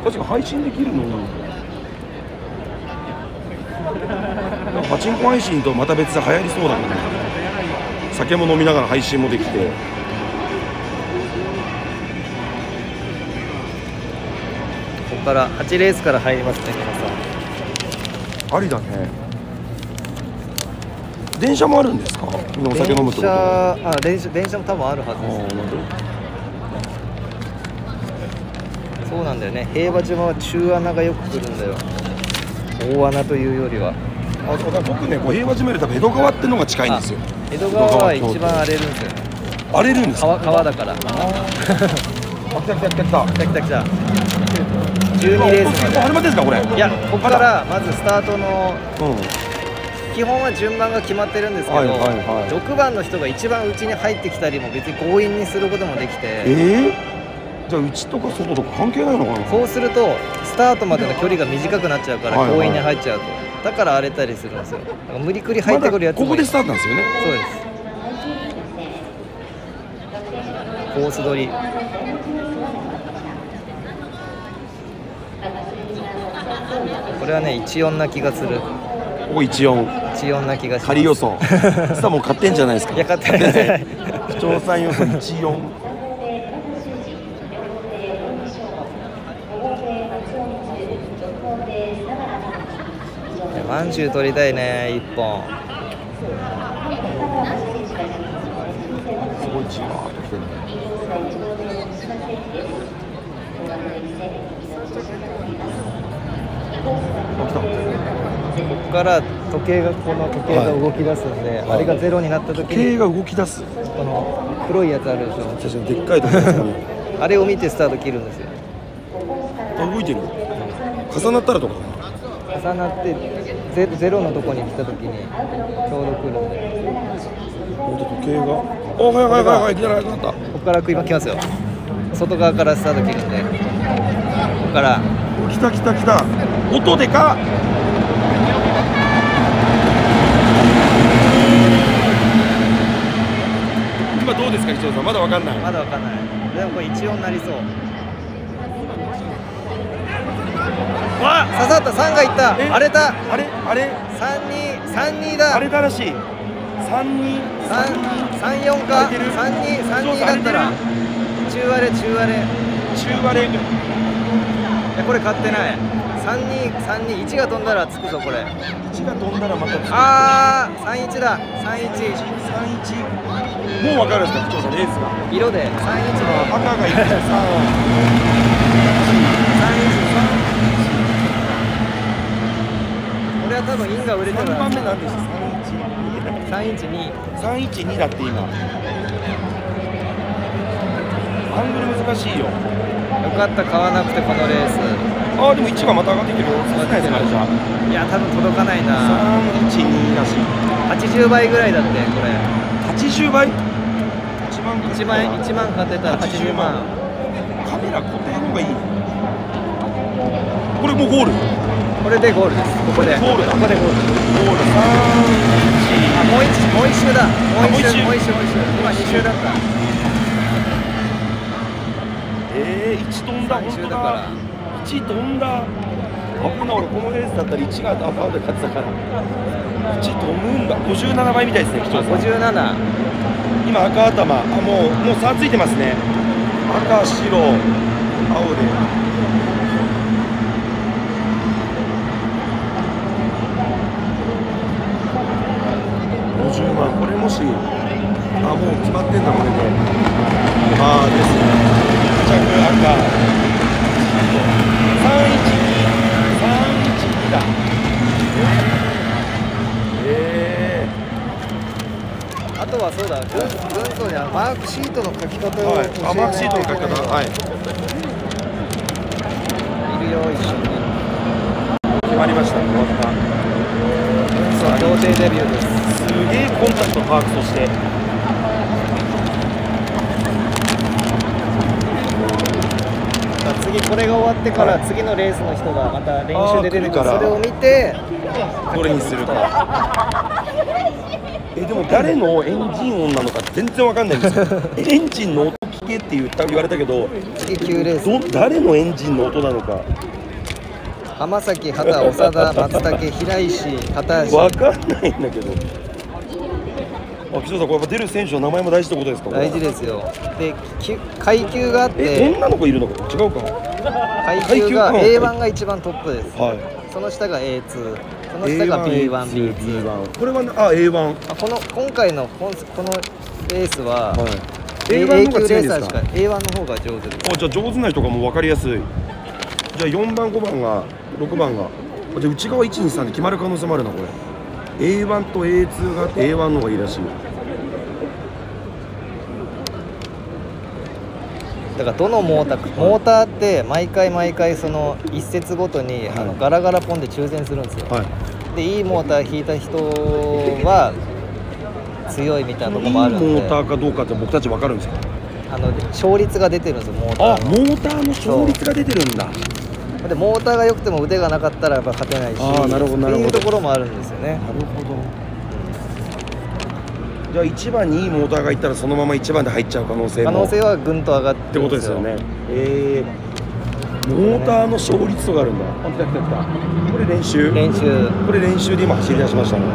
確か配信できるのに。パチンコ配信とまた別で流行りそうだね。酒も飲みながら配信もできて。 ここから8レースから入りますね、皆さん。 ありだね。電車もあるんですか？みんなお酒飲むってこと？ 電車も多分あるはずです。そうなんだよね。平和島は中穴がよく来るんだよ。大穴というよりは。 あ、そうだ。僕ね、平和島より多分江戸川ってのが近いんですよ。 江戸川は一番荒れるんですよね。 荒れるんですか？ 川だから。 あ、来た来た来た来た。 来た来た来た。12レースまで。 あれまでですかこれ？ いや、ここからまずスタートの。基本は順番が決まってるんですけど、6番の人が一番内に入ってきたりも別に強引にすることもできて、 じゃあ内とか外とか関係ないのかな？ そうするとスタートまでの距離が短くなっちゃうから強引に入っちゃうと、だから荒れたりするんですよ。無理くり入ってくるやつも、 ここでスタートなんですよね。 そうです。コース取り。これはね、14な気がする。 ここ14 な気がします。 仮予想。さあもう買ってんじゃないですか。 いや、買ってない。 不調査予想14。 まんじゅう取りたいね、1本。 すごいじわーっと来てるね。 ここから時計が動き出すんで、あれがゼロになった時に時計が動き出す。 この黒いやつあるでしょ。 確かにでっかい時計ですね。 あれを見てスタート切るんですよ。 あ、動いてる。重なったらとか。 重なってゼロのとこに来た時にちょうど来るんで。 本当時計が。お、はい来たなった。 ここから今来ますよ。外側からスタート切るんで。ここから。 来た。音でか。今どうですか、市長さん。まだわかんない。 まだわかんない。でもこれ一応なりそう。わ、刺さった。3がいった。荒れた。 あれ 3-2だ。 荒れたらしい。3-2 3-4か。3-2だったら中割れ。いや、これ買ってない。3-2 1が飛んだらつくぞ。これ 1が飛んだらまたつく。 ああ、3-1だ。3-1。 もう分かるんですか、市長さん。レースが色で3-1の赤が1、3、3、 これは多分インが売れてる。 3番目なんでしょ。312だって今。アングル難しいよ。 よかった、買わなくてこのレース。 ああ、でも1がまた上がってきてるよ。そうですね、じゃあ。 いや、多分届かないな。 312だし。 80倍ぐらいだって、これ。 80倍 1万買ってたら80万。 カメラ固定の方がいい。これもうゴール。 これでゴールです。ここでゴール。 ゴール。3、1。 あ、もう一周だ。もう一周。今2周だった。 1飛んだ。本当だ。1飛んだ。危ない。俺このレースだったら1がアパウトで勝ってたから。1飛ぶんだ。57倍みたいですね、貴重さん。 57。 今赤頭。あ、もう差ついてますね。赤、白、青で。50万。これもし、もう決まってんだ、これで。ですね。着赤。312だ。 あとはそうだ、軍曹にはマークシートの書き方を、 マークシートの書き方、 いるよ、一緒に。 決まりました。終わった。 軍曹協定デビューです。 すげえコンタクト把握。そして次これが終わってから次のレースの人がまた練習で出るから、それを見てどれにするか。でも誰のエンジン音なのか全然わかんないんですよ。エンジンの音聞けって言われたけど、 次9レース。 誰のエンジンの音なのか浜崎、畑、長田、松竹、平石、片橋。 わかんないんだけど。あ、岸田さん、これやっぱ出る選手の名前も大事ってことですか？ 大事ですよ。で、階級があって、 女の子いるのか違うか。 階級が A1 が一番トップです。 はい。 その下が A2、その下が B1、B2。 これはA1。 今回のこのレースは A1 の方が強いんですか？ A1 の方が上手です。 じゃあ上手な人がもう分かりやすい。じゃあ4番、5番が6番がじゃあ内側1、2、3で決まる可能性もあるなこれ。A1 と A2 があって A1 の方がいいらしい。 だからどのモーターって毎回その一節ごとにガラガラポンで抽選するんですよ。でいいモーター引いた人は強いみたいなところもあるんで。 いいモーターかどうかって僕たち分かるんですか？ 勝率が出てるんですよ、モーターの。 モーターの勝率が出てるんだ。 でモーターが良くても腕がなかったらやっぱ勝てないし、っていうところもあるんですよね。 なるほど。じゃあ1番にいいモーターがいったらそのまま1番で入っちゃう可能性はぐんと上がってことですよね。モーターの勝率とかあるんだ。来た。これ練習。これ練習で今走り出しましたね。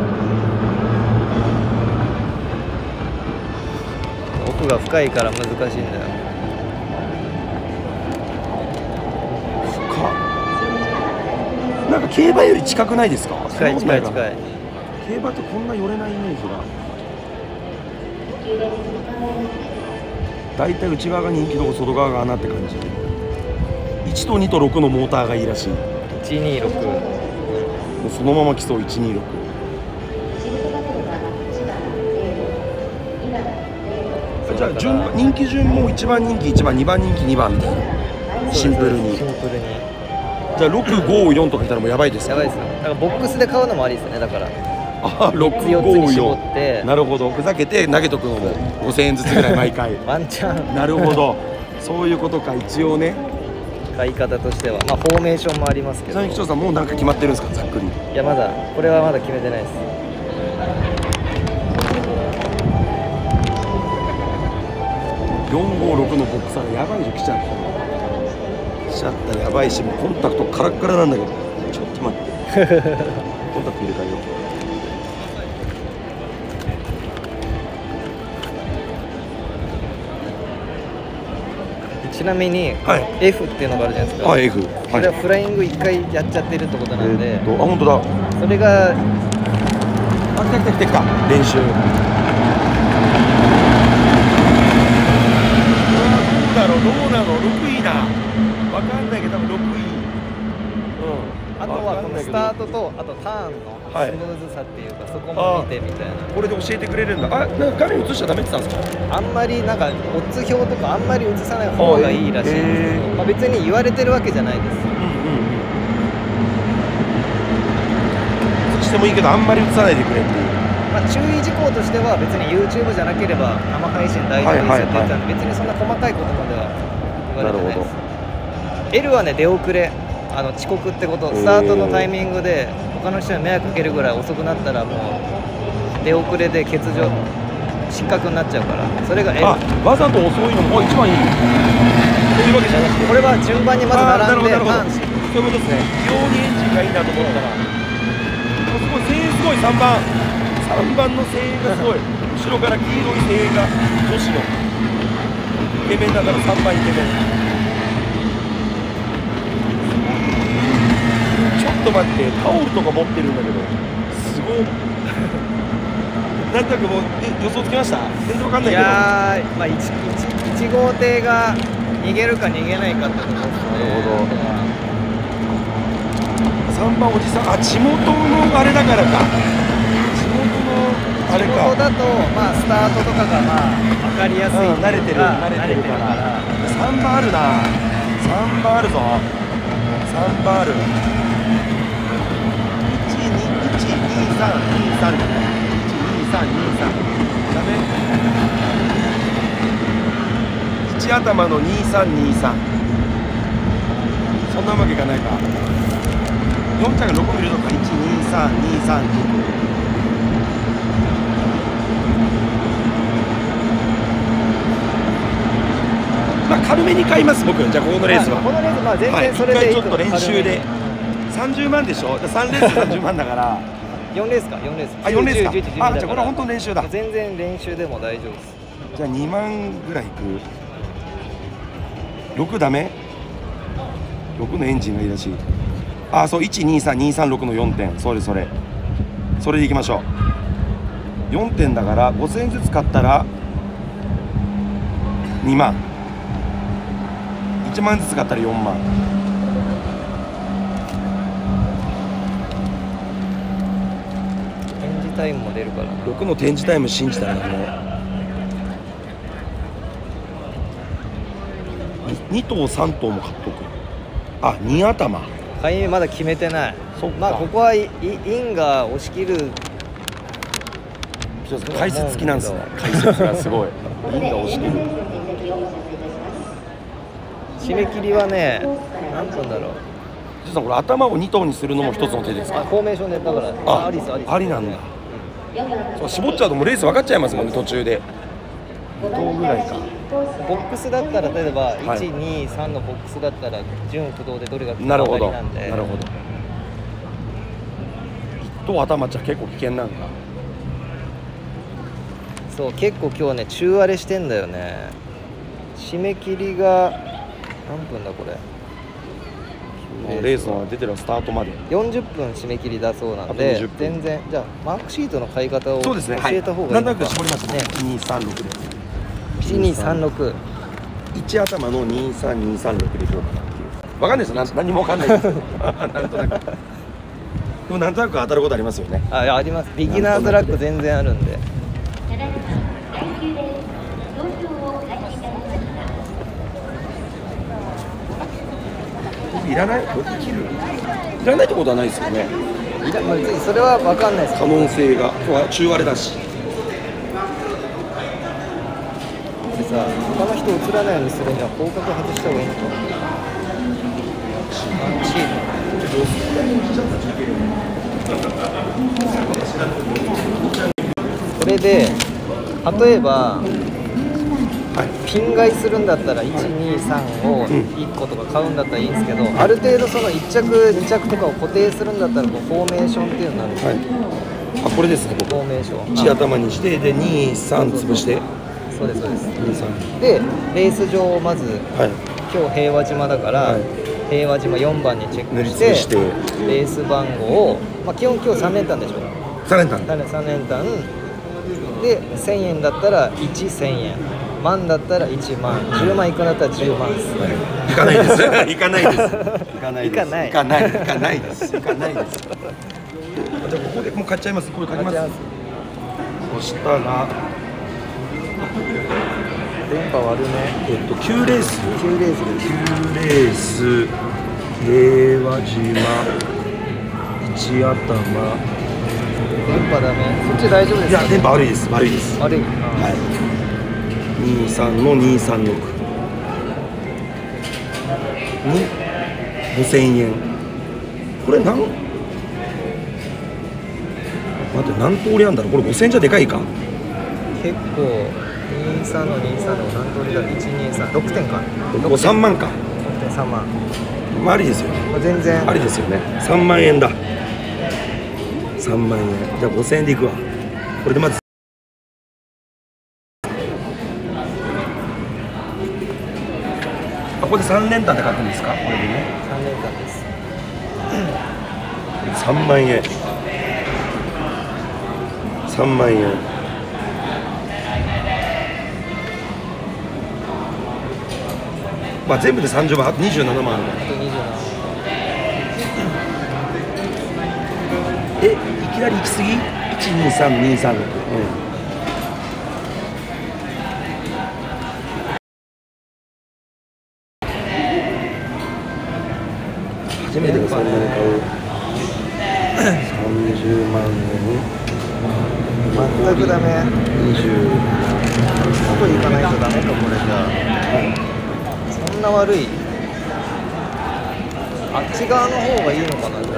奥が深いから難しいんだよ。 なんか競馬より近くないですか？ 近い。競馬ってこんな寄れないイメージが。だいたい内側が人気の外側が穴って感じ。1と2と6のモーターがいいらしい。 126。もうそのまま来そう。126。じゃあ人気順も1番人気1番2番人気2番みたいな。シンプルに。じゃあ6、5、4とかいたらもうやばいですか？ やばいですよ。だからボックスで買うのもありですよね。だから 6、5、4。なるほど。ふざけて投げとくのも5000円ずつぐらい毎回。 ワンチャン。 なるほど。そういうことか。一応ね。 買い方としては、フォーメーションもありますけど。 佐々木さんもうなんか決まってるんですか？ざっくり。 いやこれはまだ決めてないです。 4、5、6のボックスがやばいでしょ。来ちゃったらやばいし、もうコンタクトカラッカラなんだけど。ちょっと待って。コンタクト入れ替えよう。 ちなみに F っていうのがあるじゃないですか。 F。 それはフライング1回やっちゃってるってことなんで。 本当だ。 それが来た練習。どうなの6位だ。わかんないけど多分6位。 あとはこのスタートとあとターンのスムーズさっていうか、そこも見てみたいな。これで教えてくれるんだ。なんか画面映しちゃダメって言ったんですか？ あんまりなんかオッズ表とかあんまり映さない方がいいらしいんですけど、別に言われてるわけじゃないです。 映してもいいけどあんまり映さないでくれっていう。 注意事項としては別に YouTube じゃなければ生配信大丈夫ですよって言ったんで、別にそんな細かいことまでは言われてないです。L はね、出遅れ、遅刻ってこと、スタートのタイミングで他の人に迷惑かけるぐらい遅くなったらもう出遅れで欠場失格になっちゃうから、それが L。 わざと遅いのも一番いい。そういうわけじゃなくて、 これは順番にまず並んでターンして、 そういうことですね。非常にエンジンがいいなと思ったら、すごい声援すごい。3番の声援がすごい。後ろから黄色い声援が女子のイケメンだから3番イケメン。ちょっと待って、タオルとか持ってるんだけどすごい。なんとなくもう予想つきました？全然わかんないけど。いやー、1号艇が逃げるか逃げないかってことですね。 なるほど。3番おじさん、地元のあれだからか。 地元だと、スタートとかが分かりやすい、 慣れてるから3番あるな。3番あるぞ。3番ある。12323ダメ。1頭の2323。そんなわけがないか。4ちゃんが6見るのか。12323。 軽めに買います僕。じゃあこのレースは。 このレースまあ全然それ一でいい回ちょっと練習で30万でしょ。3レース30万だから。 4レースか4レース。 あ4レースか。 10 11 12 あじゃあこれは本当の練習だ。 全然練習でも大丈夫です。 じゃあ2万ぐらいいく。6ダメ？6のエンジンがいいらしい。あそう123236の4点。それでいきましょう。4点だから5000円ずつ買ったら2万、1万ずつ買ったら4万。 展示タイムも出るからな。 6の展示タイム信じたらね、2頭3頭も買っとく。あ2頭買い目まだ決めてない。 そっか。 まあここはインが押し切る。 解説付きなんですね。解説がすごい。インが押し切る。 締め切りはね何分だろう。 実はこれ頭を2頭にするのも一つの手ですか。 フォーメーションでだからありですありなんだ。そう絞っちゃうともうレース分かっちゃいますもんね途中で。2頭ぐらいか。 ボックスだったら例えば1、2、3のボックスだったら順不動でどれが来るか当たりなんで。 なるほど。1頭頭じゃ結構危険なんだ。 そう結構今日ね中荒れしてんだよね。締め切りが何分だこれ。 レースの出てるスタートまで 40分締め切りだそうなんで、全然じゃあマークシートの買い方を教えた方がいいのか。 なんとなく絞りますね。1236で 1236 1頭の23236でいこうかなっていう。分かんないですよ。何も分かんないですなんとなく。でもなんとなく当たることありますよね。 あります。ビギナーズラック全然あるんで。 いらない？切る？いらないってことはないですよね。 それは分かんないです。 可能性が今日は中割れだし。 でさ、他の人映らないようにするには広角外した方がいいのか。これで例えば。ピン買いするんだったら1、2、3を1個とか買うんだったらいいんですけど、ある程度その1着、2着とかを固定するんだったらこうフォーメーションっていうのなんですよ。 あ、これですね。 フォーメーション。 1頭にしてで2、3潰して。 そうですそうです。2、3でレース場をまず、今日平和島だから、平和島4番にチェックしてレース番号を、まあ、基本今日3連単でしょ。 3連単で1000円だったら1000円、万だったら1万、10万いくんだったら10万です。 いかないです。いかないです。じゃあここでもう買っちゃいます。これ買います。そしたら電波悪め。 9レース。 9レースです。 9レース平和島1頭。 電波ダメ。そっち大丈夫ですか？ いや電波悪いです。 悪い。 23の236に5000円。これ待って何通りあんだろう。これ5000円じゃでかいか。 結構23の23の何通りだろう。123 6点か。 3万か。 6.3万。 まあありですよね。 全然ありですよね。3万円だ。3万円。じゃあ5000円でいくわ。これでまずここで3連単で買ってんですか？これでね。 3連単です。 3万円。3万円。まあ全部で30万、あと27万あるから。 あと27万。 いきなり行き過ぎ？ 12323。初めてそんなに買う。30万円。 全くダメ。 27。 ここに行かないとダメかこれじゃあ。そんな悪い。あっち側の方がいいのかなじゃ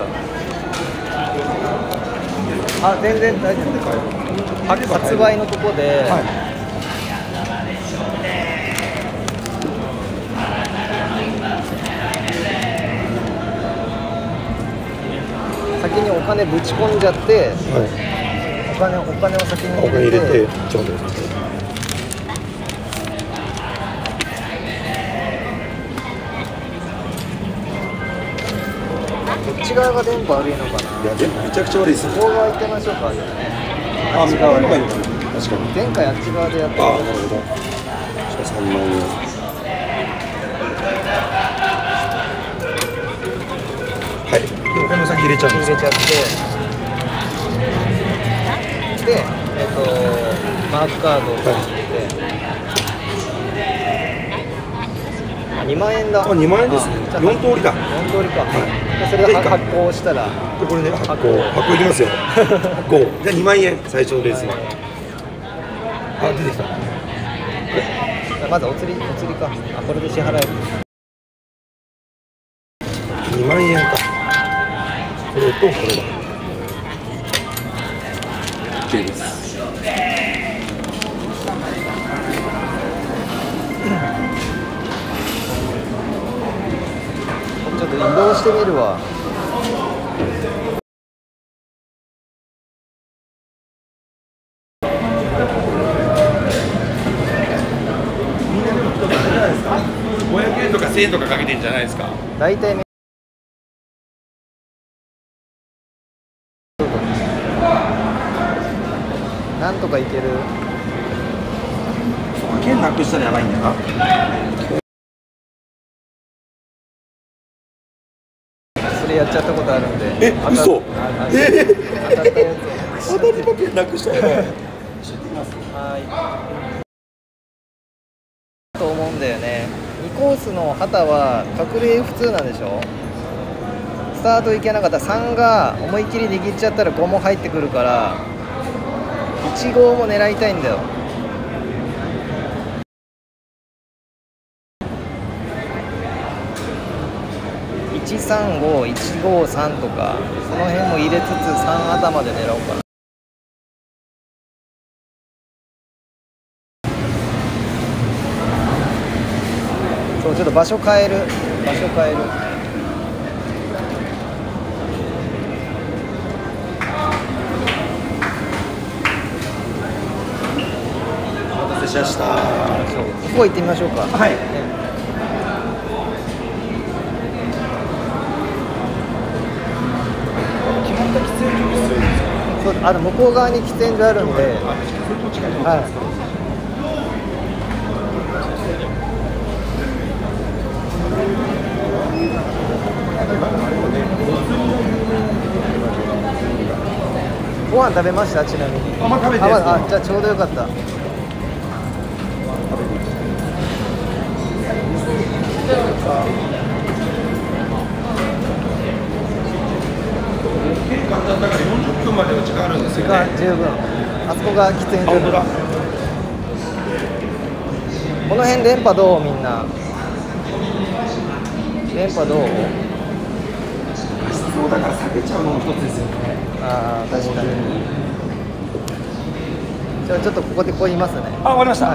あ。あ、全然大丈夫です。発売のとこで。 先にお金ぶち込んじゃって、お金を先に入れて、 ちょっとこっち側が電波悪いのかな。 いや、電波めちゃくちゃ悪いですね。 向こう側行ってみましょうか。あっち側で。確かに。前回あっち側でやってる。 ああ、なるほど。3万円。はい。で、お金を先入れちゃうんですか。 入れちゃって。で、マークカードを入れて。2万円だ。 あ、2万円ですね。4通りだ。 4通りか。それで発行したら。 これね、発行いきますよ。発行。じゃあ2万円、最初ですね。あ、出てきた。 まずお釣りか。あ、これで支払える。 2万円か。これとこれだ。OK です。 ちょっと移動してみるわ。 500円とか1000円とかかけてんじゃないですか。 大体なんとかいける。 券なくしたらやばいんだよな。 それやっちゃったことあるんで。 嘘。 当たったやつ。 当たり馬券なくしたらやばい。 はい。と思うんだよね。2コースの旗は隠れ F2 なんでしょ。スタートいけなかった3が思いっきり握っちゃったら5も入ってくるから1号も狙いたいんだよ。135、153とかその辺も入れつつ3頭で狙おうかな。そう、ちょっと場所変える。 お待たせしました。 ここ行ってみましょうか。 はい。決まった喫煙所です。 そう、向こう側に喫煙所あるんで。はい。ご飯食べました？ちなみに。 あ、まあ、食べて。 じゃあちょうどよかった。 券買っちゃったから40分までの時間あるんですよね。 十分。あそこが喫煙所。 本当だ。 この辺電波どう？みんな。電波どう？ そうだから避けちゃうのも一つですよね。 ああ、確かに。じゃあちょっとここでこう言いますね。 あ、わかりました。 はい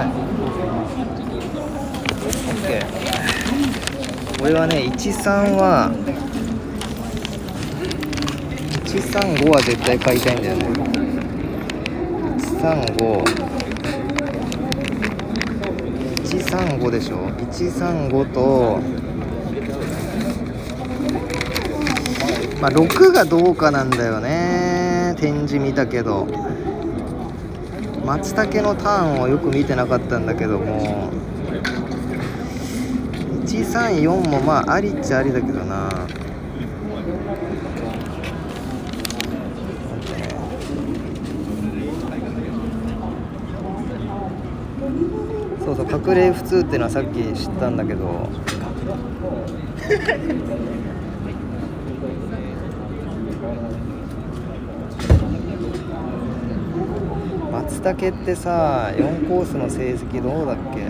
。OK。俺はね、13は135は絶対買いたいんだよね。135でしょ。135とまあ6がどうかなんだよね。展示見たけど松茸のターンをよく見てなかったんだけども134もまあありっちゃありだけどな。そうそう、隠れ F2 っていうのはさっき知ったんだけど松茸ってさ4コースの成績どうだっけ。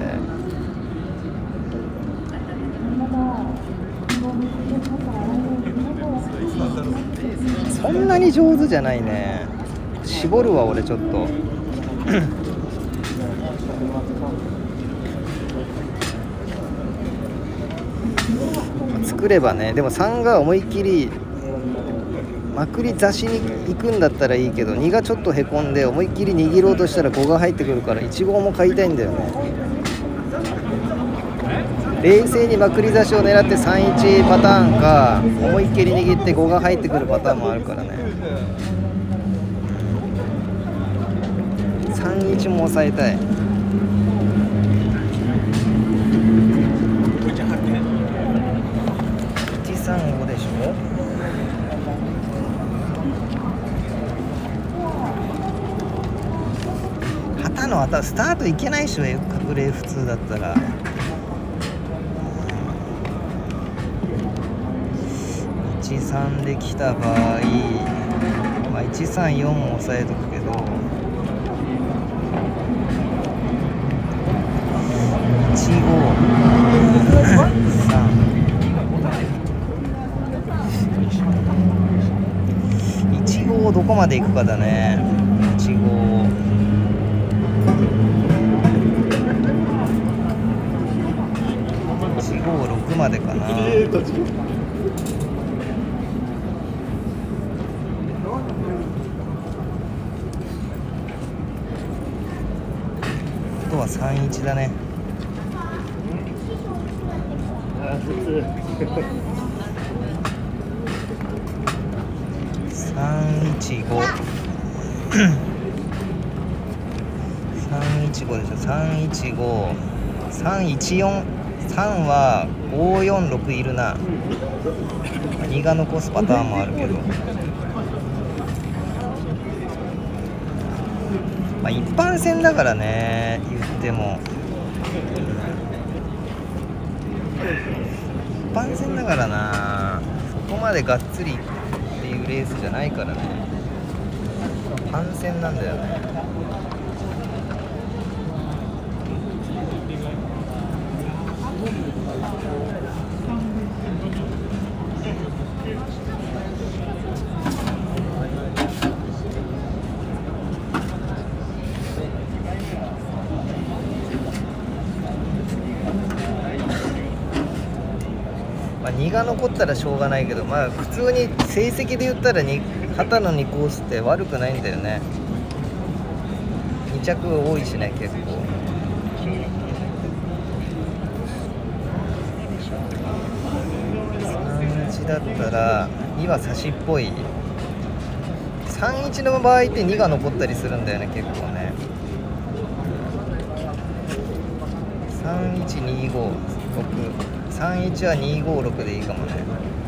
そんなに上手じゃないね。絞るわ俺ちょっと作ればね。でも3が思いっきりまくり刺しに行くんだったらいいけど、2がちょっとへこんで思いっきり握ろうとしたら5が入ってくるから1号も買いたいんだよね。冷静にまくり刺しを狙って3-1パターンか、思いっきり握って5が入ってくるパターンもあるからね。3-1も抑えたい。135でしょ。旗の頭スタートいけないでしょ、隠れ普通だったら。13できた場合、まあ、134も抑えとくけど、153どこまでいくかだね。156までかな。あとは3-1だね。315 315でしょ。315 314 3は546いるな。2が残すパターンもあるけど、まあ一般戦だからね、言っても一般戦だからな。そこまでがっつりっていうレースじゃないからね。反戦なんだよね。2が残ったらしょうがないけど、まあ普通に成績で言ったら旗の2コースって悪くないんだよね。2着多いしね、結構。3-1だったら2は差しっぽい。3-1の場合って2が残ったりするんだよね、結構ね。3-1-2-5-6 3-1は256でいいかもね。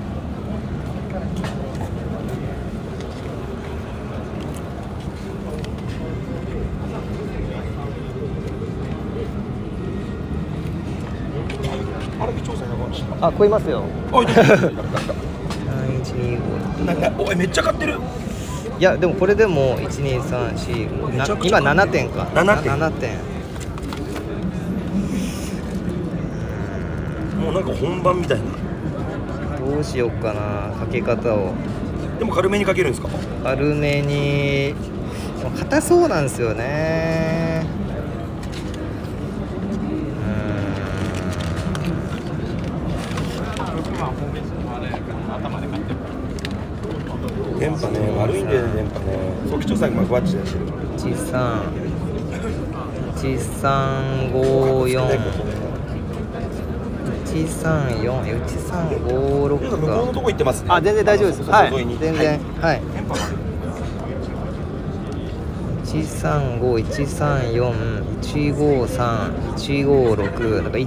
あ、超えますよ。3-1-2-5 なんかおいめっちゃ買ってる。 いやでもこれでも1,2,3,4今7点か。7点。 もうなんか本番みたいな。 どうしようかな、かけ方を。 でも軽めにかけるんですか。 軽めに。硬そうなんですよね。 電波ね、悪いんだよね、電波ね。そう、機長さんがバッチ出してる。 1354 134 1356 向こうのとこ行ってますね。 あ、全然大丈夫です。はい、全然、はい。135、134、153、156、なんか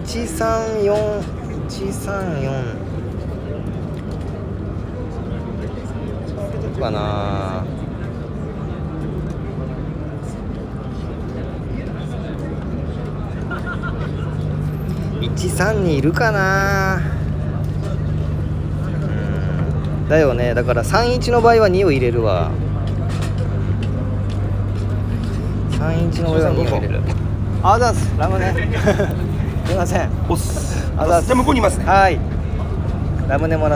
134、134かな。13にいるかな。だよね。だから31の場合は2を入れるわ。31の場合は2を入れる。あざす、ラムネすいません。 おっす。 あざす。 じゃあ向こうにいますね。 はい、ラムネもらった。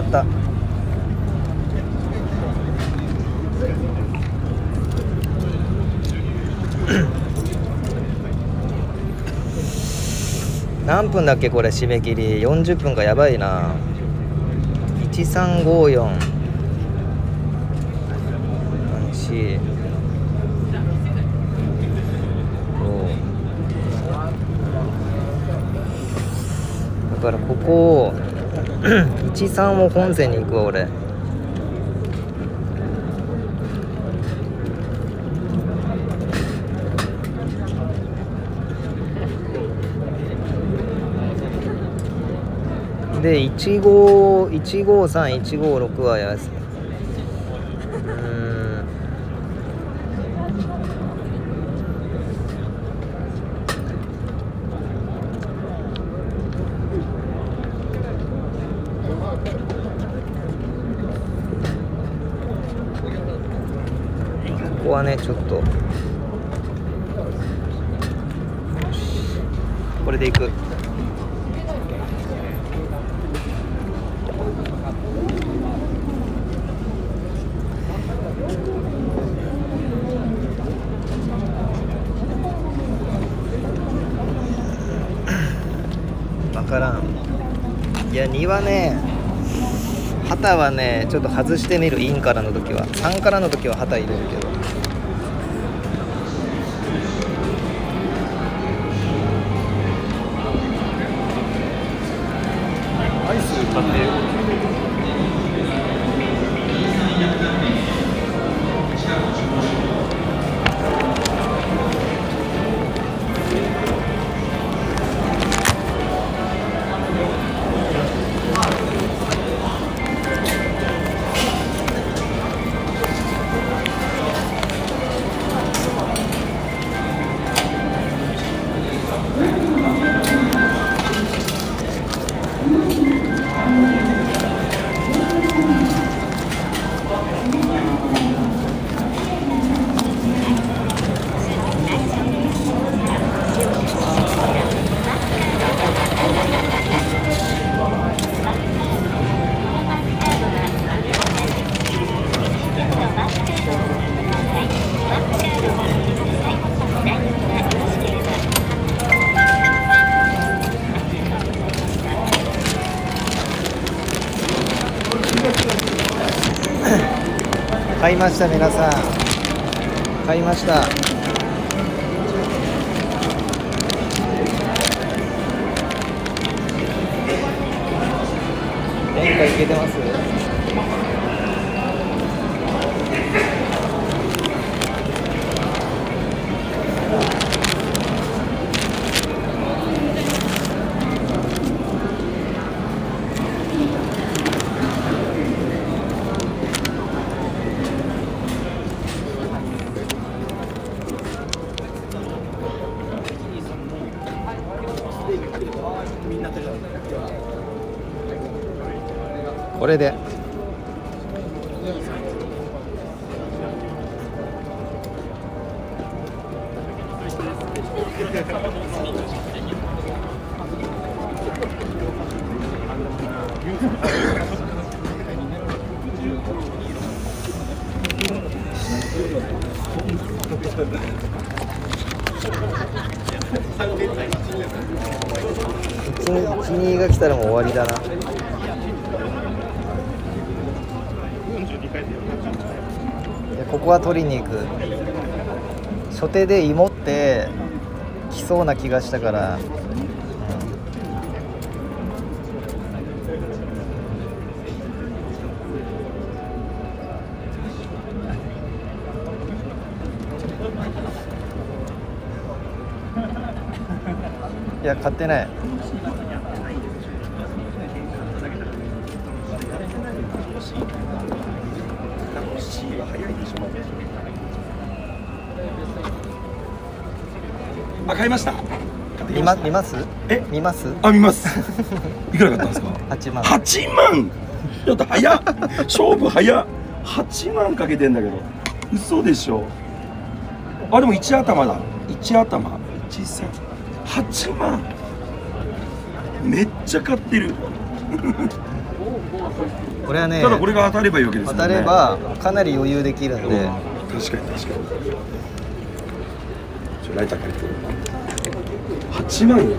何分だっけこれ、締め切り40分か。やばいな。1354 し、だからここ13を本線に行くわ俺。で153、156はやす。ここはねちょっとこれでいく。わからん。いや2はね、旗はねちょっと外してみる。インからの時は、3からの時は旗入れるけど。 アイス買って買いました。皆さん買いました。電化いけてます？これで12が来たらもう終わりだな。ここは取りに行く。初手で芋って来そうな気がしたから、いや買ってない。 あ、買いました。 見ます？見ます？ あ、見ます。いくら買ったんですか ？8万。 8万。ちょっと早っ。勝負早っ。8万かけてんだけど。嘘でしょ。あ、でも1頭だ。1頭。1、3。8万。めっちゃ買ってる。 これはね。 ただこれが当たればいいわけですよね。 当たればかなり余裕できるんで。 確かに確かに。ライター借りて。8万円。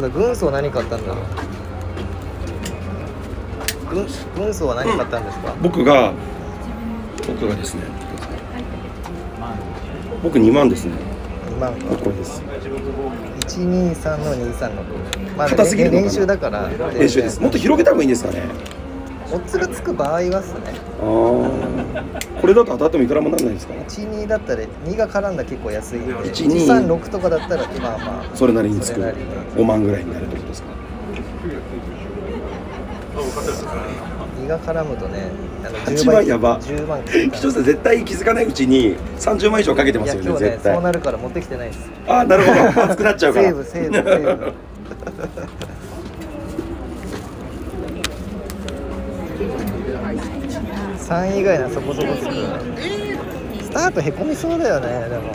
だ、軍曹何買ったんだろう。軍曹は何買ったんですか？ 僕がですね、僕2万ですね。 2万か。 これです。 123の236。まあ、 硬すぎるのかな。 練習だから。 練習です。もっと広げた方がいいんですかね。 オッズがつく場合はですね。 ああ。これだと当たってもいくらもなんないですか。 12だったら2が絡んだら結構安いんで。 1、 136とかだったらまあまあ。 それなりにつく。5万ぐらいになるってことですか。 2が絡むとね、 8万やば。 10万。 視聴者絶対気づかないうちに30万以上かけてますよね。 今日ね、 絶対。 そうなるから持ってきてないです。 ああ、なるほど。熱くなっちゃうから。 セーブ。3以外なそこそこつく。スタートへこみそうだよね、でも。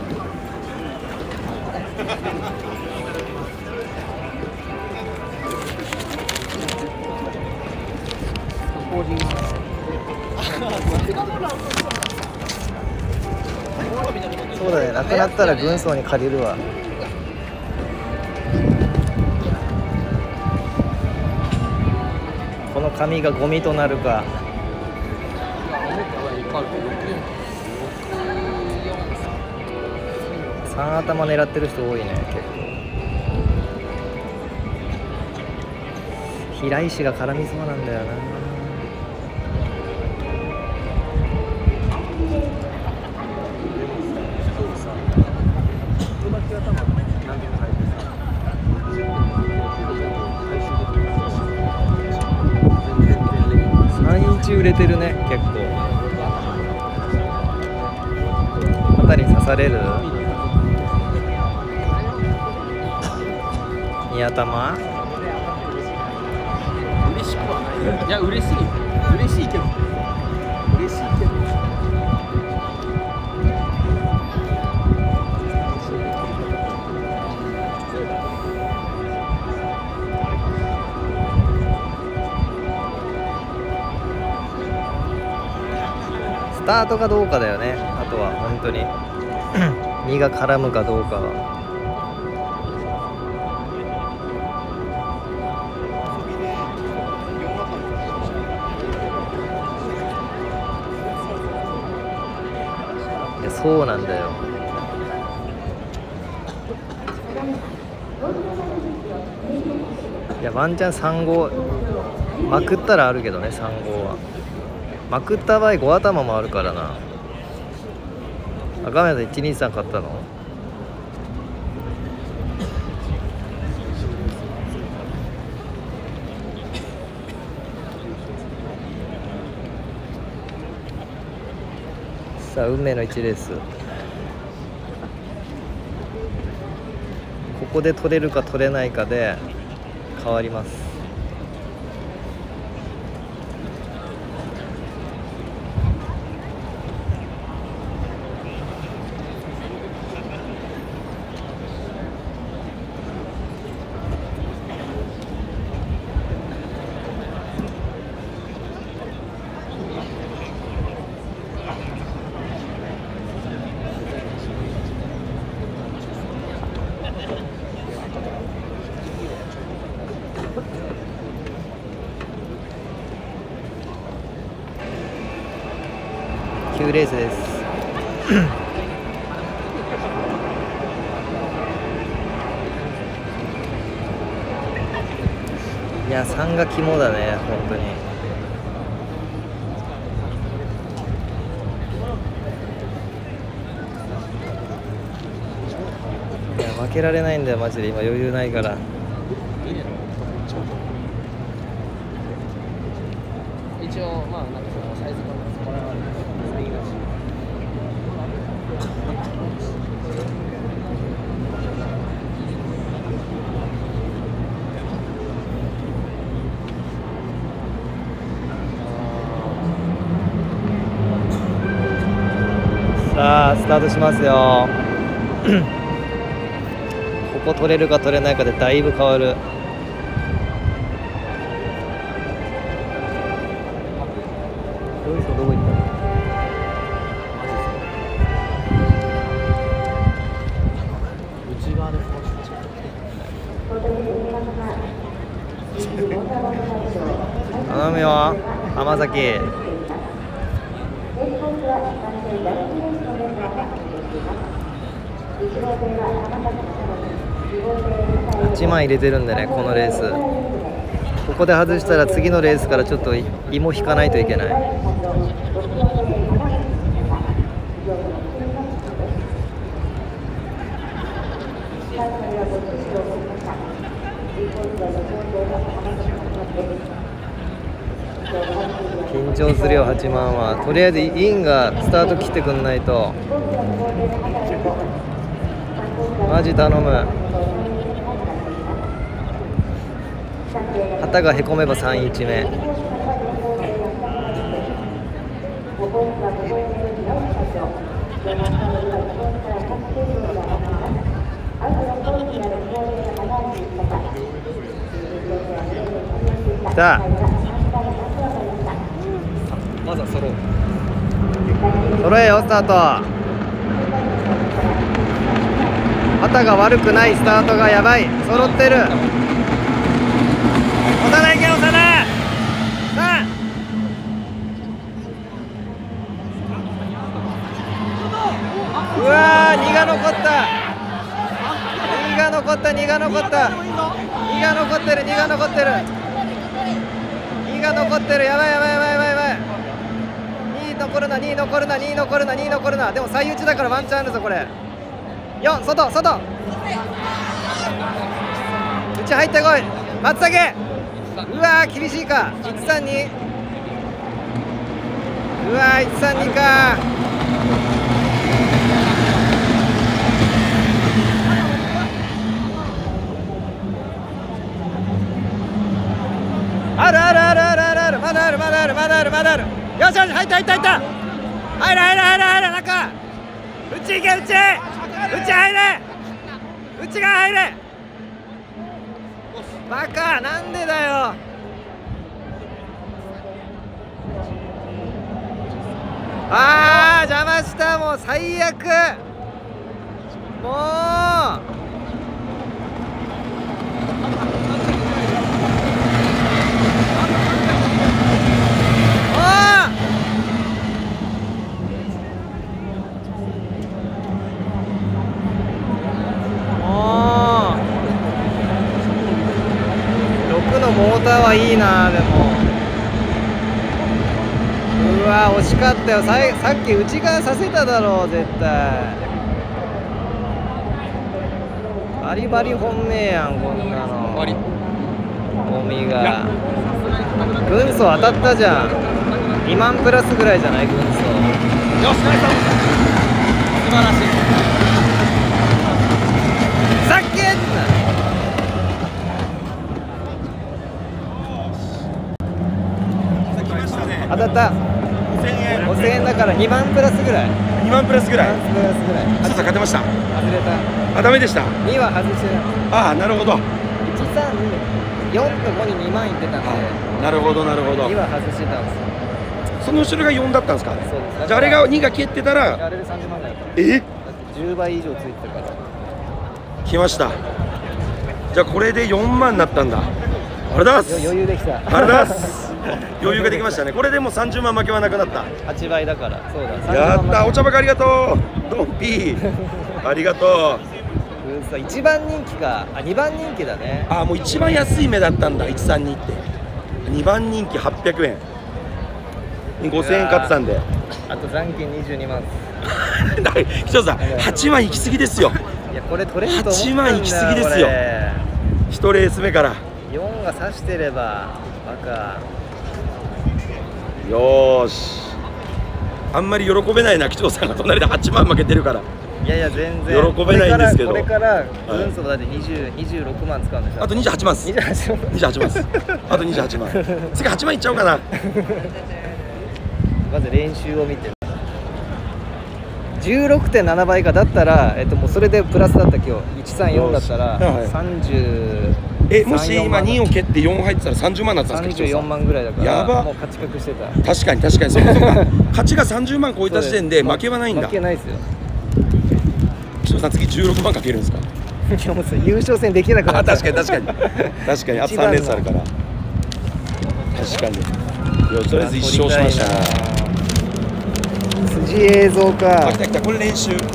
そうだね、なくなったら軍曹に借りるわ。この紙がゴミとなるか。3頭狙ってる人多いね、結構。平石が絡みそうなんだよな。3インチ売れてるね、結構。肩に刺される。2頭。 嬉しくはない。いや、嬉しいけど。 スタートがどうかだよね。あとは本当に身が絡むかどうかは。いや、そうなんだよ。いや、ワンチャン3号まくったらあるけどね。3号はまくった場合5頭もあるからな。赤目で123買ったの？さあ、運命の1レース。ここで取れるか取れないかで変わります。9レースです。いや、3が肝だね、本当に。いや、負けられないんだよ、マジで。今余裕ないから。 一応、まあ、なんかそのサイズ感がもらわれていいらしい。 さあ、スタートしますよ。ここ取れるか取れないかでだいぶ変わる。どこ行ったの？ 内側で少し頼むよ浜崎。8万入れてるんでね、このレース。ここで外したら次のレースからちょっと芋引かないといけない。緊張するよ8万は。とりあえずインがスタート切ってくんないと。マジ頼む。旗がへこめば3-1目。来た。まずは揃う。揃えよスタート。旗が悪くない。スタートがやばい。揃ってる。長田いけ、長田。さあ。うわー、2が残った。2が残った。2が残った。2が残ってる。2が残ってる。2が残ってる。やばいやばいやばいやばいやばい。2残るな。2残るな。2残るな。2残るな。でも最打ちだからワンチャンあるぞこれ。4、外、外。内入ってこい。松茸。うわー、厳しいか。132。うわー、132か。あるあるあるあるあるある。まだあるまだあるまだあるまだある。よしよし、入った入った入った。入る入る入る入る。中。内行け内。内入れ。内が入れ。バカ、なんでだよ。あー、邪魔した。もう最悪。もうモーターはいいな。でもうわ惜しかったよ。さっき内側させただろう絶対。バリバリ本命やんこんなの。ゴミが軍曹当たったじゃん。2万プラスぐらいじゃない軍曹。よし、ナイス。素晴らしい。さっき当たった。5000円だから2万プラスぐらい。 2万プラスぐらい。 2万プラスぐらい。 ちょっと勝てました。 外れた。 あ、ダメでした。 2は外してない。 ああ、なるほど。 1、3、4と5に2万いってたんで。 なるほどなるほど。 2は外してたんですよ。 その後ろが4だったんですか。 そうです。 じゃああれが2が消えてたら。 あれで30万だった。 え？ だって10倍以上ついてたから。 来ました。じゃあこれで4万になったんだ。あれだす。 余裕できた。 あれだす。余裕ができましたね。これでもう30万負けはなくなった。 8倍だから。そうだ。 やった。お茶ばかありがとう。ドンピー。ありがとう。 1番人気か。あ、2番人気だね。 あ、もう一番安い目だったんだ。132って。2番人気800円。5000円買ってたんで。 あと残金22万。 市長さん、8万行き過ぎですよ。 いや、これ取れると思ったんだよ。 8万行き過ぎですよ。1レース目から。 4が差してれば、バカ。 よーし。あんまり喜べないな、機長さんが隣で8万負けてるから。 いやいや、全然喜べないんですけど。 これから軍曹だって26万使うんでしょ。 あと28万です。28万です。あと28万。次8万いっちゃおうかな。 まず練習を見て。16.7 倍かだったら、もうそれでプラスだった今日134だったら30。 もし今2を蹴って4入ってたら30万になってたんですか。 34万ぐらいだから。 やば。 もう勝ち確してた。 確かに確かに。そうかそうか。勝ちが30万超えた時点で負けはないんだ。 負けないですよ。 機長さん次16万かけるんですか。 いやもう優勝戦できなくなった。 確かに確かに。確かにあと3レースあるから。 確かに。いやとりあえず1勝しましたね。 筋映像か。 あ、来た来た、これ練習。 練習。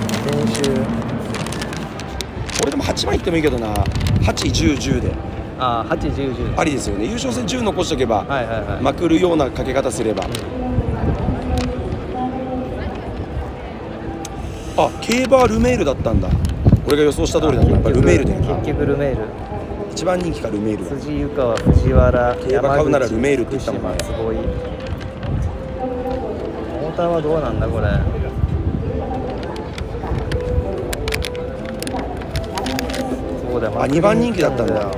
俺でも8番いってもいいけどな。8、10、10で。 ああ、8、10、10。 ありですよね。優勝戦10残しとけば、 はいはいはい。 まくるようなかけ方すれば。あ、競馬はルメールだったんだ。俺が予想した通りだった。やっぱルメールだよな。 結局ルメール。 一番人気かルメールだ。 辻湯川、藤原、 競馬買うならルメールって言ったもんね。 すごい。モーターはどうなんだこれ。そうだよ。 あ、2番人気だったんだ。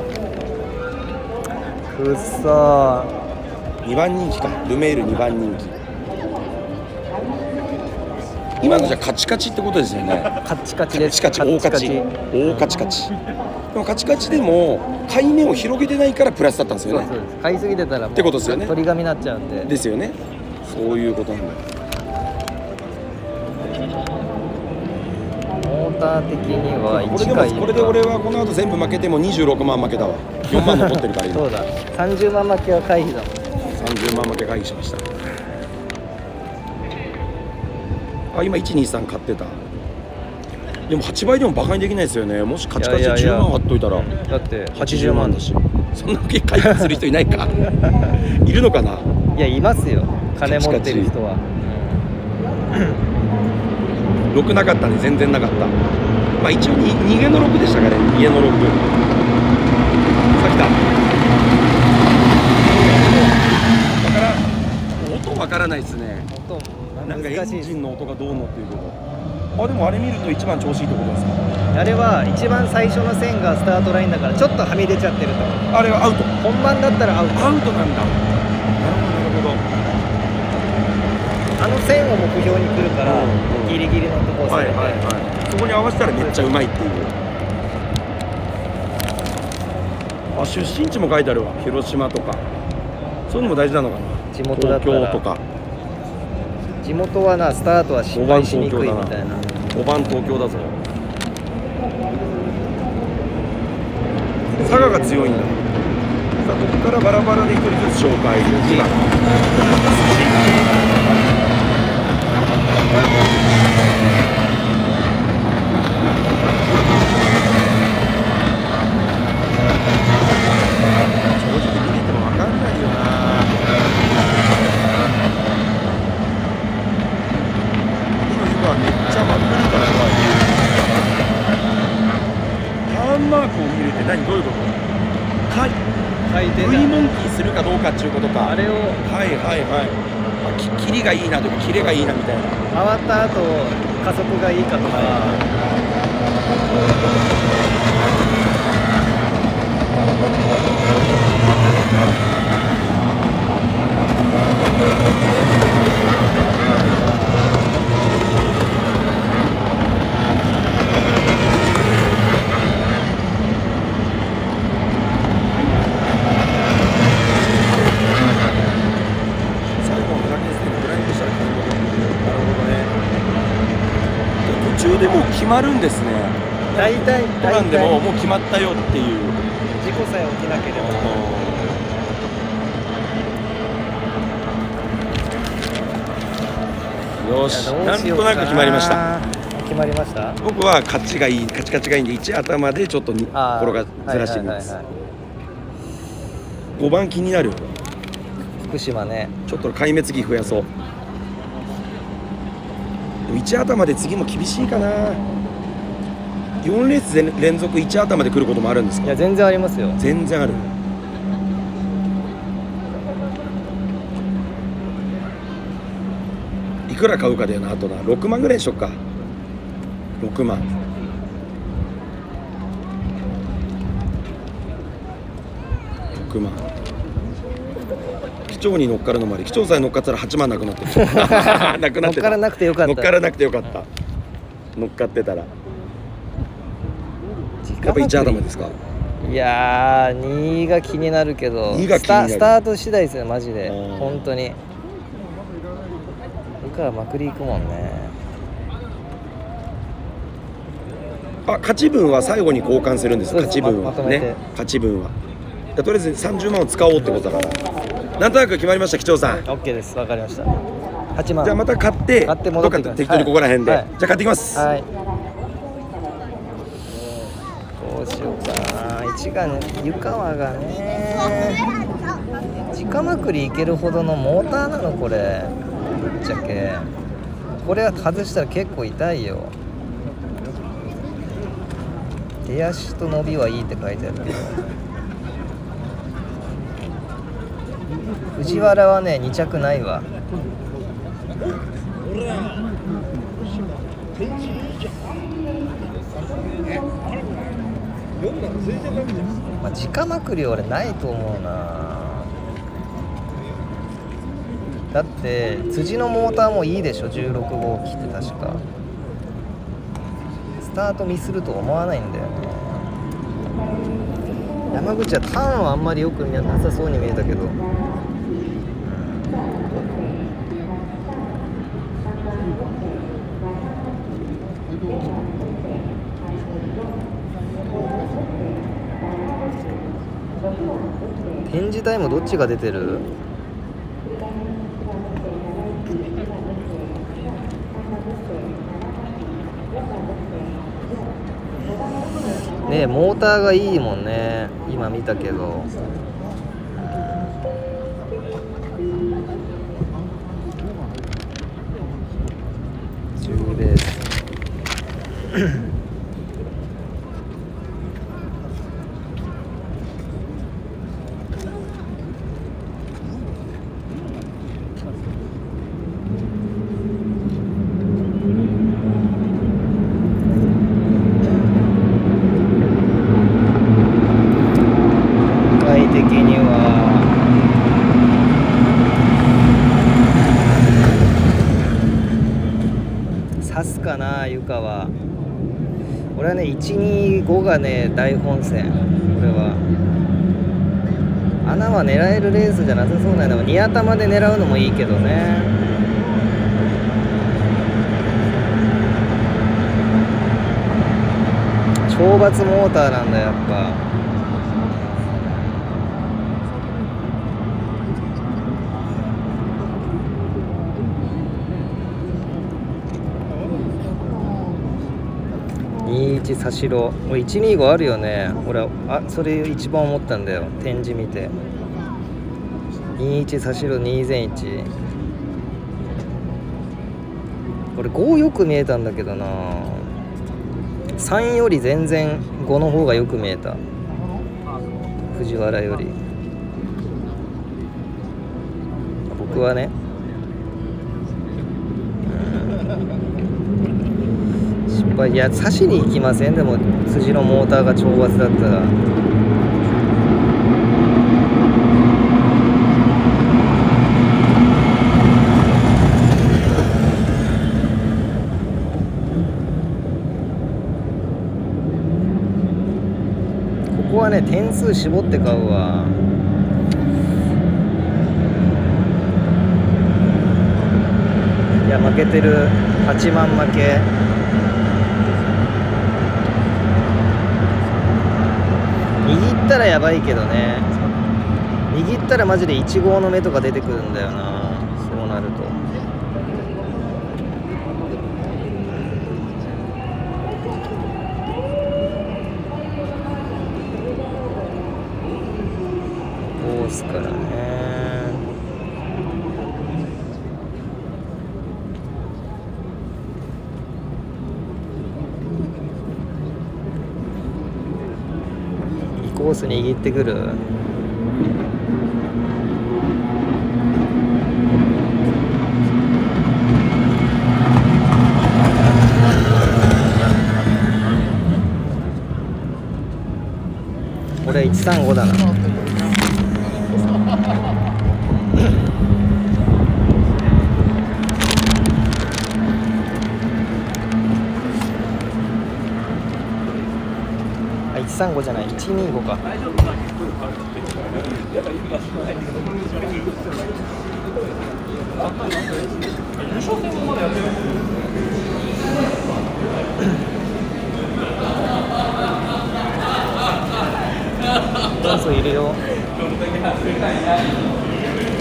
くっそー。 2番人気か。ルメール2番人気。今のじゃカチカチってことですよね。 カチカチです。 カチカチ、大カチ、大カチカチ。でもカチカチでも買い目を広げてないからプラスだったんですよね。 そうです。買いすぎてたらもうってことですよね。 鳥紙になっちゃうんで。 ですよね。そういうことなんだ。 モーター的にはこれでもこれで俺はこの後全部負けても26万負けたわ。4万残ってるから今。 そうだ。30万負けは回避だもん。 30万負け回避しました。あ、今123買ってた。でも8倍でもバカにできないですよね。もしカチカチで10万割っといたらだって 80万だし、そんなわけ回避する人いないかいるのかな。 いや、いますよ、金持ってる人は。 6なかったね、全然なかった。まあ一応逃げの6でしたからね。逃げの6。さあ来た。だから音わからないですね。なんかエンジンの音がどうのっていうこと。あ、でもあれ見ると一番調子いいってことですか。 あれは一番最初の線がスタートラインだからちょっとはみ出ちゃってると。 あれはアウト。 本番だったらアウト。 アウトなんだ。なるほど。 あの線を目標に来るからギリギリのところをはいはいはい。そこに合わせたらめっちゃうまいっていう。あ、出身地も書いてあるわ。広島とか。そういうのも大事なのかな。 地元だったら。 東京とか。 地元はな、スタートは失敗しにくいみたいな。 5番東京だぞ。佐賀が強いんだ。さあここからバラバラで一人ずつ紹介。2番。正直見てても分かんないよな。めっちゃまくりから怖い。ターンマークを見るってどういうこと？回転 V モンキーするかどうかっていうことか。 あれをはいはいはい。キリがいいなとかキレがいいなみたいな。 回った後加速がいいかとか。 途中でもう決まるんですね。 大体トランでももう決まったよっていう。 事故さえ起きなければ。 よし、なんとなく決まりました。 決まりました。 僕はカチカチがいいんで1頭でちょっと転がずらしてみます。5番気になる。 福島ね。 ちょっと壊滅期増やそう。1頭で次も厳しいかな。4レース連続1頭で来ることもあるんですか。 いや全然ありますよ。 全然ある。いくら買うかだよな。あとな6万ぐらいにしよっか。6万。6万。機長に乗っかるのまで、機長さえ乗っかったら8万なくなってる。なくなってた。 乗っからなくてよかった。 乗っからなくてよかった。乗っかってたら。やっぱ1頭ですか。 いやー、2位が気になるけど、スタート次第ですよ、マジで。本当に。それからまくりいくもんね。 あ、勝ち分は最後に交換するんです。勝ち分はね。 勝ち分は。とりあえず30万を使おうってことだから。 なんとなく決まりました、機長さん。 オッケーです。わかりました。8万。 じゃあまた買って戻ってきます。 どっか適当にここら辺で、 はい、 じゃあ買ってきます。 はい。どうしようかな。1がね、湯川がね、直まくりいけるほどのモーターなのこれ。ぶっちゃけこれは外したら結構痛いよ。出足と伸びはいいって書いてあるけど、藤原はね2着ないわ。まあ、直まくり俺ないと思うな。だって辻のモーターもいいでしょ、16号機って確か。スタートミスると思わないんだよね。山口はターンはあんまりよくなさそうに見えたけど、展示タイムどっちが出てる？ね、モーターがいいもんね、今見たけど。10レース的には刺すかな、湯川。俺はね125がね大本線。これは穴は狙えるレースじゃなさそうなの。2頭で狙うのもいいけどね。懲罰モーターなんだやっぱ。21サシロ、俺125あるよね。俺それ一番思ったんだよ、展示見て。21サシロ20101。俺5よく見えたんだけどな。3より全然5の方がよく見えた、藤原より。僕はね。いや、刺しに行きません。でも辻のモーターが懲罰だったら。ここはね点数絞って買うわ。いや負けてる。8万負け。握ったらやばいけどね。握ったらマジで1号の目とか出てくるんだよな、そうなると。こうすからね。コース握ってくる。俺135だな。135じゃない、125か。ダンスいるよ。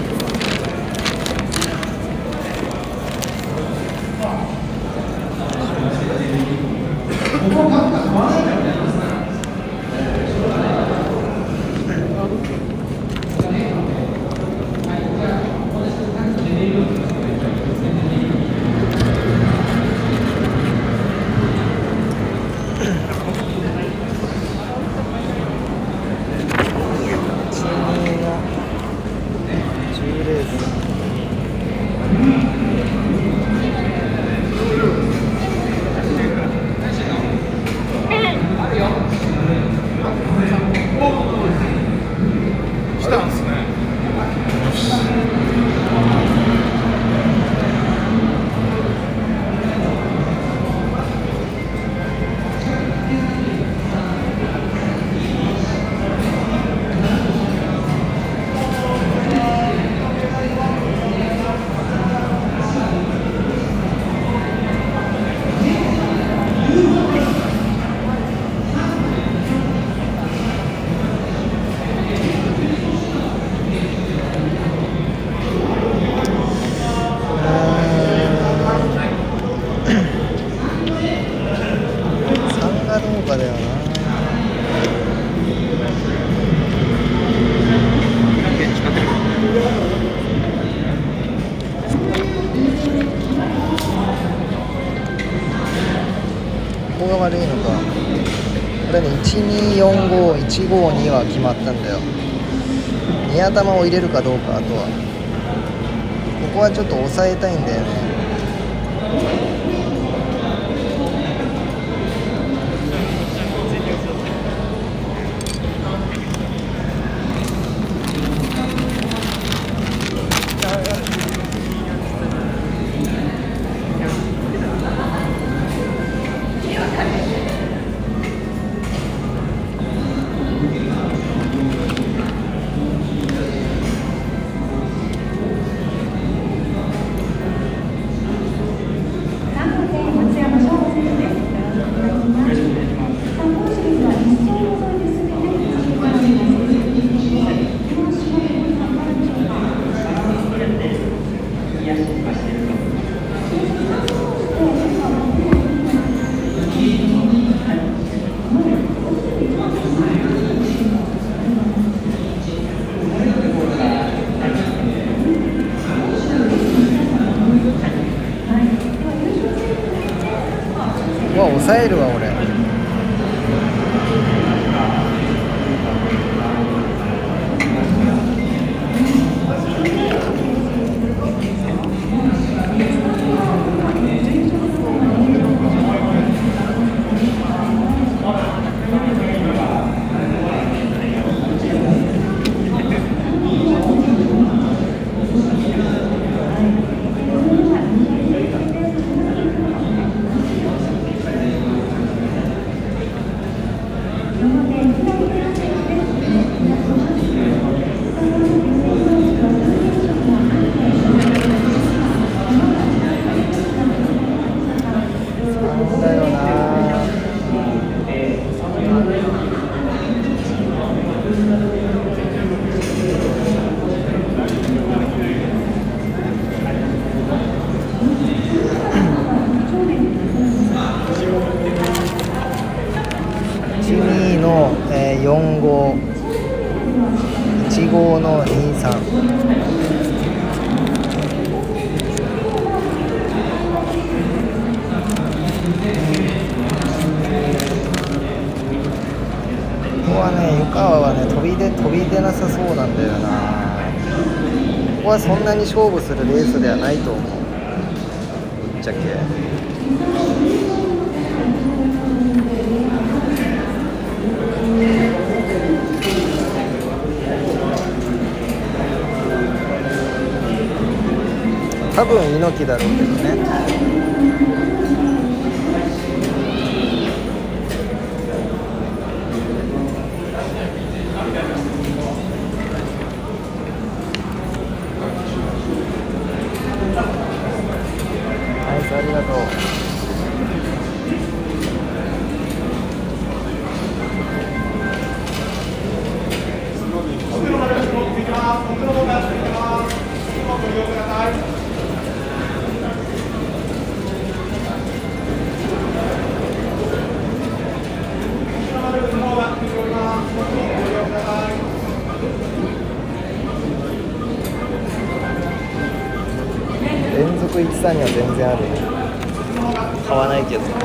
したんすね。 ここが悪いのか。これね、1245、152は決まったんだよ。煮頭を入れるかどうか、あとは。ここはちょっと抑えたいんだよね。抑えるわ俺。12の45、15の23。ここはね、湯川はね、飛び出なさそうなんだよな。ここはそんなに勝負するレースではないと思う、ぶっちゃけ。多分猪木だろうけどね。ありがとう。連続13には全然ある。買わないけど。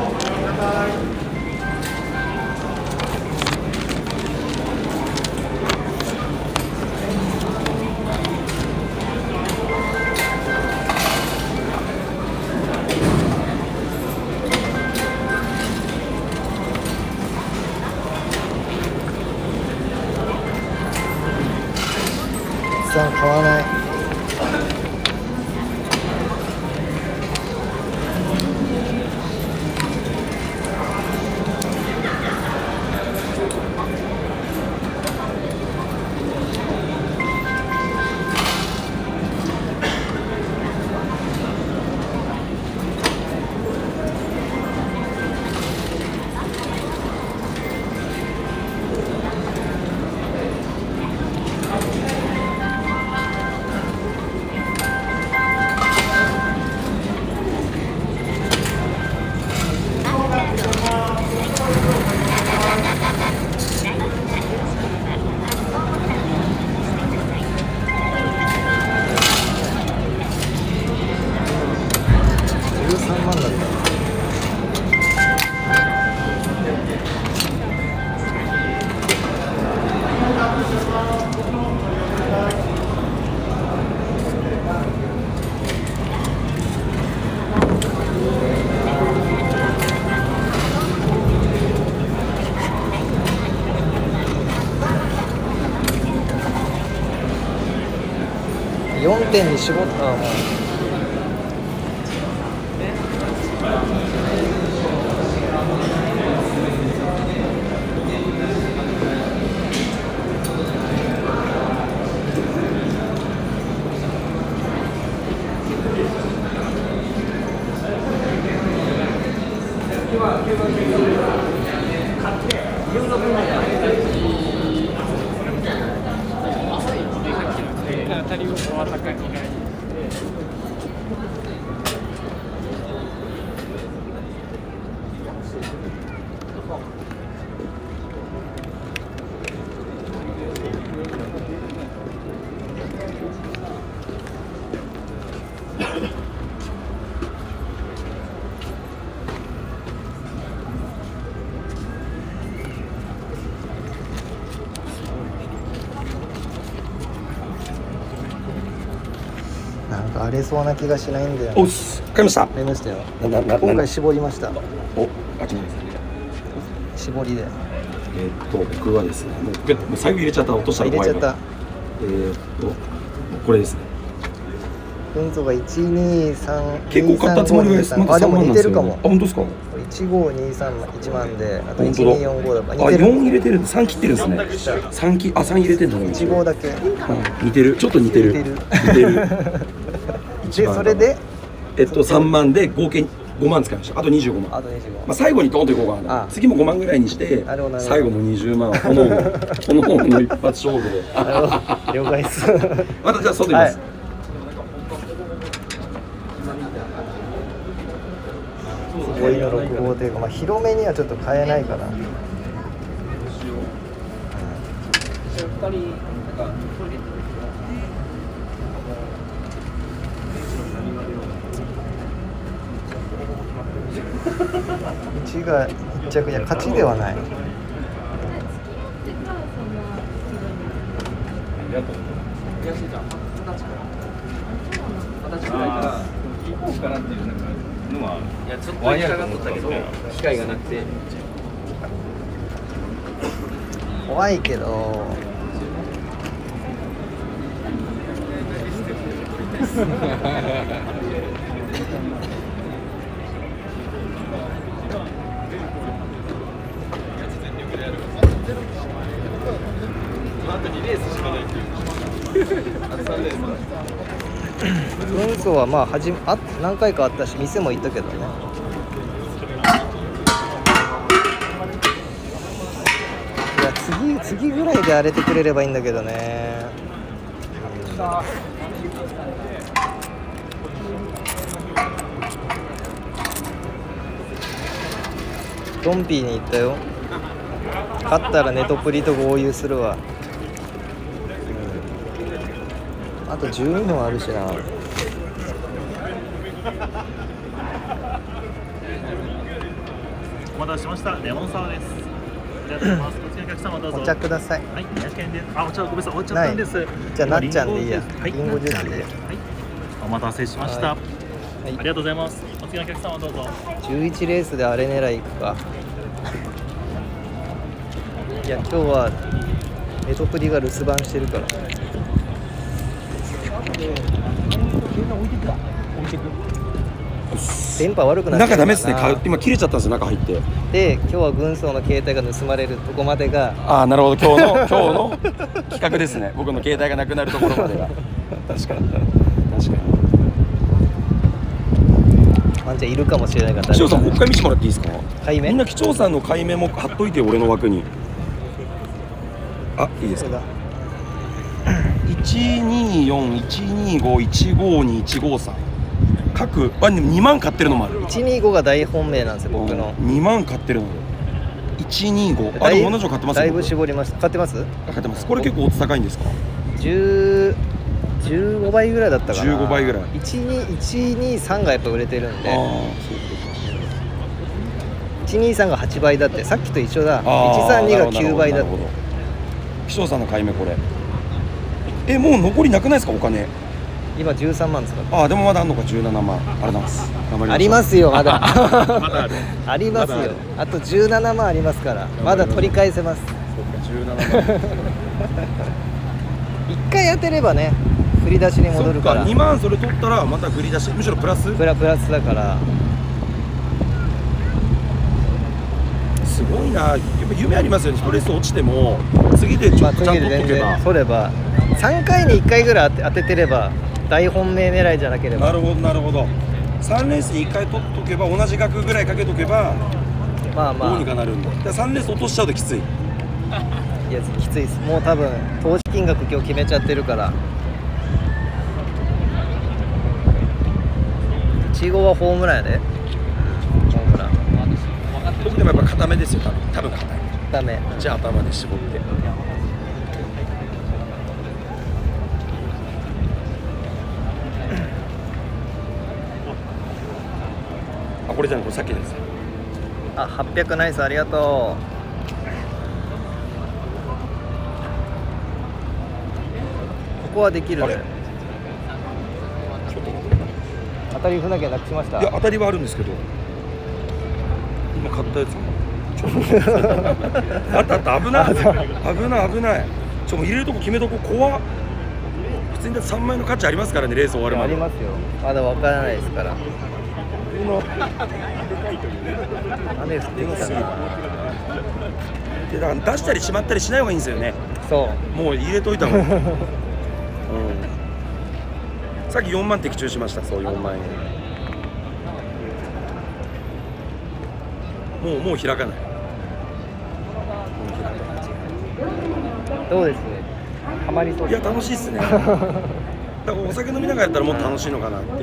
4点に絞ったらもうなんか荒れそうな気がしないんだよ、ね。 おっす、買いました。 買いましたよ。 な今回絞りました。 お、あ、ちょっと待って絞りで。 僕はですね、もう最後入れちゃった、落としたら怖いの。 入れちゃった。 これですね。 分数が123。 結構買ったつもりがです。 あ、でも似てるかも。 あ、本当ですか。 15231万で、あと本当だ。 1245だからあ、 似てる。 4入れてる、3切ってるんですね。3切、あ、3入れてるんだね。 15だけ。 似てる、ちょっと似てる。似てる。 で、それで 3万で合計5万使いました。あと25万。 あと25。 まあ最後にドンといこうかな。次も5万ぐらいにして、最後の20万この一発勝負で。 了解です。 またじゃあ外います。すごいの6号というか、まあ広めにはちょっと買えないかな。1が1着、いや勝ちではない。 ワイヤーと思ったけど機会がなくて怖いけど運送はまあ何回かあったし店も行ったけどね。いや次ぐらいで荒れてくれればいいんだけどね。ドンピーに行ったよ。勝ったらネトプリと合流するわ。あと12分あるしな。 お待たせしました。レモンサワーです。ありがとうございます。お次のお客様どうぞ。 お茶ください。 はい、200円です。あ、お茶ごめんなさい。終わっちゃったんです。 じゃあなっちゃんでいいや。 はい、 リンゴジュースで。 はい。お待たせしました。 はい、 ありがとうございます。お次のお客様どうぞ。 11レースであれ狙い行くか。いや今日はネトプリが留守番してるから。電波悪くなっちゃうかな。 中ダメですね。今切れちゃったんですよ。中入って。 で今日は軍曹の携帯が盗まれるとこまでが。 ああ、なるほど。今日の企画ですね。僕の携帯がなくなるところまでが。確かに。 ワンちゃんいるかもしれないから。 貴重さん、もう一回見せてもらっていいですか。 海面。 みんな貴重さんの海面も貼っといて、俺の枠に。あ、いいですか。124、125、152、153。各2万買ってるのもある。 125が大本命なんですよ、僕の。 2万買ってるので。125。あ、でも同じの買ってます。 だいぶ絞りました。買ってます？ 買ってます。これ結構お高いんですか ？15倍ぐらいだったかな。 15倍ぐらい。 123がやっぱ売れてるんで。123が8倍だって、さっきと一緒だ。132が9倍だって。 貴重さんの買い目これ。もう残りなくないですか、お金。 今13万ですか。 ああ、でもまだあんのか。17万。ありがとうございます。 ありますよ、まだ。 まだある。 ありますよ。あと17万ありますから、まだ取り返せます。 そうか、17万。 一回当てればね、 振り出しに戻るから。 2万それ取ったらまた振り出し、むしろプラス。 プラスだから。 すごいな、やっぱ夢ありますよね。1レース落ちても次でちゃんと取っとけば、 取れば3回に1回ぐらい当ててれば大本命狙いじゃなければ。 なるほどなるほど。3レースに1回取っとけば、同じ額ぐらいかけとけばまあまあどうにかなるんだ。3レース落としちゃうときつい。 いやきついです。もう多分投資金額今日決めちゃってるから。1号はホームランやで。ホームラン。 僕でもやっぱ固めですよ、多分固め。 ダメ。 じゃあ頭で絞って。あ、これじゃない、これさっきです。 あ、800ナイス、ありがとう。ここはできるね。当たり船券なくしました。 いや、当たりはあるんですけど、今買ったやつあった危ない危ない。もう入れるとこ決めとこ怖っ。普通に3万円の価値ありますからね、レース終わるまで。 ありますよ。まだわからないですから。雨降ってきたな。 で、だから出したりしまったりしない方がいいんですよね。 そう。もう入れといた方がいい。さっき4万的中しました。そう、4万円。もう開かない。 どうです？ハマりそう。 いや、楽しいっすね。だからお酒飲みながらやったらもっと楽しいのかなっていう。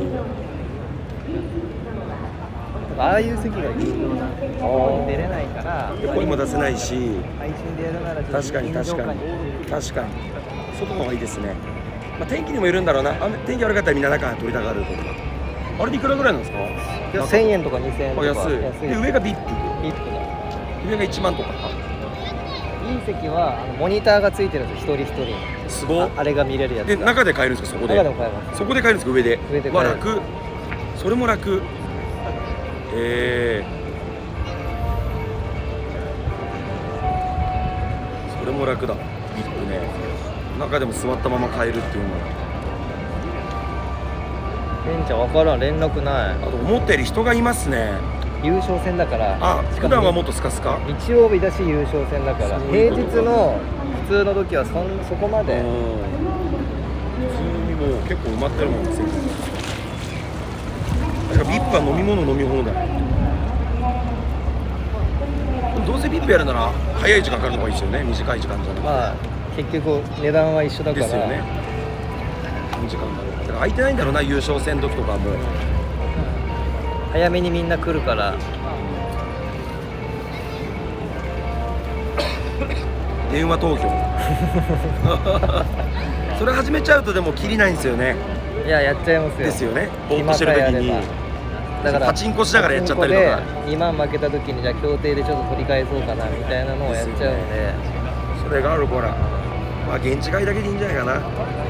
ああいう席がいいよな。出れないから声も出せないし、 配信でやるなら確かに外の方がいいですね。まあ、天気にもよるんだろうな。天気悪かったらみんな中取りたがるとか。あれでいくらぐらいなんですか？ いや、1000円とか2000円とか。 安い。で、上がビップ。上が1万とか。 いい席はモニターがついてるんですよ、一人一人。 すごい。 あれが見れるやつ。 で、中で買えるんですか、そこで。 中でも買えます。 そこで買えるんですか、上で。 上で買える。楽。それも楽。それも楽だ。ビップね。中でも座ったまま買えるっていうのは。 レンちゃん分からん、連絡ない。 あと思ったより人がいますね。 優勝戦だから。 あ、普段はもっとスカスカ。 日曜日だし優勝戦だから。平日の普通の時はそこまで。 普通にもう結構埋まってるもんですよ。だからビップは飲み物飲み放題。どうせビップやるなら早い時間かかるのがいいですよね。短い時間じゃなくて。 まあ結局値段は一緒だから。 ですよね。短時間だろう。だから空いてないんだろうな、優勝戦の時とかも。 早めにみんな来るから。 電話投票。それ始めちゃうとでも切りないんですよね。 いや、やっちゃいますよ。 ですよね。ぼーっとしてる時に。だからパチンコしながらやっちゃったりとか。 2万負けた時にじゃあ協定でちょっと取り返そうかなみたいなのをやっちゃうので。 それがあるから、まあ現地買いだけでいいんじゃないかな。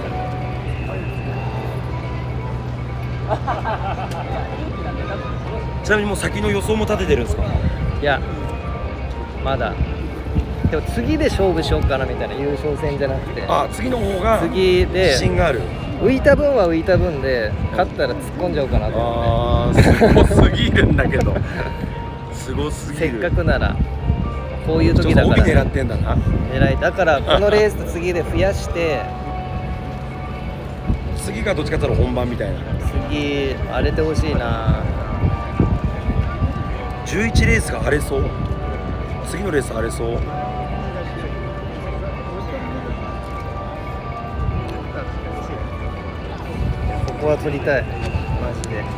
ちなみにもう先の予想も立ててるんですか？ いや、まだ。でも次で勝負しようかなみたいな、優勝戦じゃなくて。 あ、次の方が次で自信がある。 浮いた分は浮いた分で勝ったら突っ込んじゃおうかなと思って。 すごすぎるんだけど。すごすぎる。 せっかくならこういう時だから。 帯狙ってんだな。 狙いだからこのレースと次で増やして。 次がどっちかっていうと本番みたいな。 次荒れてほしいな。 11レースが荒れそう。次のレース荒れそう。 ここは取りたい、マジで。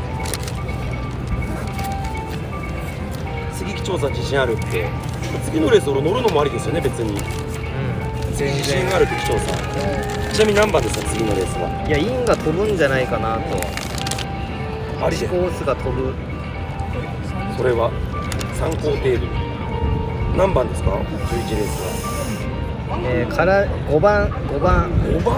次期調査自信あるって。次のレース俺乗るのもありですよね、別に。 全然自信あるって基調査。ちなみに何番ですか、次のレースは。 いや、インが飛ぶんじゃないかなと。 ありでコースが飛ぶ。 それは参考程度。何番ですか、11レースは。 から5番。 5番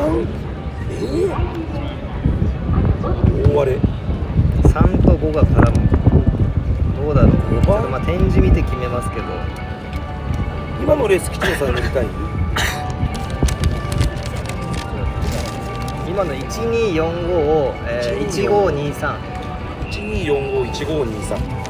大荒れ。 3と5が絡む。どうだろう。 5番、 まあ展示見て決めますけど。 今のレース基調査で乗りたい。 今番の1245を、1523。 12451523。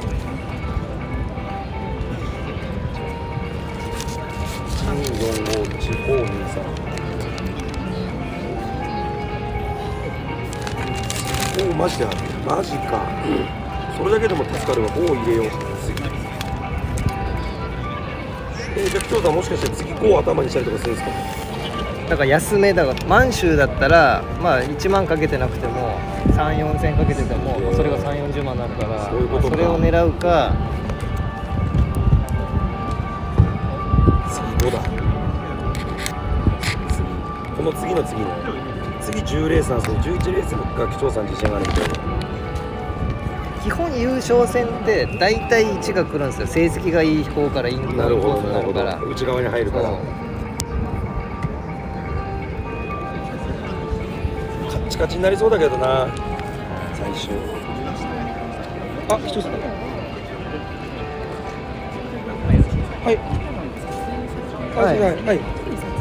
おお、マジである。マジか。それだけでも助かるわ。5を入れよう。次。じゃあ、今日はもしかして次5を頭にしたりとかするんですか？ だから安めだから、満州だったら、まあ1万かけてなくても、3、4千かけてても、それが3、40万になるから、 そういうことか。 それを狙うか、 次5だ。この次の次ね。次10レースなんですけど、11レースが貴重さん自信があるみたいで。 基本優勝戦って大体1が来るんですよ。成績がいい方からインコースになるから。 内側に入るから。カッチカチになりそうだけどな。最終。あ、一つだ。はい。はいはいはい。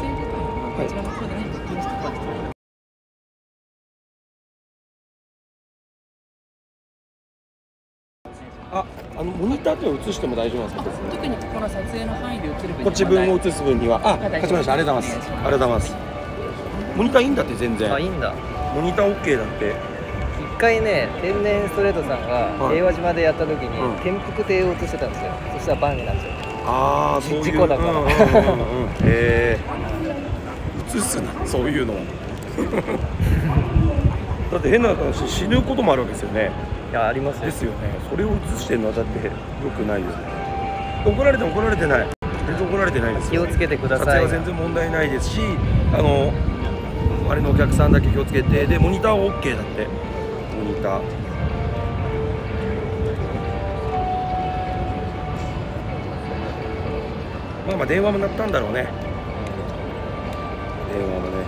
モニターっていうのを映しても大丈夫なんですか？ 特にここの撮影の範囲で映る分にはこっち分を映す分には、勝ちました。ありがとうございます。ありがとうございます。モニターいいんだって全然。 あ、いいんだ。 モニター OK だって。 一回ね、天然ストレートさんが平和島でやった時に、 うん転覆艇を映してたんですよ。そしたらバンになっちゃう。 ああ、そういう事故だから。 映すな、そういうの。だって変な話、死ぬこともあるわけですよね。 いや、ありますよ。 ですよね。それを映してるのはだって良くないですね。怒られても怒られてない。全然怒られてないですよ。 気をつけてください。 撮影は全然問題ないですし、あれのお客さんだけ気をつけて、でモニターは OK だって。モニター。まあ電話も鳴ったんだろうね。電話もね。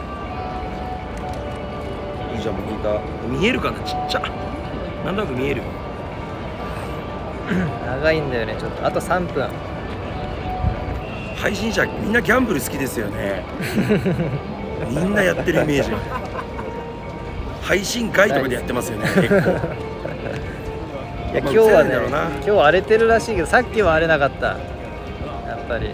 いいじゃん、モニター。見えるかな、ちっちゃ。なんとなく見える。 長いんだよね、ちょっと。あと3分。 配信者、みんなギャンブル好きですよね。みんなやってるイメージ。配信会とかでやってますよね、結構。 いや、今日はね、今日荒れてるらしいけど、さっきは荒れなかった。やっぱり。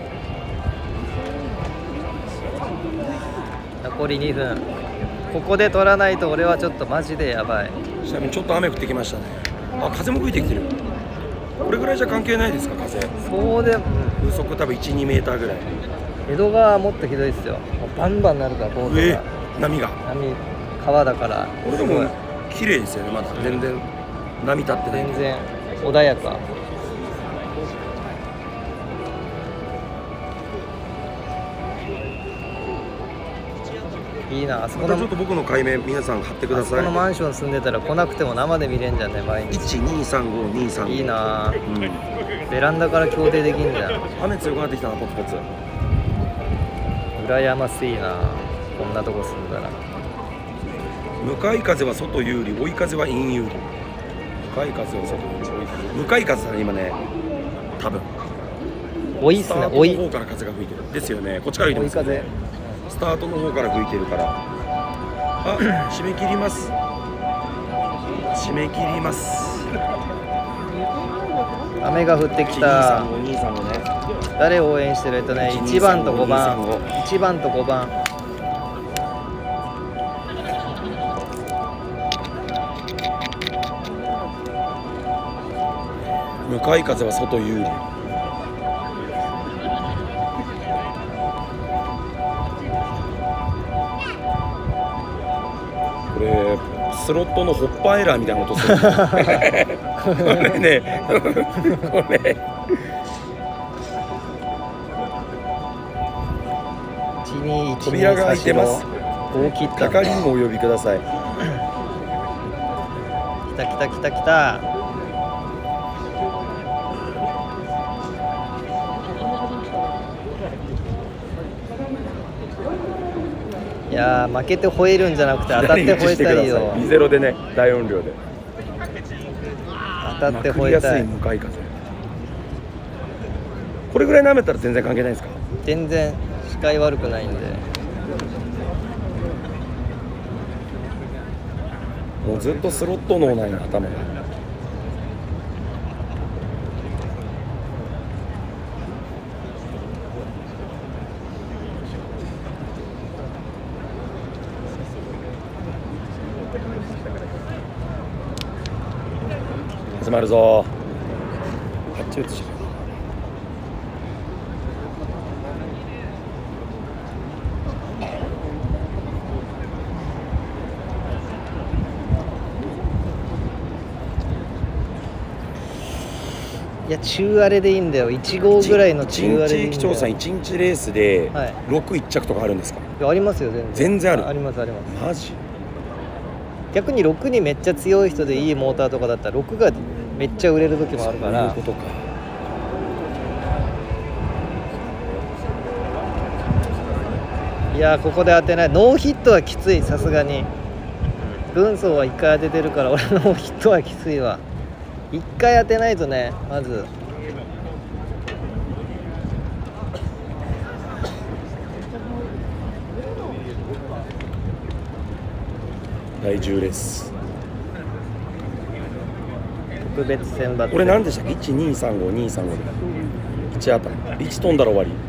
残り2分。ここで取らないと俺はちょっとマジでやばい。 ちなみにちょっと雨降ってきましたね。あ、風も吹いてきてる。これぐらいじゃ関係ないですか、風。 そうでも、 風速多分1、2メーターぐらい。 江戸川はもっとひどいですよ。もうバンバンなるから、ボードが。 波が。 川だから。 これでも綺麗ですよね、まだ全然波立ってない。 全然穏やか。いいな、あそこの。 ちょっと僕の海面皆さん貼ってください。 このマンション住んでたら来なくても生で見れんじゃんね、毎日。 1235235。 いいな、ベランダから協定できんじゃん。 雨強くなってきたな、ポツポツ。 羨ましいな、こんなとこ住んだら。 向かい風は外有利、追い風は陰有利。向かい風は外有利、追い風。向かい風だね、今ね。多分。 追いっすね、 追い。の方から風が吹いてる。ですよね。こっちから吹いてます、ね。 追い風。 スタートの方から吹いてるから。あ、締め切ります。締め切ります。 雨が降ってきた。 235ね。 誰を応援してる？1番と5番。1番と5番。 向かい風は外有利。これスロットのホッパーエラーみたいな音する。これね、これ。扉が開いてます。 大きい。 係員をお呼びください。 来た来た来た来た。いやー、負けて吠えるんじゃなくて当たって吠えたいよ。 2ゼロでね、大音量で当たって吠えたい。 向かい風。これぐらいの雨だったら全然関係ないですか？ 全然視界悪くないんで。 もうずっとスロット脳なんや頭が。始まるぞ。あっち打つし。 いや中荒れでいいんだよ。1号ぐらいの中荒れでいいんだよ。 1日機長さん1日レースではい 6、1着とかあるんですか？ いやありますよ全然。 全然ある。 ありますあります。 マジ？ 逆に6にめっちゃ強い人でいいモーターとかだったら6がめっちゃ売れる時もあるから。 そういうことか。 いやここで当てない。ノーヒットはきつい。さすがに軍曹は1回当ててるから俺ノーヒットはきついわ。1回当てないとね。まず第10レース。 特別選抜。 これ何でしたっけ？ 1,2,3,5,2,3,5 で1当たり1飛んだら終わり。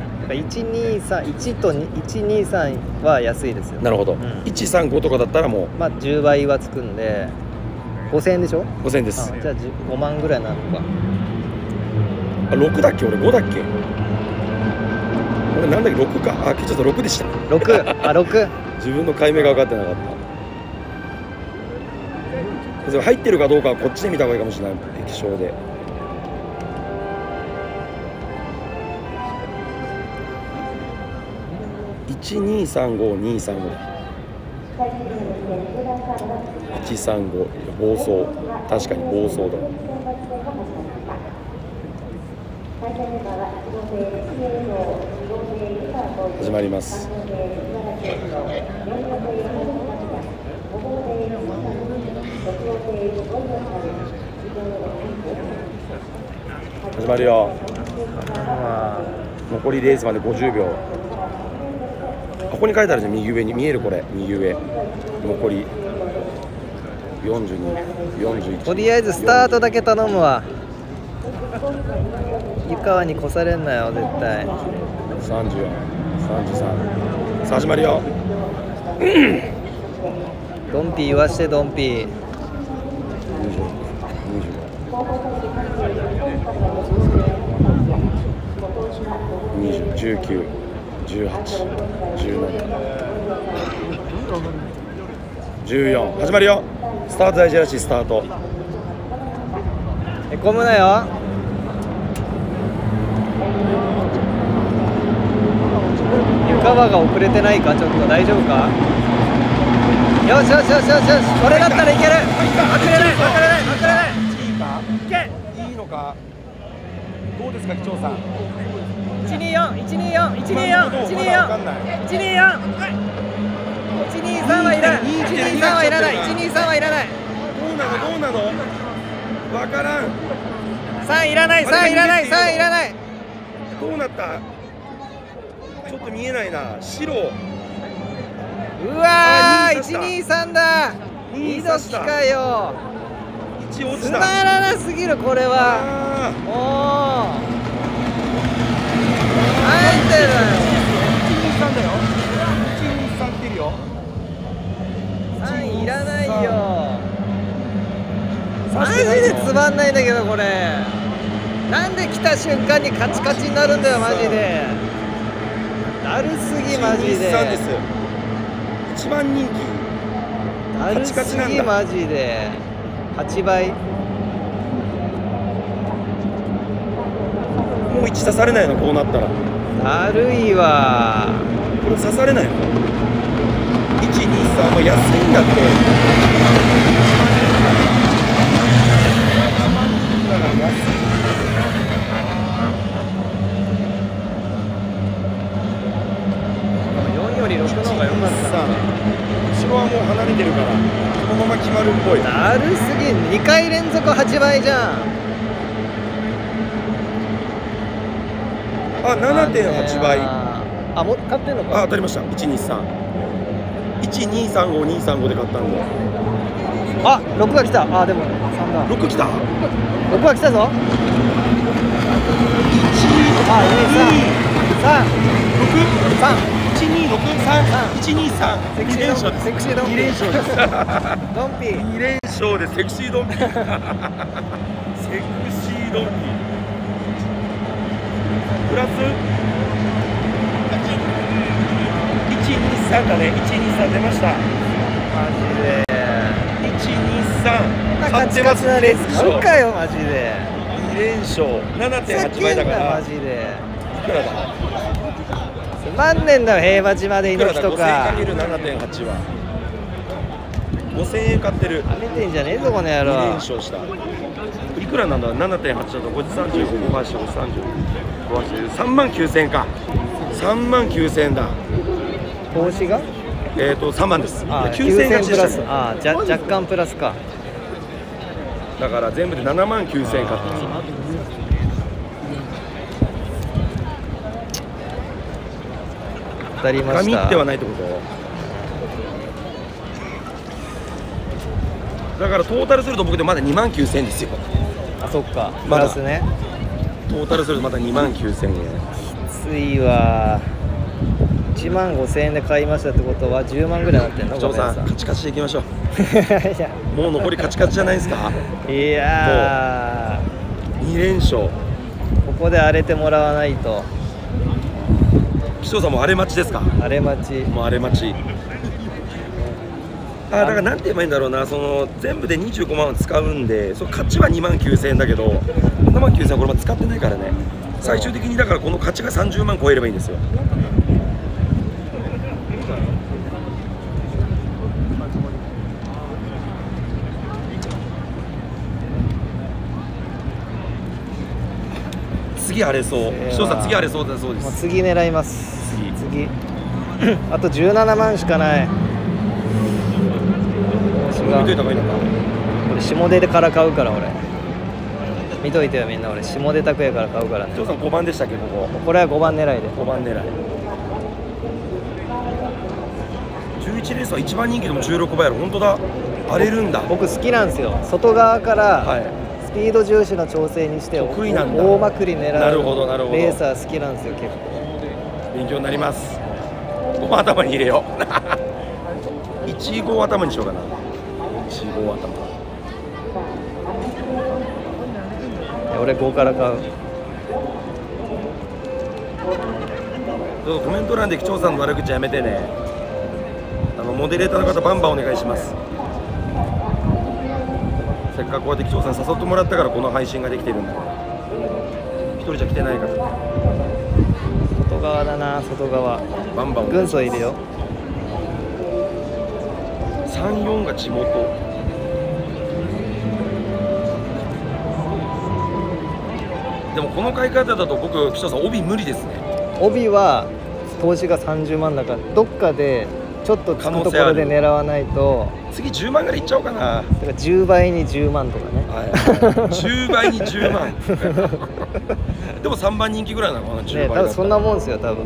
1と123は安いですよ。 なるほど、 ん 135とかだったらもまあ10倍はつくんで5000円でしょ。 う5000円です。 あじゃあ5万ぐらいになるのか。 あ6だっけ？俺5だっけ？俺なんだっけ6か。あちょっと6でした。 6あ6 自分の解明が分かってなかった。それ入ってるかどうかはこっちで見た方がいいかもしれない。液晶で。1,2,3,5,2,3,5 1,3,5暴走。確かに暴走だ。始まります。始まるよ。残りレースまで50秒。ここに書いてあるじゃん。右上に見える。これ右上残り42、41。 とりあえずスタートだけ頼むわ。湯川に越されんなよ絶対。 34、33。さあ始まるよ。 ドンピー言わしてドンピー。 20、19、18、17、14。始まるよ。スタート大事らしい。スタート。 へこむなよ。湯川が遅れてないか。ちょっと大丈夫か。よしよしよしよしよし。これだったらいける。遅れない遅れない遅れない。 いいか？ いけ。 いいのか？どうですか、機長さん。 124、124、124、124、124、123はいらない、123はいらない、123はいらない、 どうなの？どうなの？わからん。 3いらない、3いらない、3いらない。 どうなった？ちょっと見えないな。白。 うわー、123だ。いい時かよ。 1落つまちた。 らなすぎるこれは。おー。なんでだよ。 123だよ。123ってるよ。 3いらないよ。マジでつまんないんだけどこれ。なんで来た瞬間にカチカチになるんだよマジで。だるすぎマジで。 123です。一番人気。 だるすぎマジで。8倍。 もう1刺されないの？こうなったら。 だるいわ。 これ刺されないの？ 1、2、3は安いんだって。 4より6の方が良かった。 後ろはもう離れてるからこのまま決まるっぽい。 だるすぎ。2回連続8倍じゃん。 あ、7.8 倍。 あ、もう買ってんのか。 あ、当たりました。123、1235235で買ったんで。 あ、6が来た。あ、でも3だ。 6来た。 6が来たぞ。あ、2、3、 1263123 セクシードンピー。セクシードンピー。 2連勝です。 ドンピー。 2連勝でセクシードンピー。セクシードンピー。プラス123だね。123出ました。 マジで。 123。 カチカチなレース買うかよ、マジで。 2連勝。7.8 倍だから。 マジで。 いくらだ。 つまんねんだよ、平和島で猪木とか。 5000×7.8 は5000円買ってる。 はめてんじゃねえぞ、この野郎。 2連勝した。いくらなんだ。 7.8 だと535、585、35、3万9000円か。3万9000円だ。 投資が 3万です。 あ、 9000円勝ちでしたね。 あ、若干プラスか。 だから全部で7万9000円買ったんですよ。 当たりました。 紙ってはないってことだからトータルすると僕でまだ2万9000円ですよ。 あ、そっか。プまだラスね。 トータルするとまだ2万9000円。 きついわ。1万5000円で買いましたってことは10万ぐらいになってんの？ 長さん、カチカチでいきましょう。 いや、 もう残りカチカチじゃないですか。 いや 2連勝。 ここで荒れてもらわないと。 岸藤さんも荒れ待ちですか？ 荒れ待ち。 もう荒れ待ち。だからなんて言えばいいんだろうな、その全部で25万使うんで、その勝ちは2万9000円だけど、7万9000円はこれまで使ってないからね。最終的にだからこの勝ちが30万超えればいいんですよ。次荒れそう。岸藤さん次荒れそうだそうでもうす。 次狙います。次。あと17万しかない。 見といた方がいいのか。 俺下出から買うから俺。見といてよみんな、俺下出拓也から買うからね。 岸藤さん5番でしたっけ、ここ。 これは5番狙いで。 5番狙い。11レースは1番人気でも16倍ある。本当だ。荒れるんだ。 僕好きなんですよ。外側からはい。 スピード重視の調整にして得意なんだ大まくり狙うなるほどなるほどレーサー好きなんですよ結構。 勉強になります。ここ頭に入れよう。1号頭にしようかな。1号頭。 俺5から買う。 どうぞコメント欄で機長さんの悪口やめてね。モデレーターの方バンバンお願いします。せっかくこうやって機長さん誘ってもらったからこの配信ができてるんだから。一人じゃ来てないから。 外側だな、外側。 バンバン軍曹いるよ。 34が地元。でもこの買い方だと僕、岸田さん帯無理ですね。 帯は投資が30万だからどっかでちょっとつくところで狙わないと。 次10万ぐらいいっちゃおうかな。 だから10倍に10万とかね。 はい、10倍に10万。でも3番人気ぐらいなのかな、10倍だったら。 ね、多分そんなもんですよ、多分。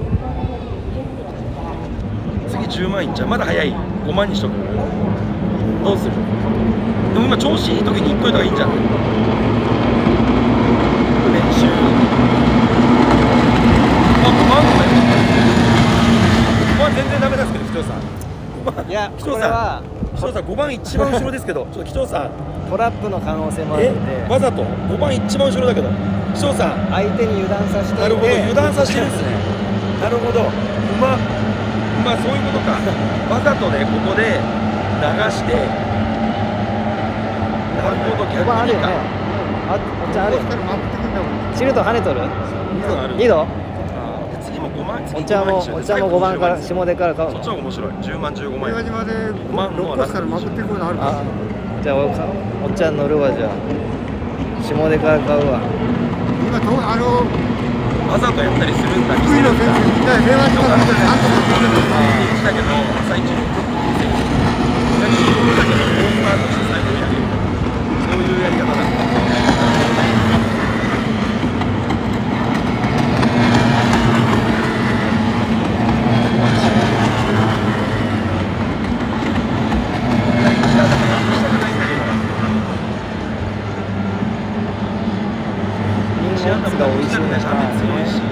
次10万いっちゃう。まだ早い。5万にしとく。どうする？でも今調子いい時にいっといた方がいいんじゃない？練習。あ、5万とかや。5万全然ダメなんですけど、紀藤さん。 いや、 紀藤さん。 これは紀藤さん5番一番後ろですけど、ちょっと紀藤さん。 トラップの可能性もあるんで。 わざと5番一番後ろだけど、紀藤さん。 相手に油断させて。 なるほど、油断させてるんですね。なるほど。まあそういうことか。わざとね、ここで流して。なるほど、逆にか。 あるよね。あ、お茶ある。シルト跳ねとる。2度。 次も5万。 お茶も5番から下出から買う。 そっちの方が面白い。10万15万。 平和島で 5万の 6個からまくってくるのあるから。 じゃあお茶乗るわ。じゃあ下出から買うわ。 今わざとやったりするんだ。 福井の選手みたい平和島みたいななんとかだけど朝一の選手。だけどオーバーとして最後にやる。そういうやり方だ。 ンツが美味しいのか強いし。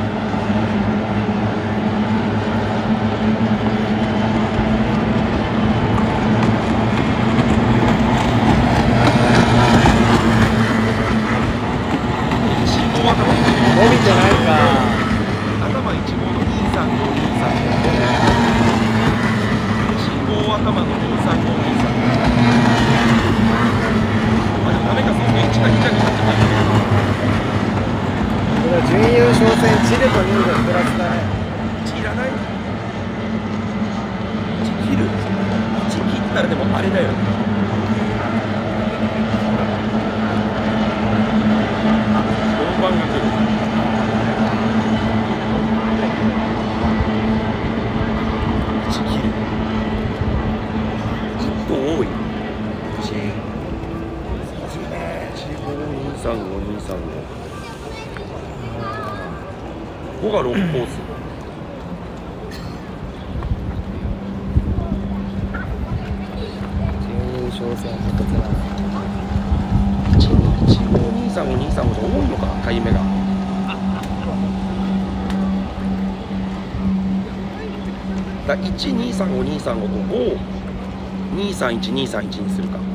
伸びてないか。 頭1号の235231号頭の23523あ、でもダメか、その1が2着になっちゃったこれは準優勝戦チルと2でプラスだね。 1いらない、1切る、1切ったらでもあれだよ、4番が来る。多い。5が6コース。 準優勝戦一つな。 1523523じゃ多いのか、回目が。だ1235235と5。231231231にするか。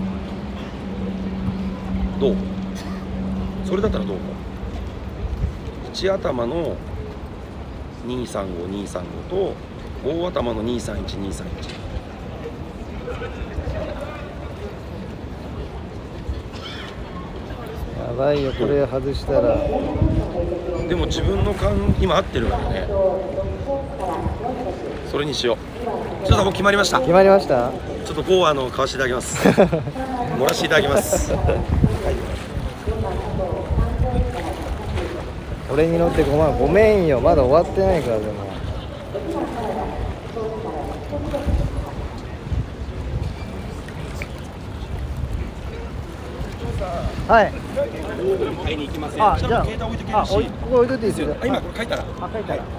どう？それだったらどう思う？1頭の23523と5頭の2312331。 やばいよ、これ外したら。 でも自分の勘今合ってるからね。それにしよう。ちょっともう決まりました。 決まりました。 ちょっと5は買わせていただきます。盛らせていただきます。 俺に乗って5万、ごめんよ、まだ終わってないから。でもはい。 買いに行きますよ。 あ、じゃあ、 携帯置いてけるし。 ここ置いといていいですよ。 今書いたら。 書いたら。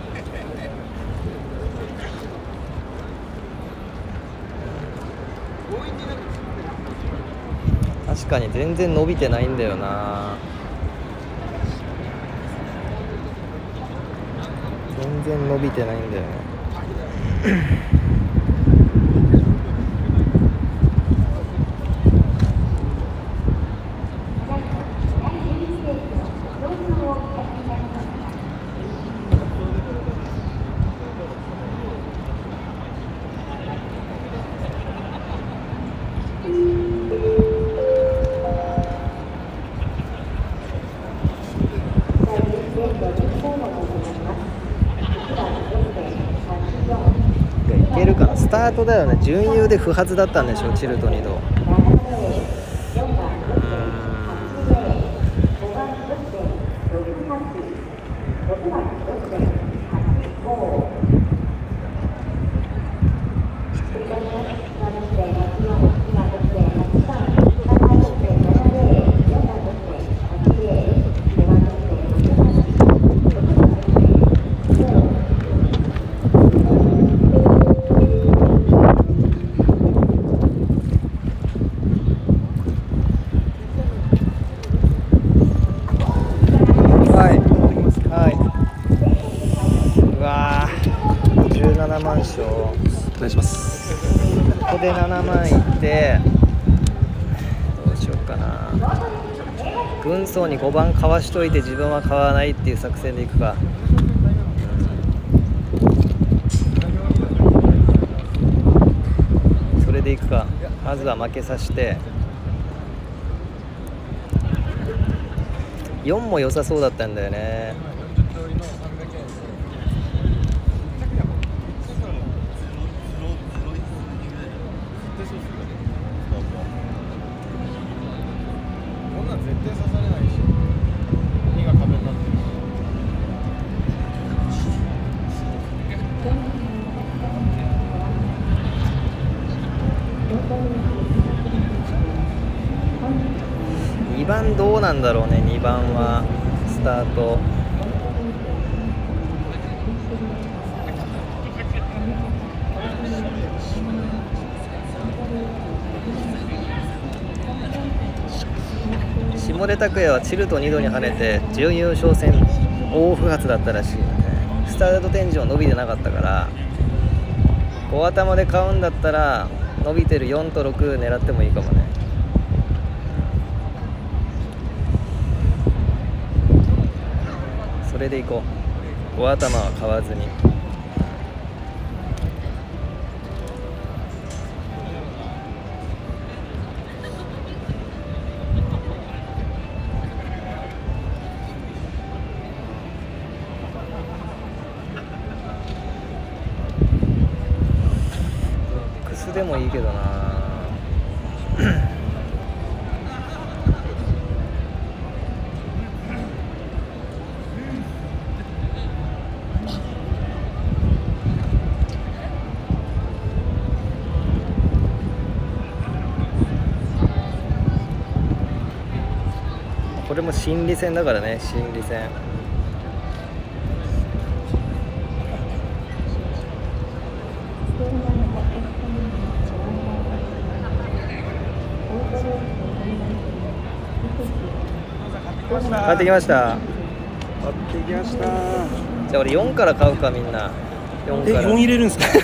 確かに全然伸びてないんだよな。全然伸びてないんだよね。いけるかな。スタートだよね。準優で不発だったんでしょ、チルト2度。7万勝お願いします。 ここで7万いってどうしようかな。軍曹に5番かわしといて自分は買わないっていう作戦でいくか。それでいくか。まずは負けさせて4も良さそうだったんだよね。2番どうなんだろうね。2番はスタート下出拓也はチルト2度に跳ねて準優勝戦大不発だったらしい。スタート天井伸びてなかったから、5頭で買うんだったら伸びてる4と6狙ってもいいかもね。それでいこう。5頭は買わずに。クスでもいいけどな。これも心理戦だからね、心理戦。買ってきました。 買ってきました。 じゃあ俺4から買うか、みんな。4から。 4入れるんですか？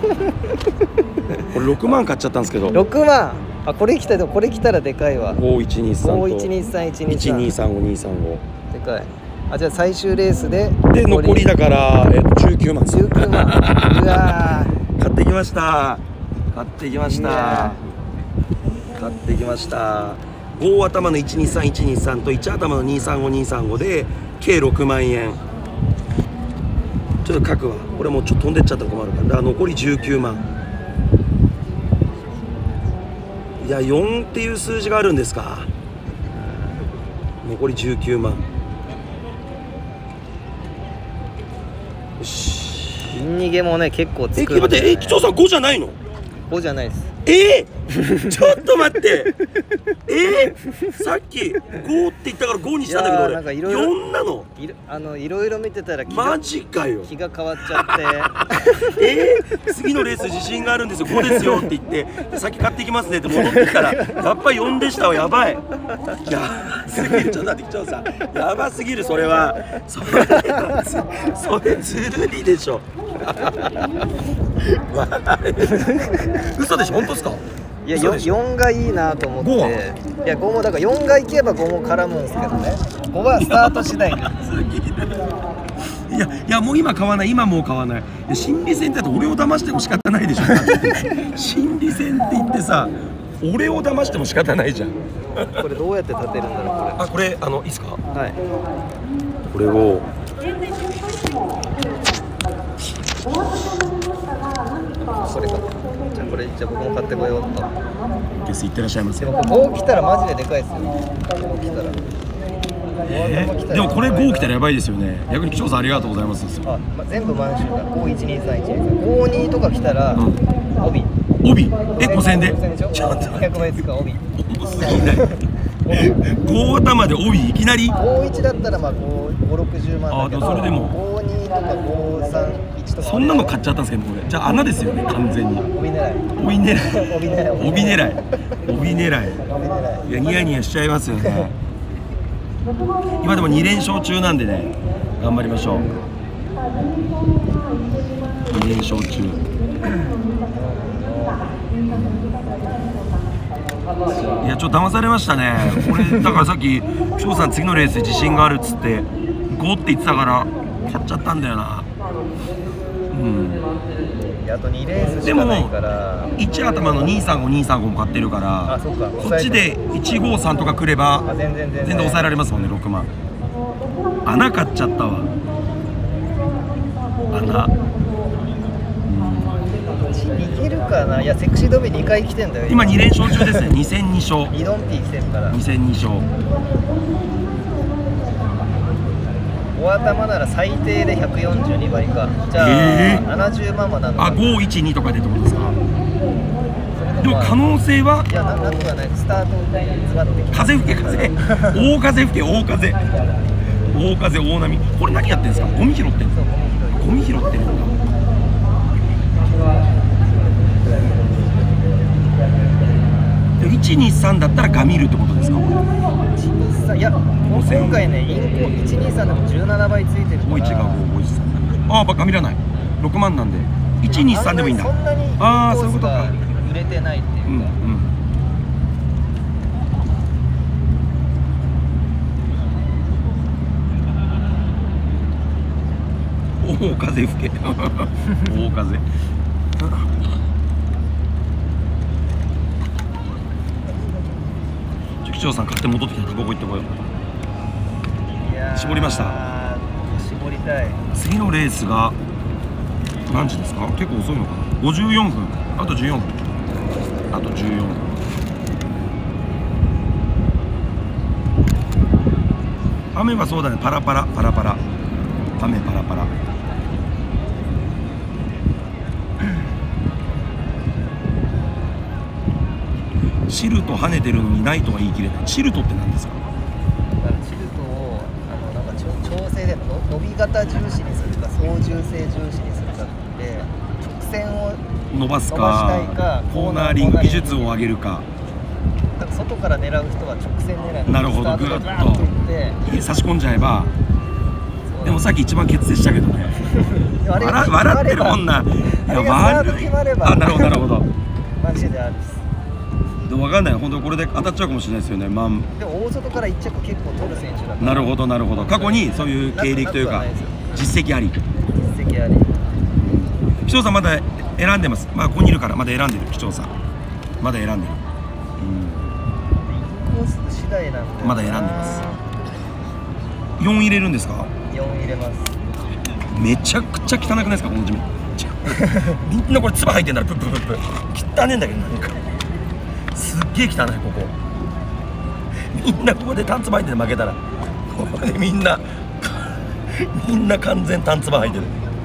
これ6万買っちゃったんですけど。 6万。あ、これ来たで、これ来たらでかいわ。 5123と 5123123でかい。あ、じゃあ最終レースで残りだから19万。 19万。うわー、買ってきました。買ってきました。買ってきました。5頭の123123と1頭の235235で計6万円。ちょっと書くわ。これもうちょっと飛んでっちゃったら困るから。だから残り19万。いや、4っていう数字があるんですか。残り19万。よし。 インニゲもね、結構つく、ね。 待って、機長さん5じゃないの ？5じゃないです。 ちょっと待って。さっき5って言ったから5にしたんだけど、俺4なの。 いろいろ見てたらマジかよ。 気が変わっちゃって次のレース自信があるんですよ、5ですよって言って先買ってきますねって戻ってきたらやっぱ4でしたわ。やばい。やばすぎる。ちょっと待って、機長さん、やばすぎる。それはそれずるいでしょ。嘘でしょ？本当ですか？ いや、4がいいなと思って。いや、5もだから4がいけば5も絡むんですけどね。5はスタート次第で。 いやもう今買わない。今もう買わない。心理戦って俺を騙しても仕方ないでしょ。心理戦って言ってさ、俺を騙しても仕方ないじゃん。 これどうやって立てるんだろう、これ。 あ、これいいですか？ はい。 これをこれか。じゃあこれ、じゃあ僕も買ってこようと。 ゲスいってらっしゃいませ。 でも5来たらマジででかいですよ。5来たら。 でもこれ5来たらやばいですよね。逆に機長さんありがとうございますですよ。 全部満州だ。5123123。52とか来たら帯。 帯5000円で。 ちょっと200倍ですか、帯。 多すぎない。5頭で帯いきなり。 51だったらまあ560万だけど。 それでも 52とか531とか。 そんなの買っちゃったんですけど、これじゃあ穴ですよね、完全に。 帯狙い。 帯狙い。 帯狙い。 帯狙い。帯狙い。いや、ニヤニヤしちゃいますよね。今でも2連勝中なんでね、頑張りましょう。2連勝中。いや、ちょっと騙されましたね。これだからさっき翔さん次のレース自信があるっつって5って言ってたから買っちゃったんだよな。 あと2レースしかないから。 でも1頭の235235も買ってるから、 あ、そうか。 こっちで153とか来れば全然抑えられますもんね。6万。穴買っちゃったわ。穴。 逃げるかな。いや、セクシードビ2回来てんだよ。 今2連勝中ですね。2戦2勝。 2ドンピー来てるから。 2戦2勝。 5頭なら最低で142倍か。じゃあ、70万はなのか。 512とかでってことですか？でも可能性は。 いや、なくはない。スタートでズバッてきて。 風吹け風。大風吹け大風。大風大波。これ何やってんですか？ゴミ拾ってんの？ゴミ拾ってるんだ。123だったらガミるってことですか？123 123いや今回ねインコ123でも17倍ついてるから 51が553ああ限らない6万なんで123でもいいんだそんなにああそういうことか売れてないっていうか、 大風吹け大風機長さん買って戻ってきたらタバコ行ってこよう絞りました絞りたい次のレースが何時ですか結構遅いのかな54分あと14分あと14分雨はそうだねパラパラパラパラ雨パラパラシルト跳ねてるのにないとは言い切れないシルトって何ですかシルトをなんか調整で伸び型重視にするか操縦性重視にするかって直線を伸ばす伸ばしたいかかコーナーリング技術を上げるかなんか外から狙う人は直線狙いなるほどスタートでぐーっとガーッといって差し込んじゃえばでもさっき一番決定したけどね笑ってるもんな。 あれがスタート決まればあ、なるほどなるほど。 マジであるっす。 でも分かんない本当これで当たっちゃうかもしれないですよね。まあでも大外から1着結構取る選手だから。 なるほどなるほど。過去にそういう経歴というか実績あり。 実績あり。 機長さんまだ選んでます。まあここにいるからまだ選んでる機長さん。まだ選んでる。 コース次第なんで。 まだ選んでます。4入れるんですか ？4入れます。 めちゃくちゃ汚くないですかこのジム。みんなこれ唾入ってんだらプッププップ。汚ねえんだけどなんか。すっげえ汚いここ。みんなここでタンツバ履いて負けたらここでみんな完全タンツバ履いてる。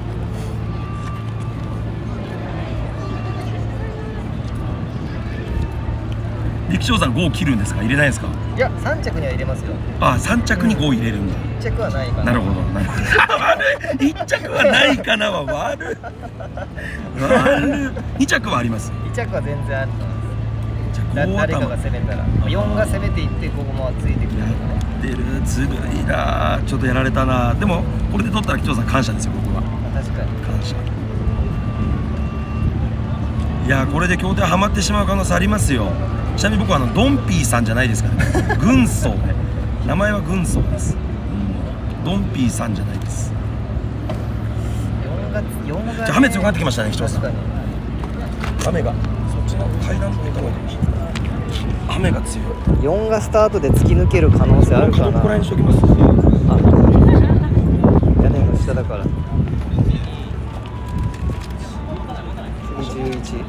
力士さん5切るんですか入れないですか。 いや3着には入れますよ。 ああ3着に5入れるんだ。 1着はないかな。 なるほどなるほど。1着はないかなは悪い2着はあります。 2着は全然あると思います。 誰かが攻めたら4が攻めていってここもついてくる。 やってるずるいな。ちょっとやられたな。でもこれで取ったら機長さん感謝ですよ僕は。 確かに感謝。いやこれで協定はまってしまう可能性ありますよ。ちなみに僕はドンピーさんじゃないですからね。軍曹ね。名前は軍曹です、ドンピーさんじゃないです。 4がじゃあ雨強くなってきましたね機長さん。 確かに雨がそっちの階段のところに雨が強い。 4がスタートで突き抜ける可能性あるかな。 どこら辺にしときます。 あ、屋根の下だから次11。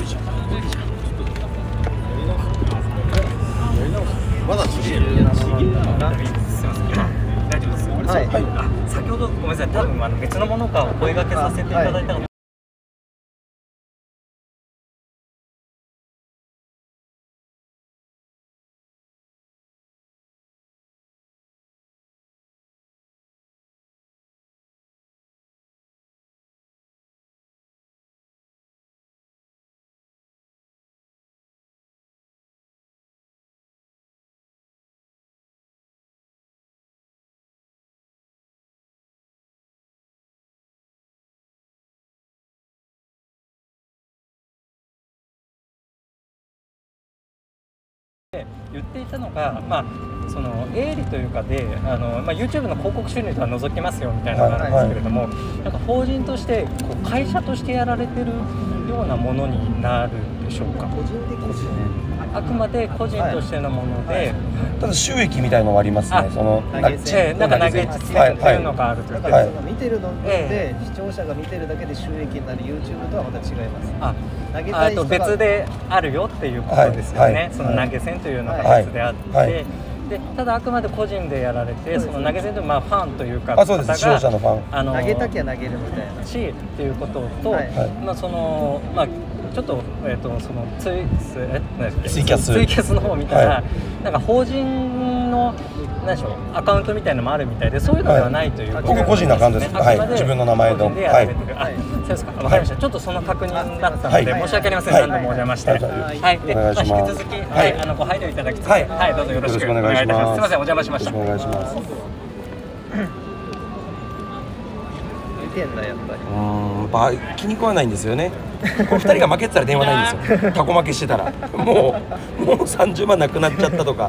まだ次 17番だな。 大丈夫です。 はい、 先ほどごめんなさい、多分別のものかお声掛けさせていただいたので。言っていたのが、その営利というかでYouTube の広告収入とは除きますよみたいなのなんですけれども、なんか法人としてこう会社としてやられてるようなものになるんでしょうか。 個人的ですね。 あくまで個人としてのもので、 ただ収益みたいのはありますね。その投げ銭なんか投げ銭っていうのがあるというか、 だからその見てるので、視聴者が見てるだけで収益になる YouTube とはまた違います。投げたい人が別であるよっていうことですよね。その投げ銭というのが別であって、でただあくまで個人でやられて、その投げ銭というファンというかそうです。視聴者のファン。 投げたきゃ投げるみたいなしっていうことと、そのちょっとそのツイキャスの方を見たら、なんか法人の何でしょうアカウントみたいなのもあるみたいで、そういうのではないということ僕個人のアカウントです。はい、自分の名前の。 でやられてる。そうですか。わかりました。ちょっとその確認だったので申し訳ありません。何度もお邪魔して。はい。で、引き続きご配慮いただきつつ、はい、どうぞよろしくお願いいたします。すみません、お邪魔しました。 お願いします。 見てんだやっぱり。 気に食わないんですよね。これ2人が負けてたら電話ないんですよ。タコ負けしてたらもう30万なくなっちゃったとか。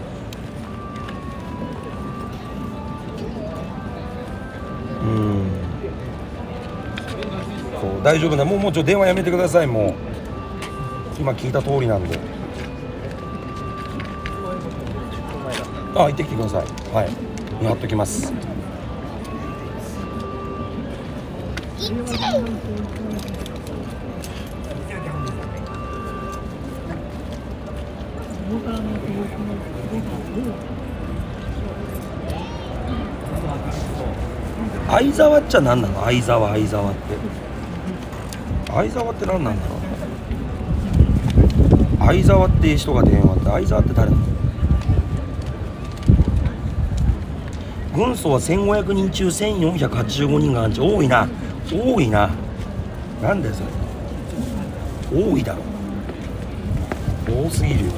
そう大丈夫な、もう電話やめてください。もう今聞いた通りなんで。行ってきてください。はい、見張っときます。相沢っちゃ何なの？相沢って何なんだろう。相沢って人が電話って、相沢って誰なの？軍曹は1500人中1485人がアンチ。多いななんだよそれ。多いだろ、多すぎるよ。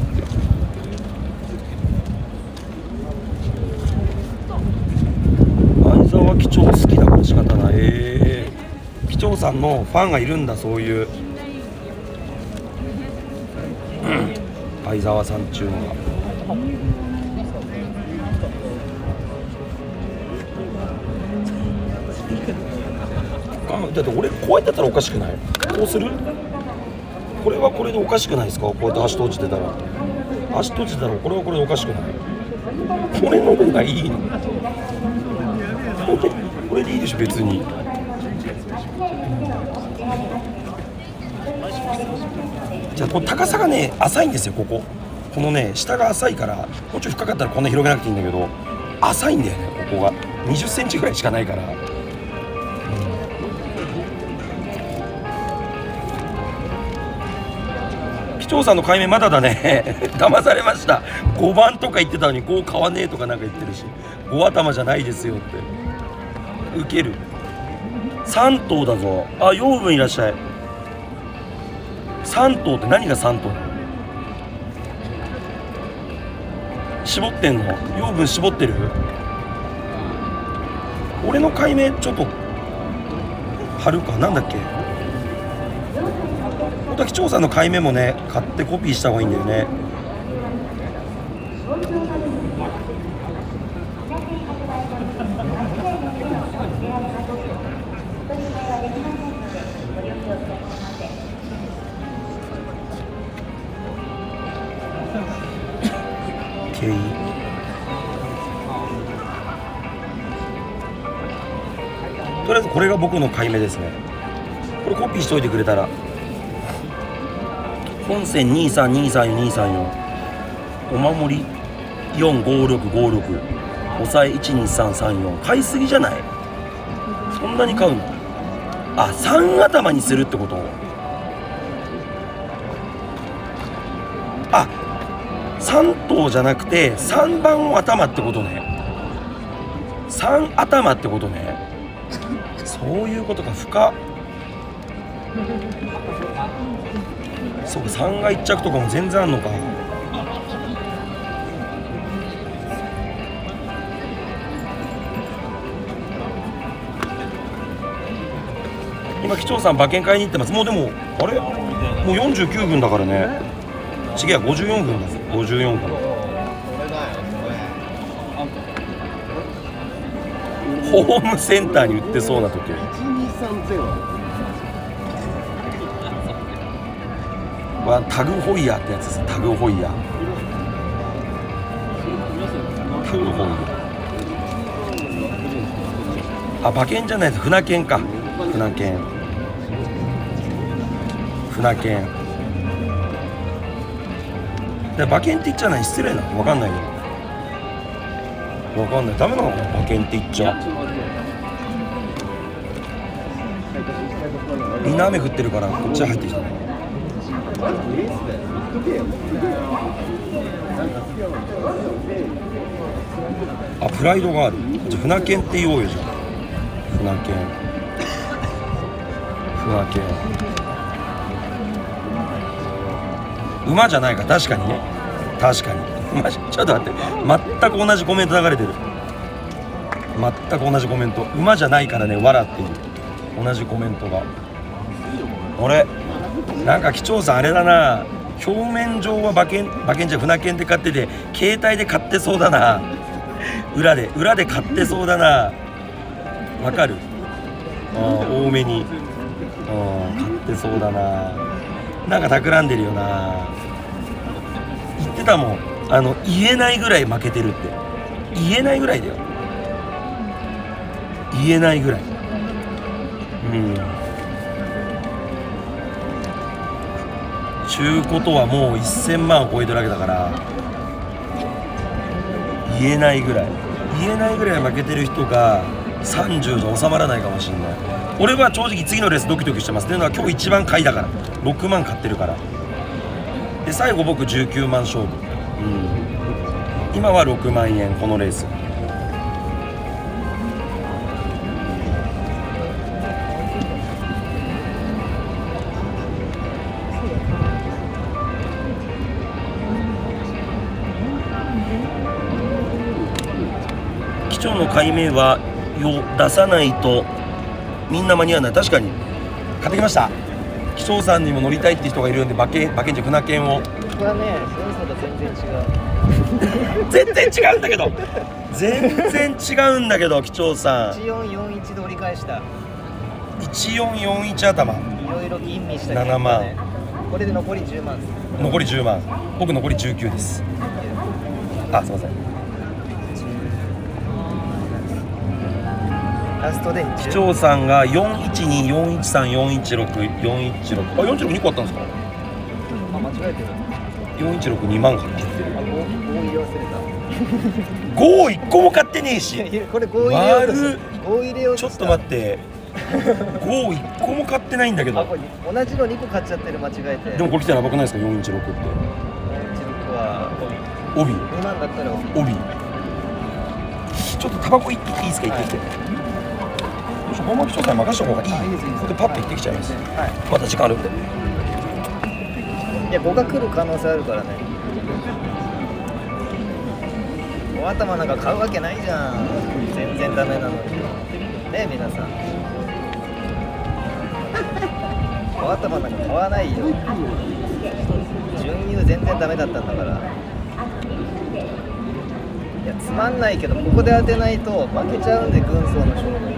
相沢機長好きだから仕方ない。機長さんのファンがいるんだ、そういう相沢さんっちゅうのが。だって俺こうやってやったらおかしくない？こうする？これはこれでおかしくないですか？こうやって足閉じてたらこれはこれでおかしくない？これの方がいいの？これでいいでしょ別に。じゃあこの高さがね浅いんですよ。このね下が浅いから、もうちょい深かったらこんな広げなくていいんだけど、浅いんだよね。ここが20センチぐらいしかないから。機長さんの解明まだだね騙されました。5番とか言ってたのに5買わねえとかなんか言ってるし、5頭じゃないですよってウケる。3頭だぞ。養分いらっしゃい。3頭って何が3頭なの？絞ってんの？養分絞ってる？俺の解明ちょっと貼るか。なんだっけ、本当は機長さんの解明もね買ってコピーした方がいいんだよね。とりあえずこれが僕の解明ですね。これコピーしといてくれたら。本線2323424、お守り45656、抑え12334。買いすぎじゃない？そんなに買うの？3頭にするってこと？3頭じゃなくて3番を頭ってことね。3頭ってことね。そういうことか。深っ。そうか、3が1着とかも全然あんのか。今機長さん馬券買いに行ってます。もうでもあれもう49分だからね。違う、54分だぜ。54分。ホームセンターに売ってそうな時計。タグホイヤーってやつです。タグホイヤー。タグホイヤー。馬券じゃないです。船券か。船券。で馬券って言っちゃない。失礼なの分かんないけど。分かんない。ダメなのかな、馬券って言っちゃ。みんな雨降ってるからこっち入ってきたね。 あ、プライドがある。じゃあ船券って言おうよ。じゃあ船券馬じゃないか。確かにね、確かに馬じゃ、ちょっと待って、全く同じコメント流れてる。全く同じコメント。馬じゃないからね、わらっていう同じコメントが。俺なんか機長さんあれだな、表面上は馬券じゃ船券で買ってて携帯で買ってそうだな。裏で買ってそうだな。わかる？多めに買ってそうだな。なんか企んでるよな。言ってたもん、言えないぐらい負けてるって。言えないぐらいだよ。言えないぐらい。ちゅうことはもう1000万を超えてるわけだから、言えないぐらい負けてる人が30じゃ収まらないかもしれない。俺は正直次のレースドキドキしてます。っていうのは今日一番買いだから6万買ってるから。で最後僕19万勝負、今は6万円このレース。機長の解明は出さないとみんな間に合わない。確かに買ってきました。機長さんにも乗りたいって人がいるんで、馬券じゃ船券を。 これはね、そういうのと全然違う。 全然違うんだけど全然違うんだけど、機長さん 1441で折り返した。 1441頭。 いろいろ吟味した 7万。 これで残り10万です。 残り10万。僕残り19です。あ、すいません。 ラストで機長さんが412、413、416、416。あ、416、2個あったんですか。 あ、間違えてる。 416、2万買ってきてる。 5入れ忘れ 5を1個も買ってねえし。 た。これ5入れようとした。5入れようとした。 ちょっと待って。5を1個も買ってないんだけど。 これ同じの2個買っちゃってる、間違えて。 でもこれ来たらやばくないですか、416って。 416は帯。 2万だったら帯。ちょっとタバコ行っていいですか、行ってきて。本間機長さん任した方がいい。でパッと行ってきちゃいます。また時間あるんで。 いや、5が来る可能性あるからね。お頭なんか買うわけないじゃん。全然ダメなのにね、皆さん。お頭なんか買わないよ。準優全然ダメだったんだから。いや、つまんないけどここで当てないと負けちゃうんで、軍曹の勝負。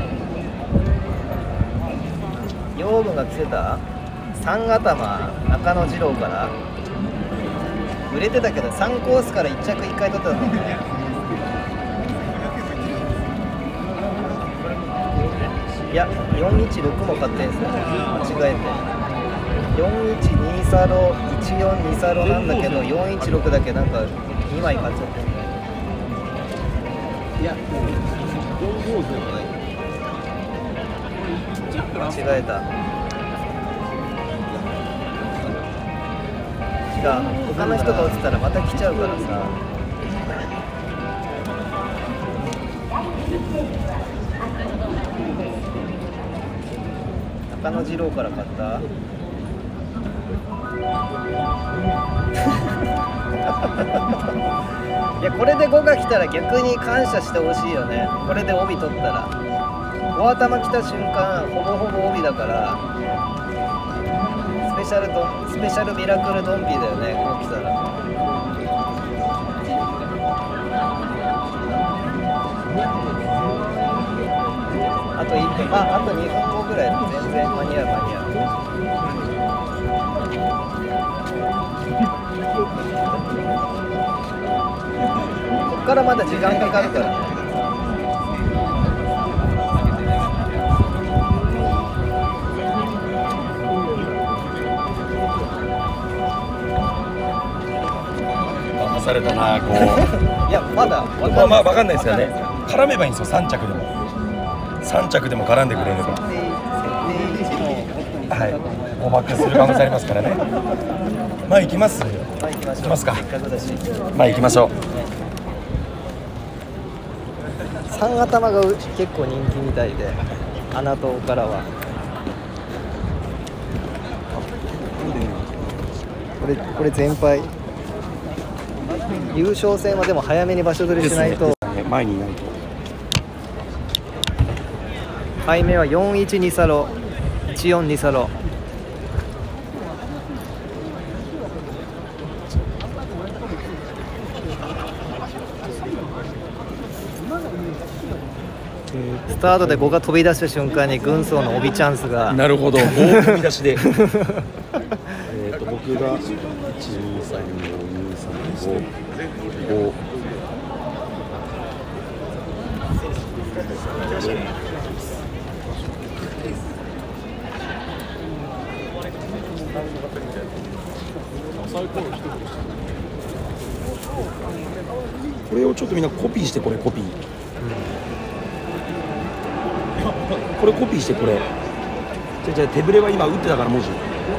養分が来てた3頭、中野二郎から売れてたけど、3コースから1着1回取ってたんだよね。いや、416も買ってんすよ、間違えて。412サロ、142サロなんだけど、416だけなんか2枚買っちゃって。間違えた。他の人が落ちたらまた来ちゃうからさ。中野二郎から買ったいや、これで5が来たら逆に感謝してほしいよね。これで帯取ったら、5頭来た瞬間ほぼほぼ帯だから、スペシャルミラクルドンピーだよね、こう来たら。あと1分、あと2分後ぐらい、全然間に合う間に合う。こっからまだ時間かかるからね。 されたな、こう。 いや、まだ分かんないですよね。絡めばいいんですよ、3着でも。3着でも絡んでくれれば。はい。 オーバークする可能性ありますからね。まあ行きます。 行きましょう。 行きますか。 せっかくだし。 まあ行きましょう。 3頭が結構人気みたいで、穴党からは。これ全敗。優勝戦はでも早めに場所取りしないと。 前にいないと。 敗目は412サロ、142サロ。スタートで5が飛び出した瞬間に軍曹の帯チャンスが。 なるほど。大飛び出しで。僕が1、2、3、4、2、3、5、5。これをちょっとみんなコピーして、これコピー、これコピーして、これじゃ手ぶれは今打ってたから文字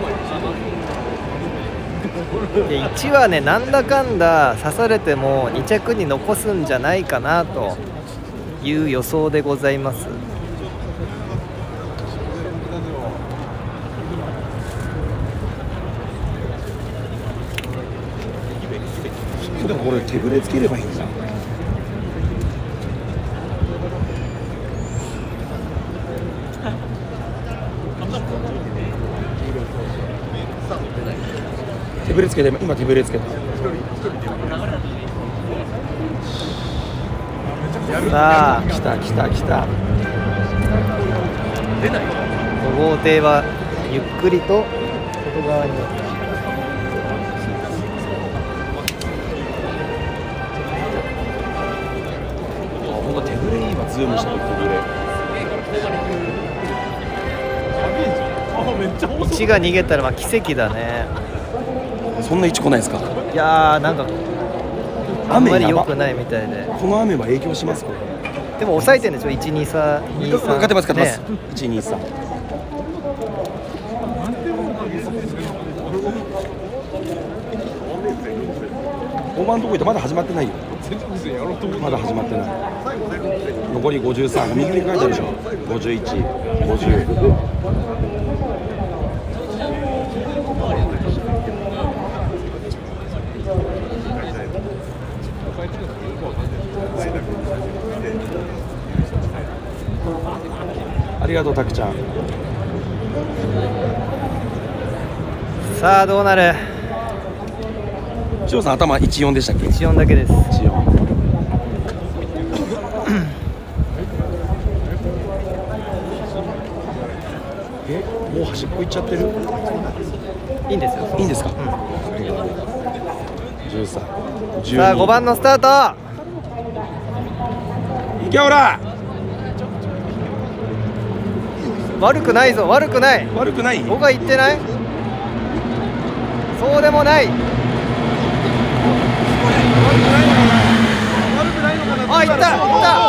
で1はね、なんだかんだ刺されても2着に残すんじゃないかなという予想でございます。 でもこれ手ぶれつければいいんだ。手ぶれつけて、今手ぶれつけた。 さあ来た。 5号艇はゆっくりと外側に。 ほんと手ぶれいいわ、ズームした時手ぶれ。 1が逃げたらまあ奇跡だね。 そんな位置来ないですか。 いやー、なんかあんまり良くないみたいで。 この雨は影響しますか。 でも抑えてるんでしょ、1、2、3、2、3。 勝てます。 ね、 1、2、3。5番のとこ行ってまだ始まってないよ。まだ始まってない。残り53。右に書いてあるでしょ。51、50。ありがとう、たくちゃん。 さあどうなる。 しおさん頭14でしたっけ。 14だけです。 14。もう端っこ行っちゃってる。 いいんですよ。 いいんですか。13。 さあ5番のスタート。 いけほら。 悪くないぞ、悪くない。 悪くない。 5がいってない。そうでもない。あ、いったいったいった。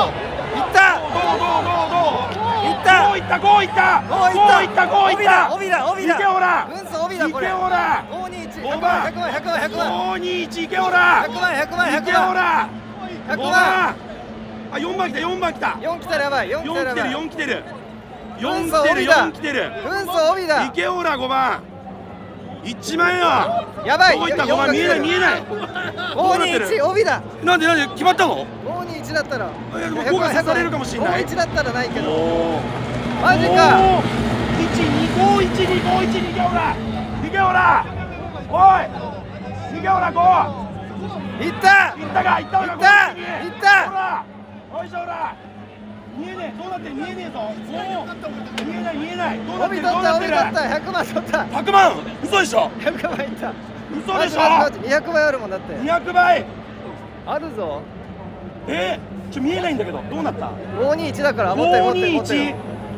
5いった。 帯だ。 いけほら。 軍曹帯だこれ。 いけほら。 521。 5番。 100万。 521いけほら。 100万。 いけほら。 100万。 あ、4番来た。 4来たらやばい。4来たらやばい。 4来てる。 軍曹帯だ。 いけほら5番。1万よ。 やばい。 どこ行った5番。見えない。 521帯だ。 なんで決まったの 521だったら。 5が刺されるかもしれない。 521だったらないけど。 マジか。 1251251いけほら。おい。いけほら5。 いった。 いったほら。おいしょほら。見えねえ。どうなってる。見えねえぞ。見えない。どうなってる。 100万取った。 100万。嘘でしょ。 100万いった。 嘘でしょ。 200倍あるもんだって。 200倍あるぞ。 見えないんだけど。どうなった。 521だから。持ってる。 521。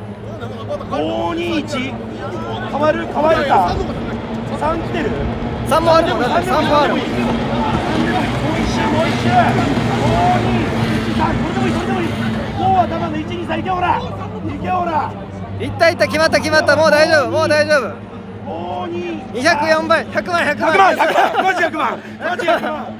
変わるか。3来てる。 3もあるもんだって。3もある。 もう一周。521。それでもいい。5はただの123いけほら。 いった。決まった。もう大丈夫。 521 204倍、100万、100万、 マジ100万、マジ100万。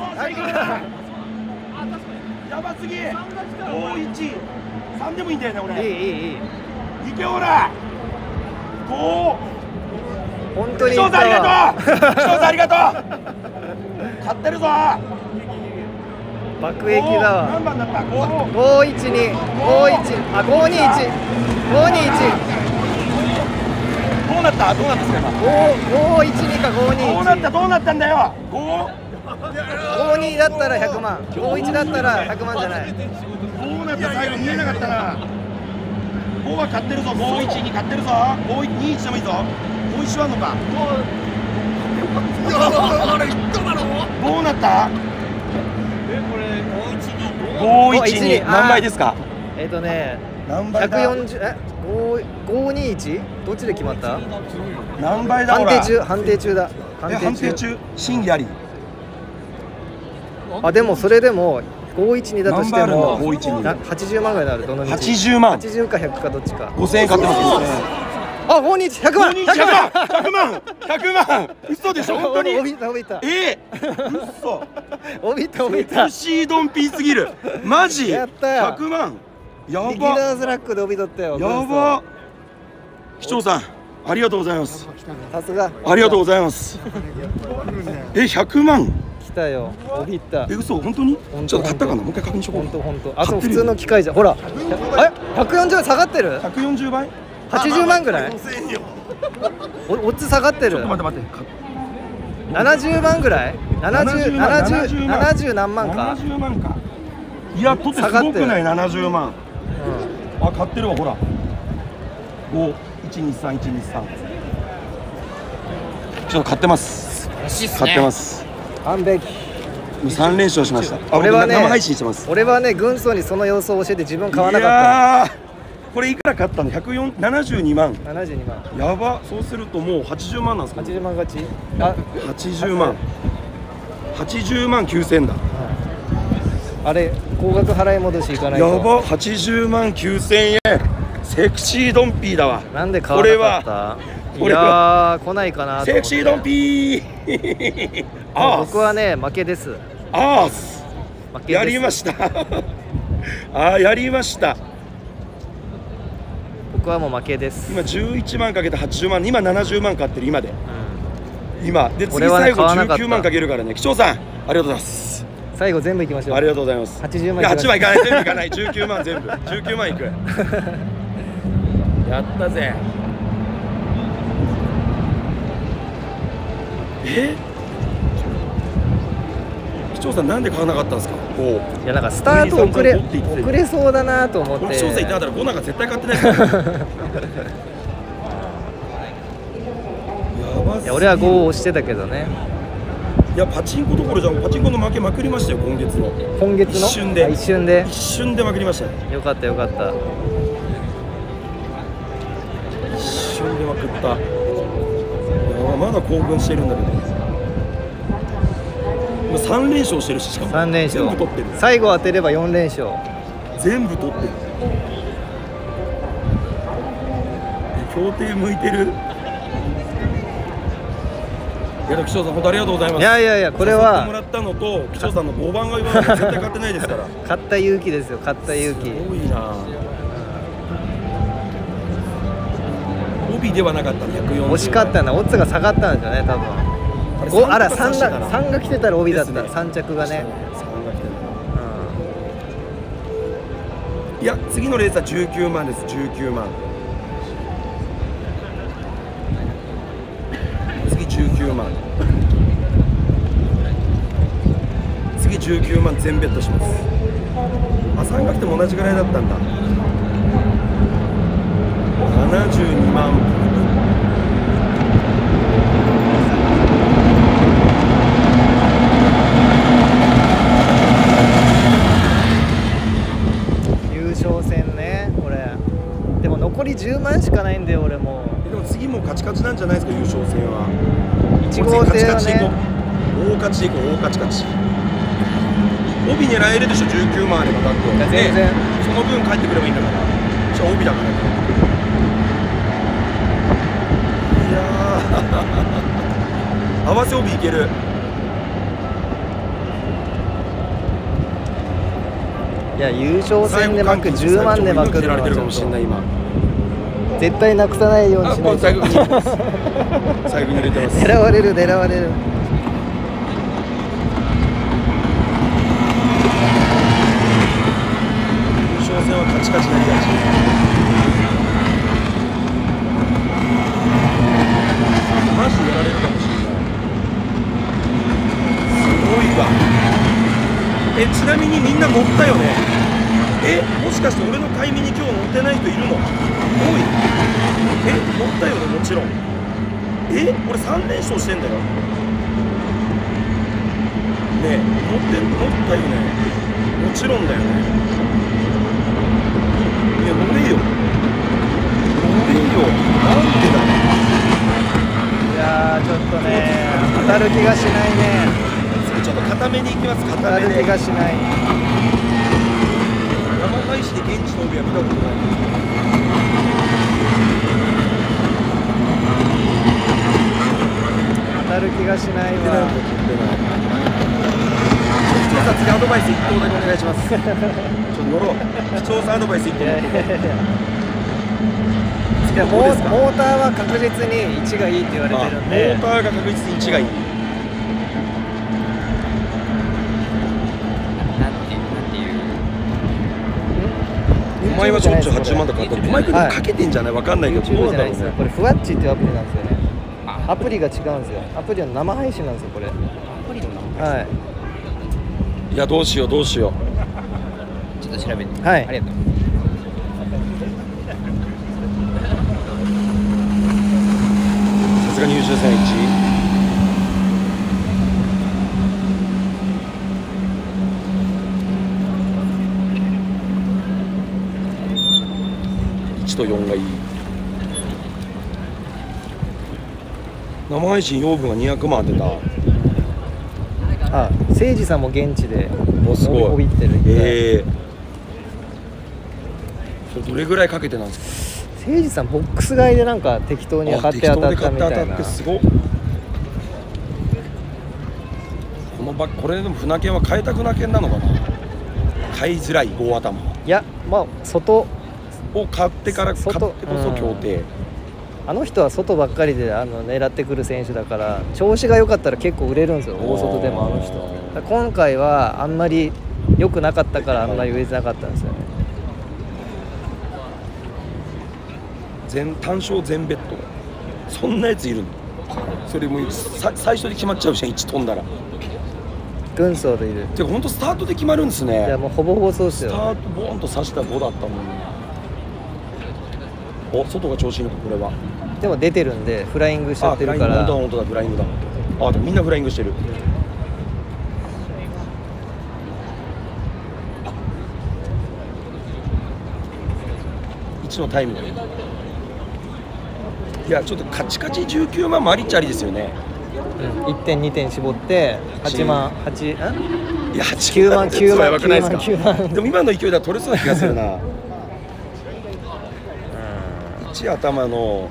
やばすぎ。51、3でもいいんだよね俺。 いい。 いけほら。5。 本当に。 視聴者ありがとう。視聴者ありがとう。買ってるぞ。 爆撃だわ。 何番だった？512、 あ、521。 どうなったですか今。 512か521。 どうなったんだよ。 52だったら100万、51だったら100万じゃない。 どうなった最後見えなかったな。5は買ってるぞ。512買ってるぞ。521でもいいぞ。51はんのか。どうなった？512何倍ですか？何倍だ 140、521？どっちで決まった？ 何倍だ？ 判定中だ。 判定中？審議あり？ あ、でもそれでも512だとしても 80 万ぐらいになる。どの道 80万、 80か100かどっちか。 5000円買ってますあ、521、100万、 100万嘘でしょ本当に。 帯いた嘘。 帯いたセクシードンピーすぎる。マジやったよ。 100万やば。 ビギナーズラックで帯取ったよ。 やば。市長さんありがとうございます。 さすが。 ありがとうございます。100万来たよ。帯いった。 嘘本当に？ちょっと買ったかな。もう一回確認しとこう。 本当。あと普通の機械じゃん。ほら。140下がってる ？140倍 ？80万ぐらい？オッズ下がってる。 ちょっと待って。 70万ぐらい？70何万か ？70万か。いや、とってすごくない？ 70万。あ、買ってるわ、ほら。5、123、123。ちょっと買ってます。買ってます。 完璧。 3連勝しました。 俺はね、 生配信してます。 俺はね、軍曹にその様子を教えて自分買わなかった。 これいくら買ったの？72万。 72万。 やば。そうするともう80万なんですか ？80万勝ち。 80万。80万9000円だ。 あれ、高額払い戻しいかないと。 やば。80万9000円。セクシードンピーだわ。 なんで買わなかった？いやー、来ないかなと思って。 セクシードンピー。 僕はね、負けです。 あーやりました。やりました。 僕はもう負けです。 今11万かけて80万、今70万買ってる今で。今で次最後19万かけるからね。貴重さんありがとうございます。 最後全部いきましょう。 ありがとうございます。 80万。 いや8万いかない、全部いかない。19万全部。19万いく。やったぜ。市長さんなんで買わなかったんですか？ いやなんかスタート遅れそうだなと思って。 市長さん言ってなかったら5なんか絶対買ってないから。やばすぎる。 いや俺は5を押してたけどね。 いやパチンコどころじゃん。パチンコの負けまくりましたよ今月の。一瞬でまくりましたね。 よかったよかった。 一瞬でまくった。まだ興奮してるんだけど。今3連勝してるし、しかも 3連勝全部取ってる。 最後当てれば4連勝全部取ってる。協定向いてる。いや貴重さん本当ありがとうございます。 いやこれはもらったのと貴重さんの5番が言わないと絶対買ってないですから。 買った勇気ですよ。買った勇気。 すごいな。帯ではなかった140。 惜しかったな。オッズが下がったんですよね多分。あら3が来てたら帯だった。3着がね。 いや次のレースは19万です。19万。次19万。次19万全ベットします。3が来ても同じぐらいだったんだ。72万。 優勝戦ねこれ。でも残り10万しかないんだよ俺も。 でも次もカチカチなんじゃないですか優勝戦は。 1号艇はね。 大勝ちでいこう。大勝ち勝ち。帯狙えるでしょ。19万あればだって。 全然。 その分帰ってくればいいんだから。じゃあ帯だから。いや合わせ帯いける。 いや優勝戦で巻く10万で巻くのはられてるかもしれない今。 絶対なくさないようにしないと。 最後に入れてます。 狙われる狙われる。 優勝戦はカチカチなりがち。マジでやられるかもしれない。すごいわ。ちなみにみんな乗ったよね。もしかして俺のタイミングに今日乗ってない人いるの？おい。乗ったよね、もちろん。俺3連勝してんだよ。ねえ、乗ったよね。もちろんだよね。いや、乗れよ。なんでだ。 いやーちょっとね当たる気がしないね。 ちょっと固めに行きます。 当たる気がしない。 山海市で現地の帯は見たことない。 当たる気がしないわ。 視聴者次アドバイス1投だけお願いします。ちょっと乗ろう。視聴者アドバイス1投。 いやモーターは確実に1がいいって言われてるんで。 モーターが確実に1がいい。お前はしょっちゅう8万とかお前かけてんじゃない？わかんないけどどうなんだろうね。 これふわっちっていうアプリなんですよね。アプリが違うんですよ。アプリは生配信なんですよこれ。アプリの生配信。はい。 いやどうしよう。ちょっと調べて。はい。ありがとう。 さすがに優勝戦1位。1と4がいい。生配信養分が200万当てた。 誠司さんも現地ですごい帯ってる。 それどれぐらいかけてなんですか？ 誠司さんボックス買いでなんか適当に買って当たったみたいな。 すごっ。これでも船券は変えた船券なのかな。買いづらい5頭。 いやまあ外を買ってこそ協定。 あの人は外ばっかりで狙ってくる選手だから調子が良かったら結構売れるんですよ。大外でもあの人。今回はあんまり良くなかったからあんまり売れてなかったんですよね。 単勝全ベッド。そんなやついるの？それも最初で決まっちゃうじゃん。1飛んだら軍曹でいる。 てか本当スタートで決まるんですね。 いやもうほぼほぼそうですよ。 スタートボーンと刺した5だったもんね。外が調子いいのかこれは。 でも出てるんでフライングしちゃってるから。 本当だフライングだ。でもみんなフライングしてる。1のタイムで。いやちょっとカチカチ19万もありっちゃありですよね。 1点2点絞って8万8 いや 9万9万9万。 でも今の勢いでは取れそうな気がするな。1頭の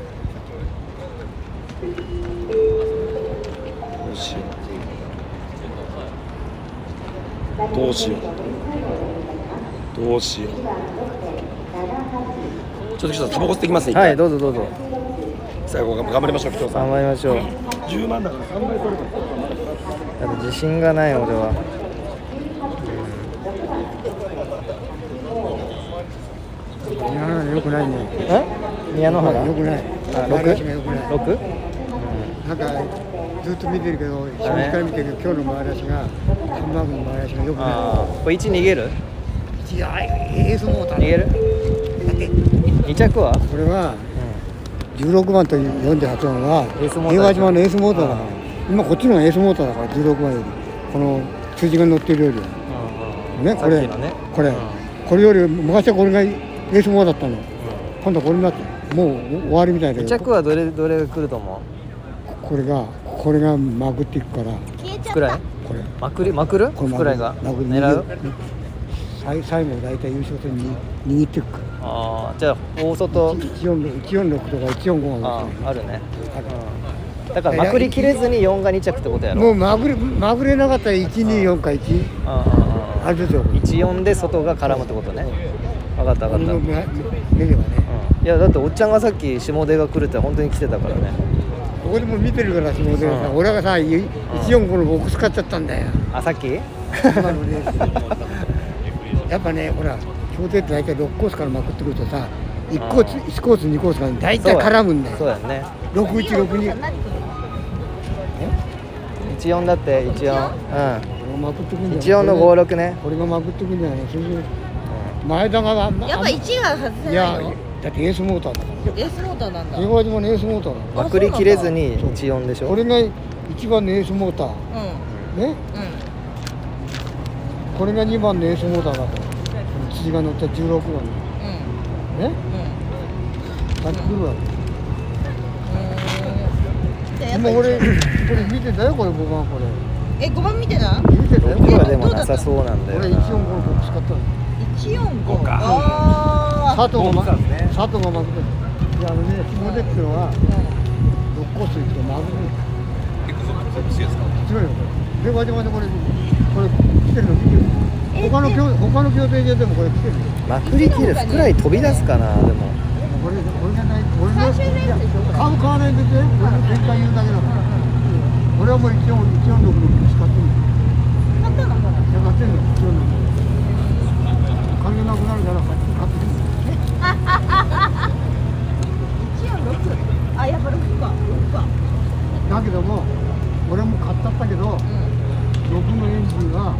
どうしよう。ちょっとタバコ吸ってきますね。 はいどうぞどうぞ。 最後頑張りましょう。今日頑張りましょう。 10万だから3倍取れた。 自信がない俺は。 宮の原良くないね。 宮の原良くない。 6？ なんかずっと見てるけど、初日から見てるけど、今日の回り足が、ハンバーグの回り足が良くない。 これ1逃げる？ いや、エースモーター。 逃げる？2着は？ これは16番と48番は平和島のエースモーターだから。今こっちのエースモーターだから16番よりこの筋が乗ってるよりね、これより昔はこれがエースモーターだったの。今度はこれになってもう終わりみたいで。 2着はどれが来ると思う？ これがまくっていくから。 福来？ これまくる？福来が狙う？ 最後大体優勝戦に握っていくから。 ああ、じゃあ大外 146とか145があるね。だからまくりきれずに4が2着ってことやろ。 もうまぐれなかったら124か1。あるでしょ。 14で外が絡むってことね。分かった分かった。 目ではね。 いやだっておっちゃんがさっき下出が来るって本当に来てたからね。 ここでも見てるから下出がさ、俺がさ145のボックス買っちゃったんだよ。 あ、さっき？ 今のレース。やっぱね、ほら競艇って大体6コースからまくってくるとさ、1コース2コースから大体絡むんだよ。 そうやね。 6162。 14だって14。 うん。まくってくん 14の56ね。 これがまくってくんじゃないの。それで前田がやっぱ1が外せないの？ だってエースモーターだから。 エースモーターなんだ。 江川島のエースモーターだから。 まくりきれずに14でしょ。 これが1番のエースモーター。ね。これが2番のエースモーターだから。辻が乗った16番の。ね。帰ってくるわけ。今俺これ見てたよ、これ5番これ。 5番見てた？ 見てたよ。 6はでもなさそうなんだよな。 俺145のボックス買ったの。 145か。 佐藤がまくって。いやね、下出っていうのは6コース行くとまぐる。強いよこれ。で輪島でこれ来てるの見てる。他の競艇場でもこれ来てるよ。 まくりきるふくらい飛び出すかな。でも俺じゃない、俺の買わないでて、俺の展開言うだけだから。俺はもう146の使ってる。 買ったの？ 買ってんの、146。金なくなるから買ってる。 146。あ、やっぱ6か。 だけども、俺も買ったけど、6のエンジンが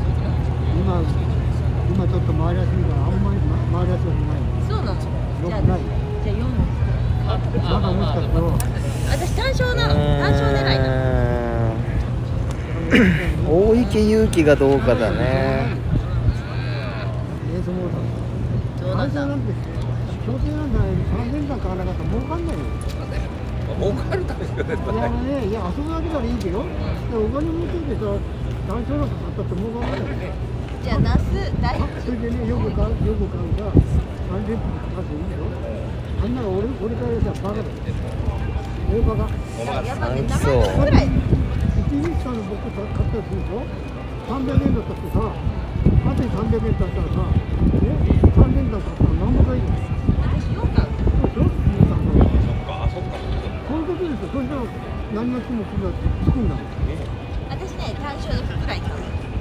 今ちょっと回りやすいからあんまり回りやすくない。 そうなの？ よくない。 じゃあ4。 まだもしかしたら私単勝なの。単勝狙いなの。 大池勇気がどうかだね。 エースモーター。 そうなんだ。 なんて競艇なんだよ。3連単買わなかったら儲かんないよ。 儲かるためにいや遊ぶだけならいいけど、お金持っててさ、単勝なんか買ったって儲かんないよ。 じゃあナス大。 それでね、よく買うさ、3連単買っていいんだよ。あんなの俺からじゃバカだよ。大バカ。 やっぱね、 そう 7ぐらい。 1日間の僕買ったりするでしょ。300円だったってさ、縦に300円だったらさ、3連単買ったら何も買いない。 私4買う。 そうでしょ。こういうことですよ。そしたら何の人もつくんだもん。 私ね、単勝のくらい買う。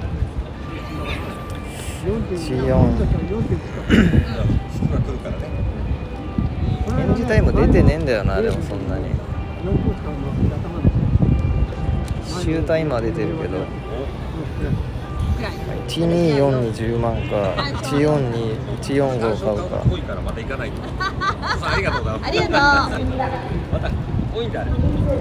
返事タイム出てねえんだよな。でもそんなに周タイムは出てるけど、124に10万か14に145買うか。 多いからまた行かないと。ありがとうございます。 ありがとう。 また多いんだあれ。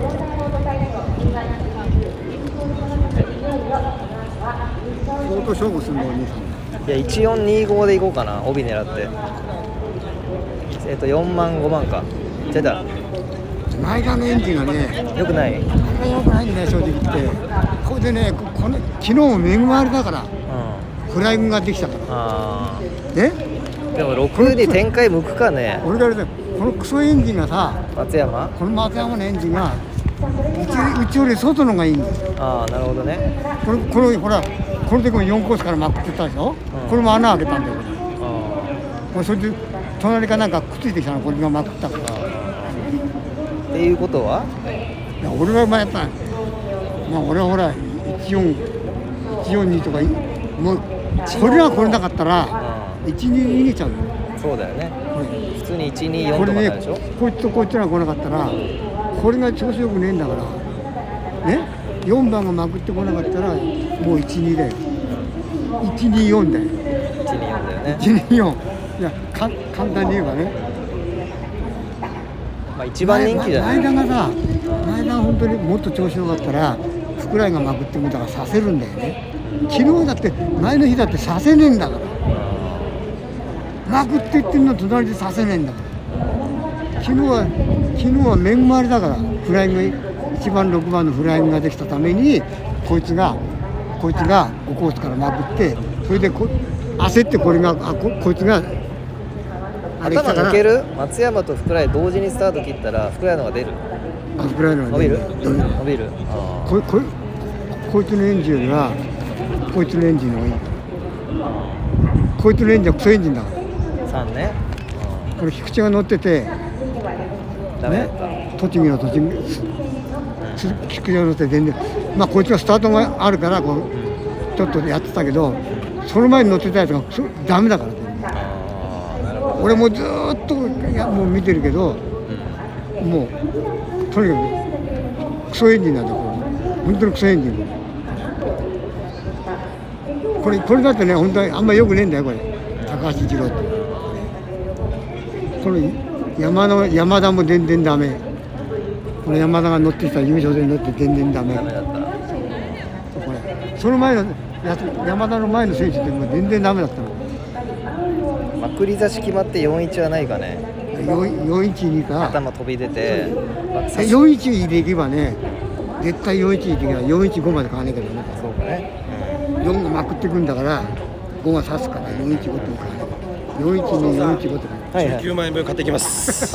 相当勝負するのに。 いや1425でいこうかな。帯狙って4万5万か。じゃあ前田のエンジンがね、 よくない？ よくないんだよ正直言って。これでね、昨日も恵まれだから、フライングができたから。 あね？ でも6に展開向くかね。 俺からね、このクソエンジンがさ、 松山？ この松山のエンジンがうちより外のがいいんだよ。 ああ、なるほどね。 これほら、これで4コースからまくってたでしょ。これも穴開けたんだよ。これそれで隣かなんかくっついてきたの、これがまくったから。 っていうことは？ いや俺はやっぱ、俺はほら142とかもうこれが来れなかったら12逃げちゃうよ。 そうだよね。普通に124 ことれねかなんでしょ。 こいつとこいつが来なかったらこれが調子よくねえんだからね。4番がまくってこなかったらもう12だよ。124だよ。 124だよね。 124。いや簡単に言えばね。 まあ一番人気じゃない。 前田が本当にもっと調子よかったら福来がまくってもだからさせるんだよね。昨日だって前の日だってさせねえんだから。まくって言ってんの隣でさせねえんだから。昨日は恵まれだから、フライング1番6番のフライングができたためにこいつが5コースからまくって、それで焦ってこれがこいつが頭抜ける？松山と福良同時にスタート切ったら福良のが出る？ 福良の伸びる？伸びる。 こいつのエンジンよりはこいつのエンジンの方がいい。こいつのエンジンはクソエンジンだから。 3ね。 これ菊池が乗っててダメだった。 栃木の菊池が乗って全然まあこいつはスタートがあるからこうちょっとやってたけどその前に乗ってたやつがダメだから。俺もずーっともう見てるけど、もうとにかくクソエンジンなんだよ。本当にクソエンジン。これだってね本当にあんまりよくねえんだよこれ。高橋一郎って。この山田も全然ダメ。この山田が乗ってきた優勝で乗って全然ダメ。これその前の山田の前の選手ってもう全然ダメだったの。 まくり差し決まって41はないかね。 412か。 頭飛び出て。 412でいけばね、絶対412でいけば415まで買わねえけどね。 そうかね。 4がまくってくんだから5が刺すから415って買わねえ。412、415って買え。19万円分買ってきます。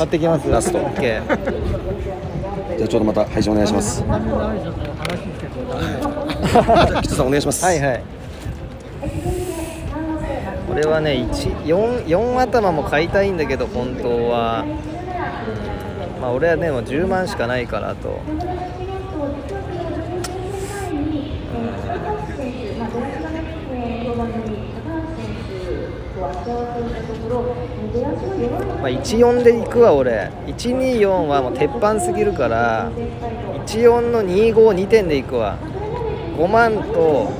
買ってきます。 ラスト。 オッケー。 じゃあちょっとまた配信お願いします。じゃあ吉さんお願いします。 はいはい。これはね4頭も買いたいんだけど本当は、まあ俺はねもう10万しかないからと、まあ14でいくわ俺。124はもう鉄板すぎるから14の252点でいくわ。5万と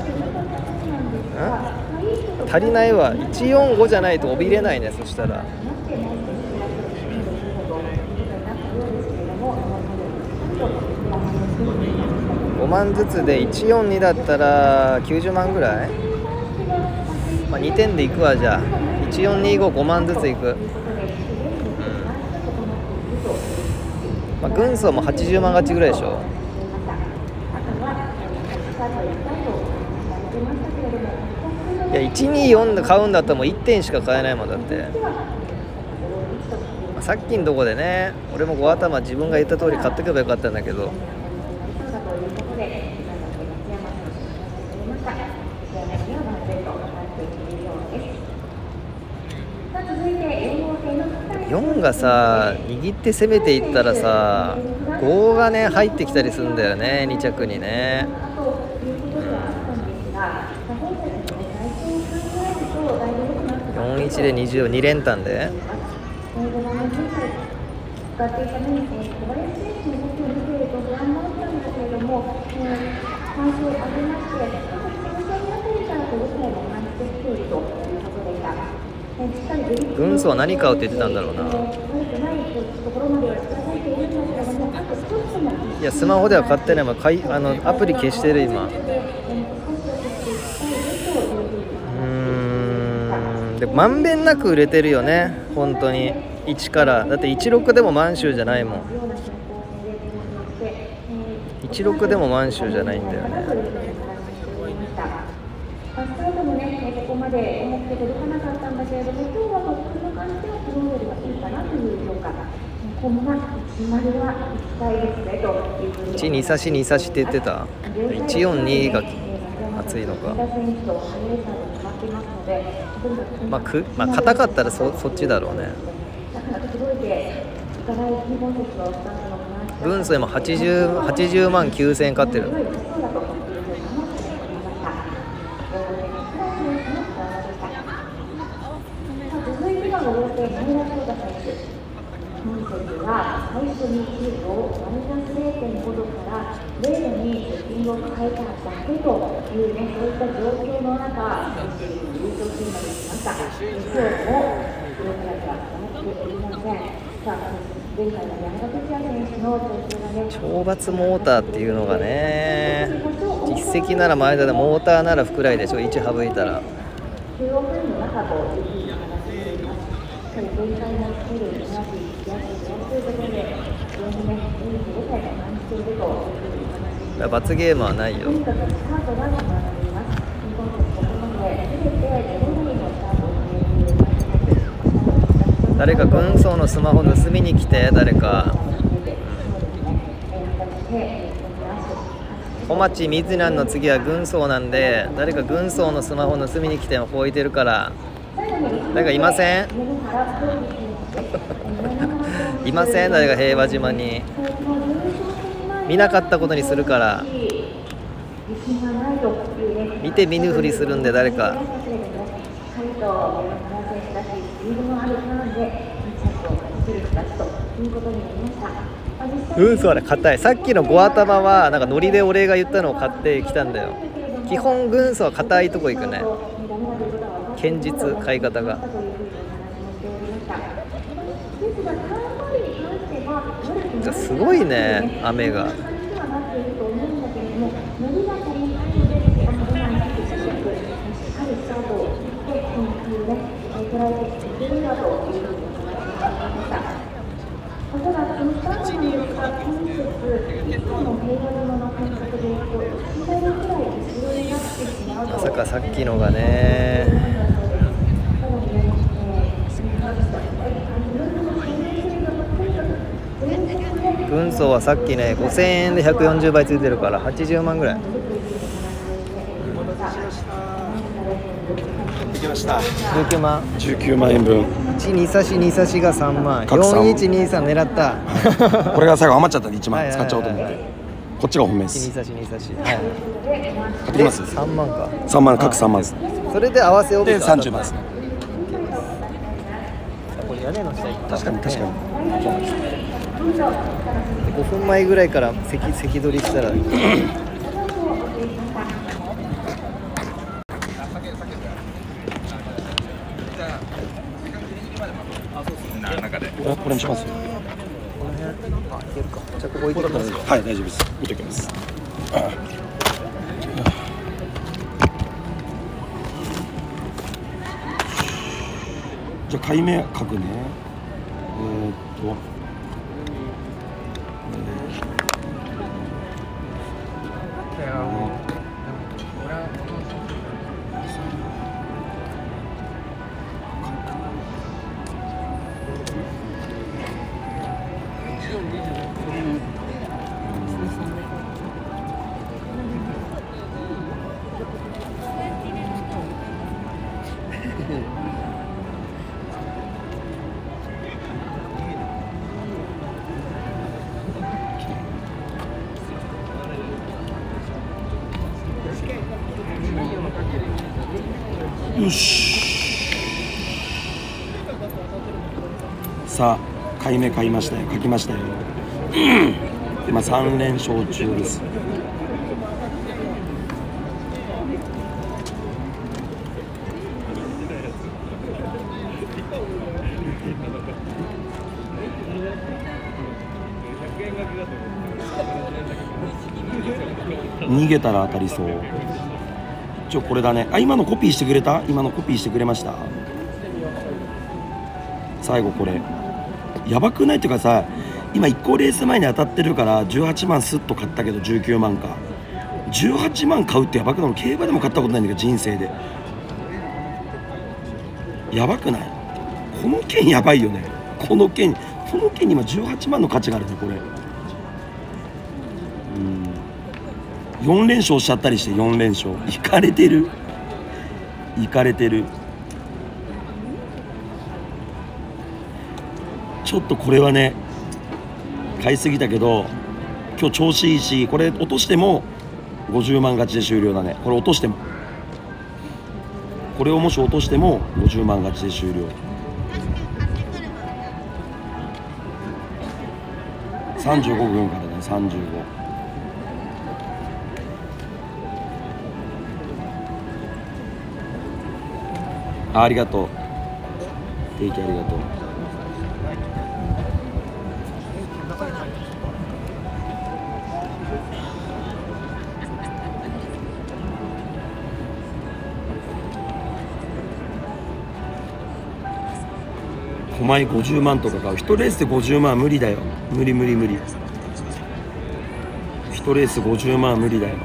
足りないわ。145じゃないと帯びれないね。そしたら5万ずつで142だったら90万ぐらい、まあ、2点でいくわ。じゃあ14255万ずついく。まあ、軍曹も80万勝ちぐらいでしょ。いや124で買うんだったらもう1点しか買えないもんだって、まあ、さっきのとこでね俺も5頭自分が言った通り買っておけばよかったんだけど、4がさ握って攻めていったらさ5がね入ってきたりするんだよね2着にね。41で22連単で軍曹は何買うって言ってたんだろうな。いやスマホでは買ってないもん。アプリ消してる今。でまんべんなく売れてるよね本当に。1からだって16でも満州じゃないもん。16でも満州じゃないんだよね。ここまで思って届かなかったんだけれども、今日はこの感じでは昨日よりはいいかなという評価。この1丸は1回ですねというふうに。1、2差し2差しって言ってた。142が熱いのか。まあ硬かったらそっちだろうね。軍曹も80万9000円買ってる。最初に9度マイナス 0.5 度から0度にセッティングを変えただけというね、そういった状況の中、優勝するまで来ました。今日も黒倉が止まっておりません。さあ、前回の山田哲也選手の調子がね、懲罰モーターっていうのがね、実績なら前田でモーターなら福来でしょ、1省いたら。中央分の中というふうに話しています。前回もスキルに同じ罰ゲームはないよ。 誰か軍曹のスマホ盗みに来て、誰か。小町水南の次は軍曹なんで、誰か軍曹のスマホ盗みに来ても置いてるから。誰かいませんいません、誰か平和島に。見なかったことにするから。見て見ぬふりするんで、誰か。そうだ、硬い。さっきの5頭はなんかノリで俺が言ったのを買ってきたんだよ。基本軍曹は硬いとこ行くね。堅実、買い方が。すごいね、雨が。まさかさっきのがね。軍曹はさっきね5000円で140倍ついてるから80万ぐらい。 できました。 19万。 19万円分。 2差し2差しが3万。 各3 4123狙った。 これが最後余っちゃったんで1万はいはいはいはい使っちゃおうと思って。こっちが本命です。 2差し2差し。はい。 買ってきます 3万か。 3万、各3万です。 それで合わせをで30万です。 これ屋根の下行った。 確かに確かに。そうなんです。 5分前ぐらいから席取りしたら。 これにします。 この辺、あ、いけるか。じゃあここ置いてください。 はい、大丈夫です。置いておきます。じゃあ買い目書くね。よし。さあ、買い目買いましたよ。書きましたよ。今3連勝中です。逃げたら当たりそう。これだね。あ、今のコピーしてくれた？今のコピーしてくれました？最後これやばくない？っていうかさ、今1個レース前に当たってるから18万スッと買ったけど19万か。18万買うってやばくない？競馬でも買ったことないんだけど人生で。やばくない？この券やばいよね。この券に今18万の価値があるねこれ。4連勝しちゃったりして4連勝。いかれてる。ちょっとこれはね買いすぎたけど今日調子いいし、これ落としても50万勝ちで終了だね。これ落としても、これをもし落としても50万勝ちで終了。35分からね。35。ありがとう。定期ありがとう。5枚50万とか買う。1レースで50万無理だよ。無理。1レース50万無理だよ。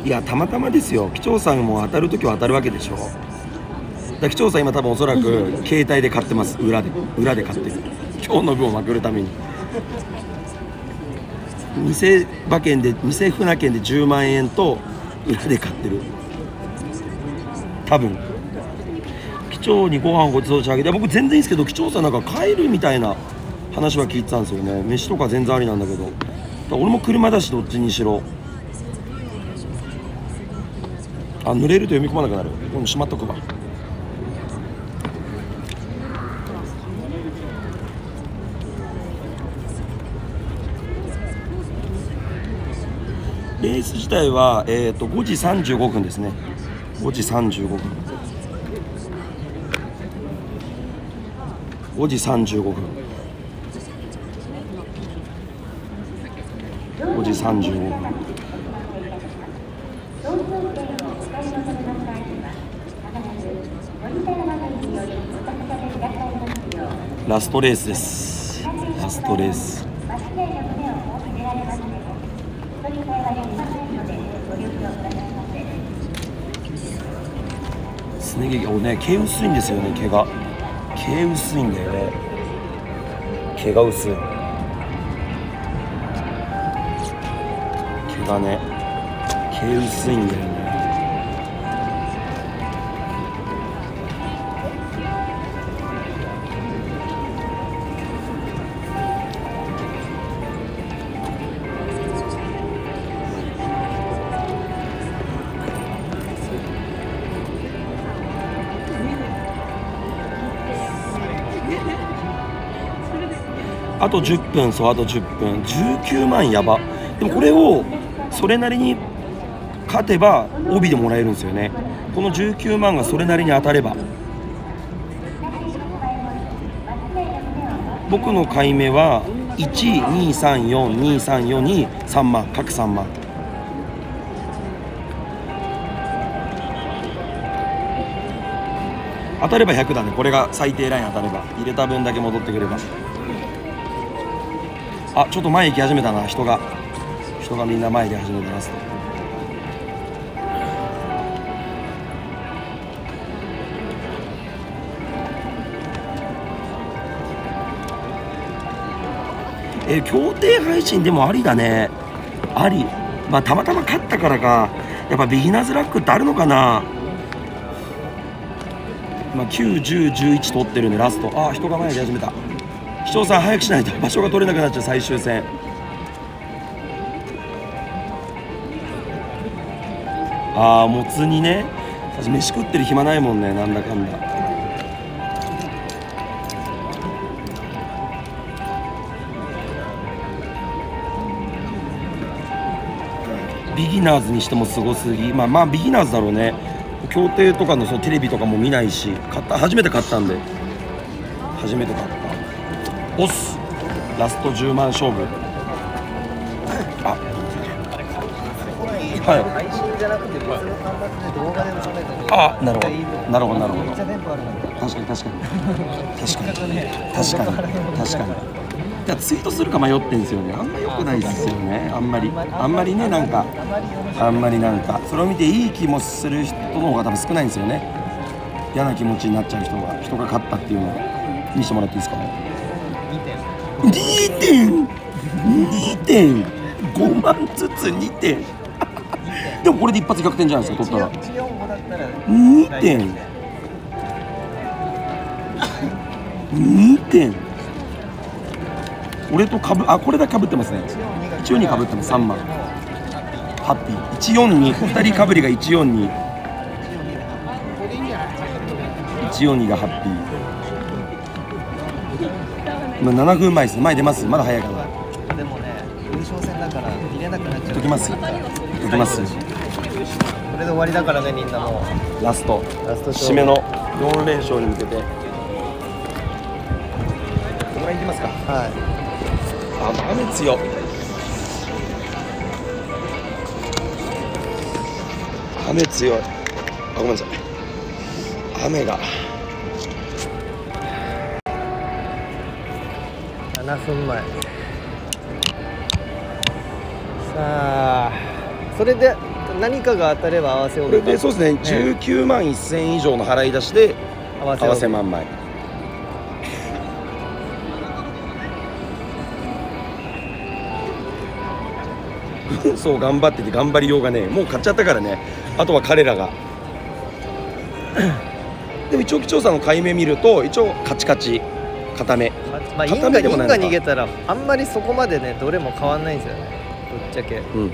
いやたまたまですよ。機長さんも当たるときは当たるわけでしょ。だから機長さん今多分おそらく携帯で買ってます。裏で買ってる。今日の分をまくるために。偽船券で10万円と裏で買ってる。多分機長にご飯ごちそうしてあげて、僕全然いいですけど、機長さんなんか帰るみたいな話は聞いてたんですよね。飯とか全然ありなんだけど、だから俺も車だしどっちにしろ。あ、濡れると読み込まなくなる。これしまっとくわ。レース自体は、5時35分ですね。5時35分。5時35分。5時35分。ラストレースです。ラストレース。すね毛ね、毛薄いんですよね。毛が薄いんだよね。毛が薄い。毛がね、毛薄いんだよね。あと10分、そう、あと10分、19万やば。でもこれをそれなりに勝てば帯でもらえるんですよね。この19万がそれなりに当たれば。僕の買い目は1234234に3万、各3万。当たれば100だね。これが最低ライン当たれば、入れた分だけ戻ってくれば。あ、ちょっと前行き始めたな。人がみんな前で始めてますと。協定配信でもありだね。あり。まあたまたま勝ったからか。やっぱビギナーズラックってあるのかな。まあ9、10、11取ってるんでラスト。あ、人が前で始めた。視聴さん早くしないと場所が取れなくなっちゃう。最終戦。ああ、もつ煮ね。私飯食ってる暇ないもんね。なんだかんだ。ビギナーズにしてもすごすぎ。まあビギナーズだろうね。協定とかのテレビとかも見ないし、初めて買ったんで。初めて買った。オスラスト10万勝負。あ、はい。 配信じゃなくて別の端末で動画でも喋っても。 あ、なるほど。なるほどなるほど。 めっちゃ電波あるな。 確かに。じゃツイートするか迷ってんですよね。あんま良くないですよね。あんまりね、なんかそれを見ていい気もする人の方が多分少ないんですよね。嫌な気持ちになっちゃう人が勝ったっていうのを見せてもらっていいですか。2.5万ずつ2点でもこれで一発逆転じゃないですか。取ったら2点俺とこれだけ被ってますね。142被ってます。3万ハッピー。142、2人かぶりが142がハッピー。今7分前です。前出ます。まだ早いかな。 でもね、優勝戦だから入れなくなっちゃう。 解きます。これで終わりだからね、みんなもう。 ラスト締めの4連勝に向けて。ここら辺いきますか。はい。雨強い。雨強い。ごめんなさい。雨が。 7分前。さあ、それで何かが当たれば合わせこれでそうですね、19万1000以上の払い出しで合合わせ万枚。そう頑張ってて頑張りようがね、もう買っちゃったからね、あとは彼らが。でも一応機長さんの海面見ると一応カチカチ固め。 まあインが逃げたらあんまりそこまでねどれも変わんないんですよね、ぶっちゃけ。 うんうん。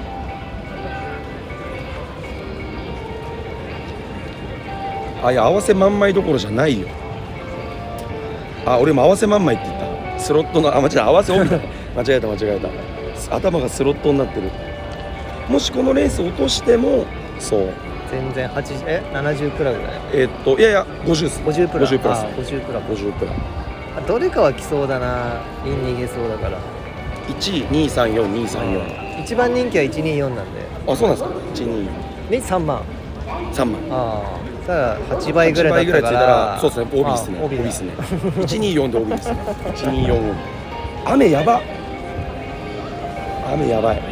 あ、いや合わせ万枚どころじゃないよ。あ、俺も合わせ万枚って言った。スロットの間違えた、合わせ帯だ。間違えた間違えた。頭がスロットになってる。もしこのレース落としてもそう全然70プラぐらい。 いやいや50です。 50プラ。 50プラス。 50プラ。 50プラ。 どれかは来そうだな。イン逃げそうだから。 1位234、234。 一番人気は124なんで。 あ、そうなんですか。124。 で3万。 3万。 ああ。ただ8倍ぐらいだったから。 そうですね。帯ですね。帯ですね。124で帯ですね。124帯。雨やば。雨やばい。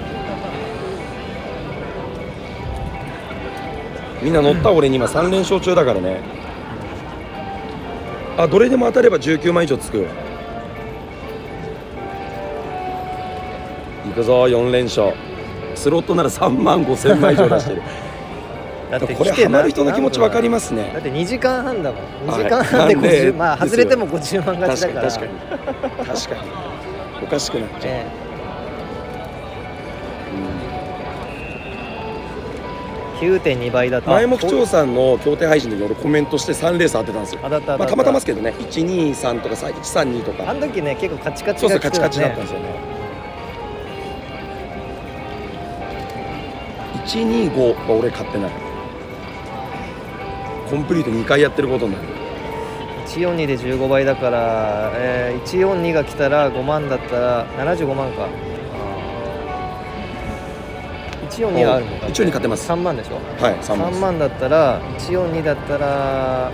みんな乗った俺に今3連勝中だからね。あ、どれでも当たれば19万以上つく。いくぞ4連勝。スロットなら3万5千枚以上出してる。 だってこれハマる人の気持ち分かりますね。 だって2時間半だもん。2時間半で50、まあ外れても50万勝ちだから。 確かにおかしくなっちゃう。 9.2 倍だった。 前も機長さんの協定配信で俺コメントして3レース当てたんですよ。まあたまたまですけどね、123とか132とか。 あの時ね結構カチカチそうそうカチカチだったんですよね。125は俺買ってない。コンプリート2回やってることになる。 142で15倍だから、142が来たら5万だったら75万か。142があるのか。 142買ってます。 3万でしょ。 はい、3 万だったら142だったら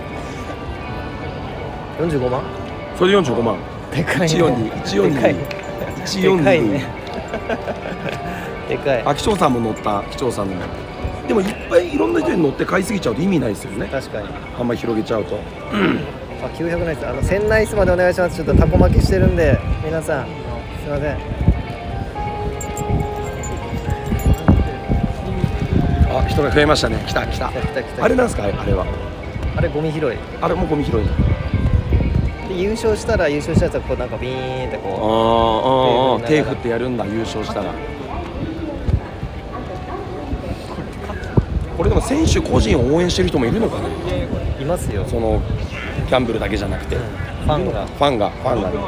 45万。 それで45万。 でかいね。 142でかいね。 でかい。 あ、機長さんも乗った。機長さんの。でもいっぱいいろんな人に乗って買いすぎちゃうと意味ないですよね。 確かに。 あんまり広げちゃうと。 あ、900ナイス。1000ナイスまでお願いします。ちょっとタコ巻きしてるんで皆さんすいません。 あ、人が増えましたね。来た。あれなんですか、あれは。 あれゴミ拾い。 あれもゴミ拾い。 で優勝したやつはこうなんかビーンってこう手振ってやるんだ、優勝したら。これでも選手個人を応援してる人もいるのかな。 いますよ。 そのギャンブルだけじゃなくて、ファンが。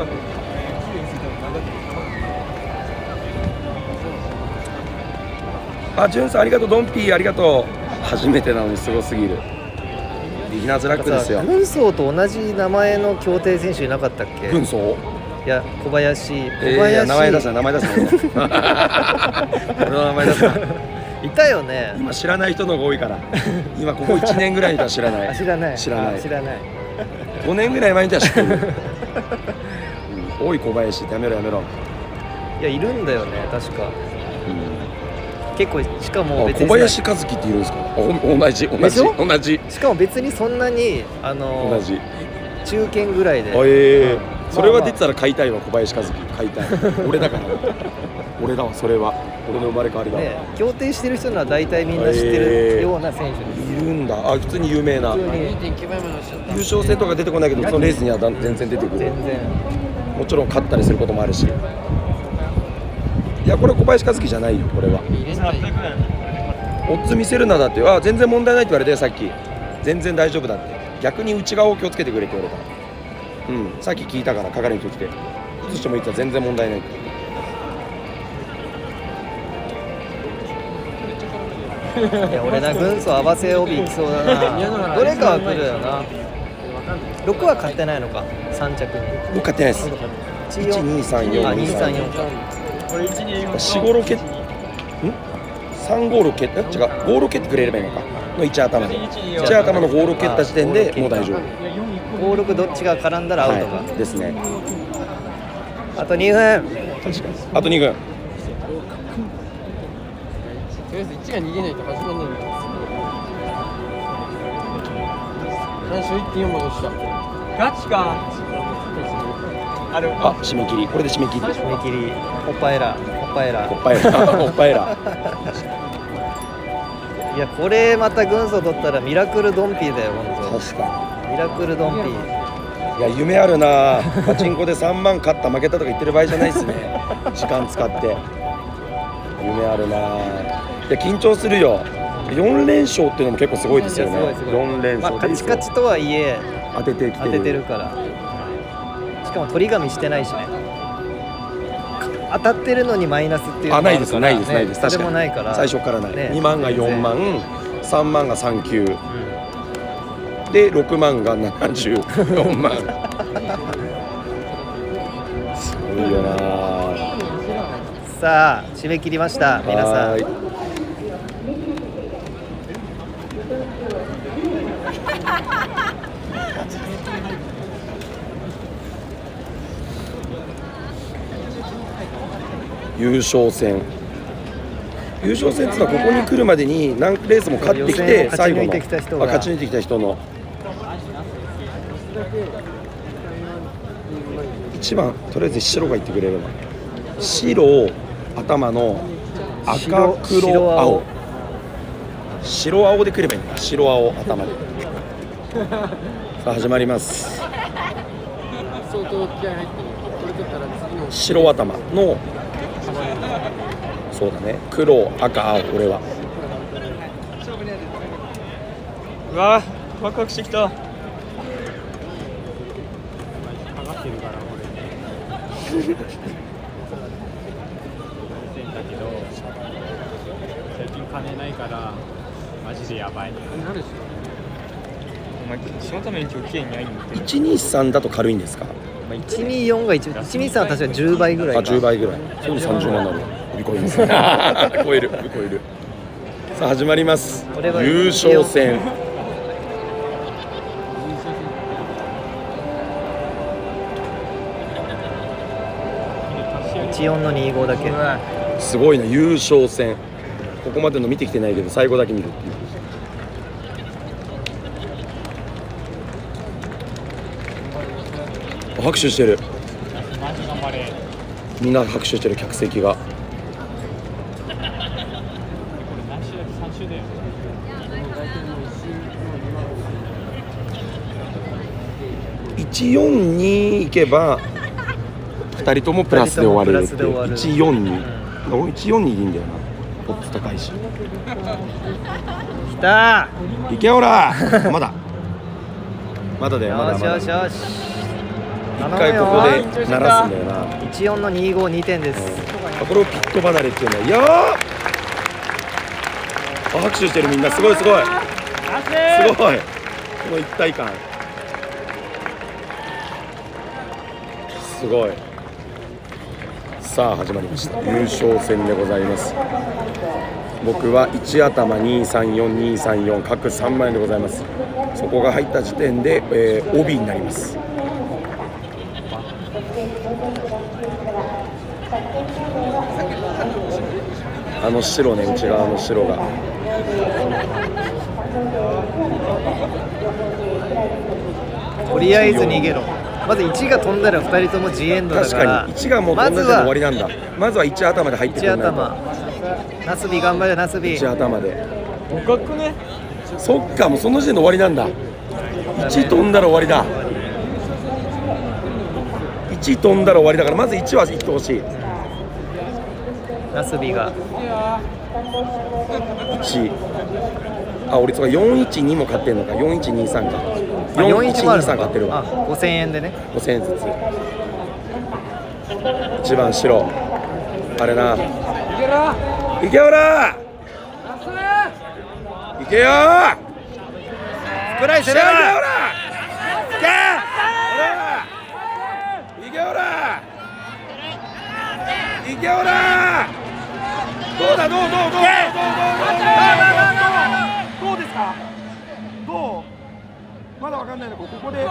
あ、ジュンさんありがとう。ドンピーありがとう。初めてなのにすごすぎる。ビギナーズラックですよ。 軍曹と同じ名前の競艇選手いなかったっけ？ 軍曹？ いや、小林。 名前出すな。俺の名前出すな。 いたよね。 今知らない人の方が多いから。今ここ1年ぐらいでは知らない。 知らない。 5年ぐらい前には知ってる。多い小林。やめろ。 いや、いるんだよね、確か。結構しかも別に小林和樹っているんですか。同じ。 しかも別にそんなに同じ中堅ぐらいで。 それは出てたら買いたいわ。小林和樹買いたい。俺だから。俺だわ、それは。俺の生まれ変わりだわ。 協定してる人なら大体みんな知ってるような選手です。 いるんだ。あ、普通に有名な。優勝戦とか出てこないけど、そのレースには全然出てくる。 全然。 もちろん勝ったりすることもあるし。いや、これ小林和樹じゃないよ、これは。オッズ見せるなだって、あ、全然問題ないって言われて、さっき。全然大丈夫だって。逆に内側を気をつけてくれって言われた。さっき聞いたから、係の人来て。いつしてもいいって全然問題ないって。 いや、俺な、軍曹合わせ帯いきそうだな。どれかは来るよな。6は買ってないのか、3着に。 僕買ってないです。1234。 234か。 4、5ロケ、3、5ロケ、違う、5ロケってくれればいいのか。の1頭で。1頭の5ロ蹴った時点でもう大丈夫。 5、6どっちが絡んだらアウトか。 ですね。 あと2分。 あと2分。 ちが逃げないと始まらないんですよ。単勝 1.4 戻した。 ガチか。ある。 あ、締め切り。これで締め切り。 締め切り。おっぱいら。おっぱいら。 おっぱいら。おっぱいら。 いや、これまた軍曹取ったらミラクルドンピーだよ、本当。 確かミラクルドンピー。 に。いや、夢あるな。パチンコで3万勝った負けたとか言ってる場合じゃないですね。時間使って。夢あるな。いや、緊張するよ。4連勝っていうのも結構すごいですよね。4連勝。 まあ、カチカチとはいえ当ててきてる。 当ててるから。しかも取り紙してないしね。当たってるのにマイナスっていうのもあるから、ね、 ないですないですないです。 それもないから。 最初からない。 ね、 2万が4万、3万が39、で6万が74万。すごいよな。 さあ締め切りました皆さん。 優勝戦っていうのはここに来るまでに何レースも勝ってきて最後の勝ち抜いてきた人の1番とりあえず白が言ってくれれば白頭の赤黒青白青で来ればいいんだ。白青頭でさあ始まります。 相当気合入ってる。これ取ったら次の白頭のそうだね、黒赤青俺はうわワクワクしてきた。 かかってるから俺ねだけど最近金ないからマジでやばい。 なるし。 お前そのために今日経営に会いに行ってる。 123だと軽いんですか。 124が123は確か10倍ぐらいか。 10倍ぐらい。それで30万になる。飛び越えます。超える。さあ始まります。優勝戦。 14の25だけ。 すごいな優勝戦。ここまでの見てきてないけど最後だけ見るっていう。拍手してる。みんな拍手してる客席が。142いけば2人ともプラスで終われるっていう。142。142でいいんだよな。ポッツ高いし。 きたー。いけほら。まだだよ。まだ。 よし。 一回ここで鳴らすんだよな。 14の252点です。 これをピット離れっていうのは、いやー拍手してるみんな。すごいこの一体感すごい。さあ始まりました。優勝戦でございます。僕は1頭234各3万円でございます。そこが入った時点で、帯になります。あの白ね、内側の白がとりあえず逃げろ。まず1が飛んだら2人ともジエンドだから。 確かに1がもう飛んだら終わりなんだ。まずは1頭で入ってくるんだ。 ナスビ頑張れ。ナスビ 1頭で互角ね。 そっか、もうその時点で終わりなんだ。1飛んだら終わりだ。1飛んだら終わりだから、まず1は行ってほしい。 ナスビが 1。あ、俺そうか412も買ってんのか。4123か。4123買ってるわ。 5000円でね。 5000円ずつ。1番白。あれな。いけほら。いけよー。 くらいせる。 いけほら。いけほら。いけほら。どうだどうですか。どう。まだわかんないのか。ここでどう。1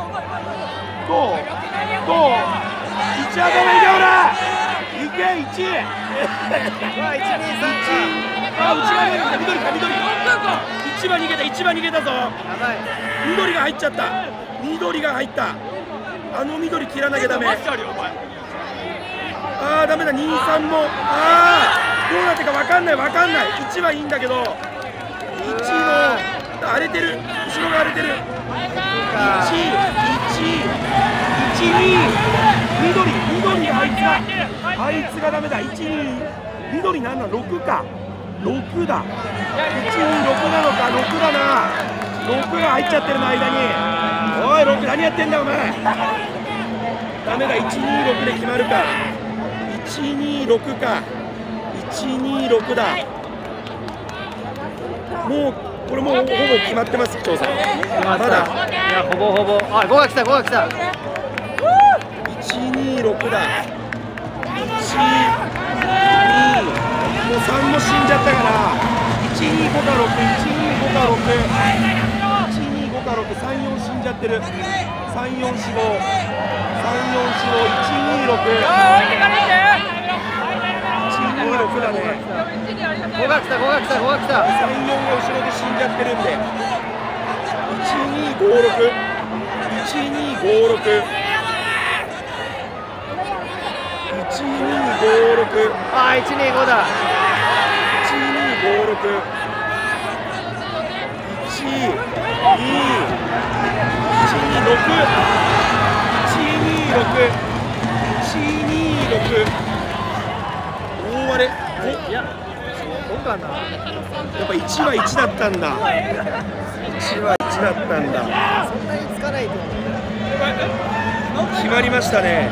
頭目いけほら。いけ1。 123。 あ、内側に逃げた。緑か、緑。一番逃げた、一番逃げたぞ。緑が入っちゃった。緑が入った。あの緑切らなきゃダメ。ああ、ダメだ。23も。ああ、どうなってか分かんない、分かんない。1はいいんだけど、1の荒れてる。後ろが荒れてる。1、2、緑、あいつがダメだ。1、2、緑なんだ、6か。6だ。1、2、6なのか、6だな。6が入っちゃってるの間に。おい、6何やってんだお前。ダメだ、1、2、6で決まるか。1、2、6か。1、2、6だ。もう、これもうほぼ決まってます、長さん。まだ。 いや、ほぼほぼ。あ、5が来た、5が来た。 1、2、6だ。1、2、もう3も死んじゃったから、1、2、5か6、1、2、5か6、1、2、5か6、3、4死んじゃってる。3、4、4、5、3、4、4、5、1、2、6。1、2、6だね。 5が来た、5が来た、5が来た。 3、4が後ろで死んじゃってるんで。1、2、5、6。1、2、5、6。1、2、5、6。 あ、1、2、5だ。 1、2、5、6。1、2、1、2、6。1、2、6。1、2、6。大割れ。 いや、5かな。 やっぱ1は1だったんだ。1は1だったんだ。 そんなにつかないと思う。 決まりましたね。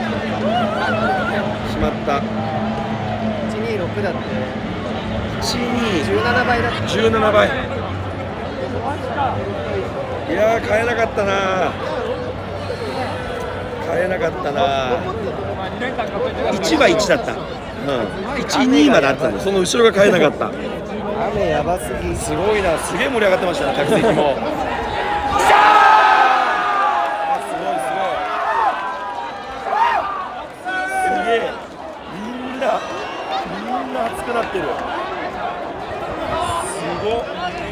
決まった。 126だって。 17 倍だった。 17倍。いやー、買えなかったな。買えなかったな。1は1だった。1、2まであったんで、その後ろが買えなかった。 雨やばすぎ。 すごいな、すげえ盛り上がってましたね、客席も。すごいすごい。すげえ。みんな熱くなってる。すごっ。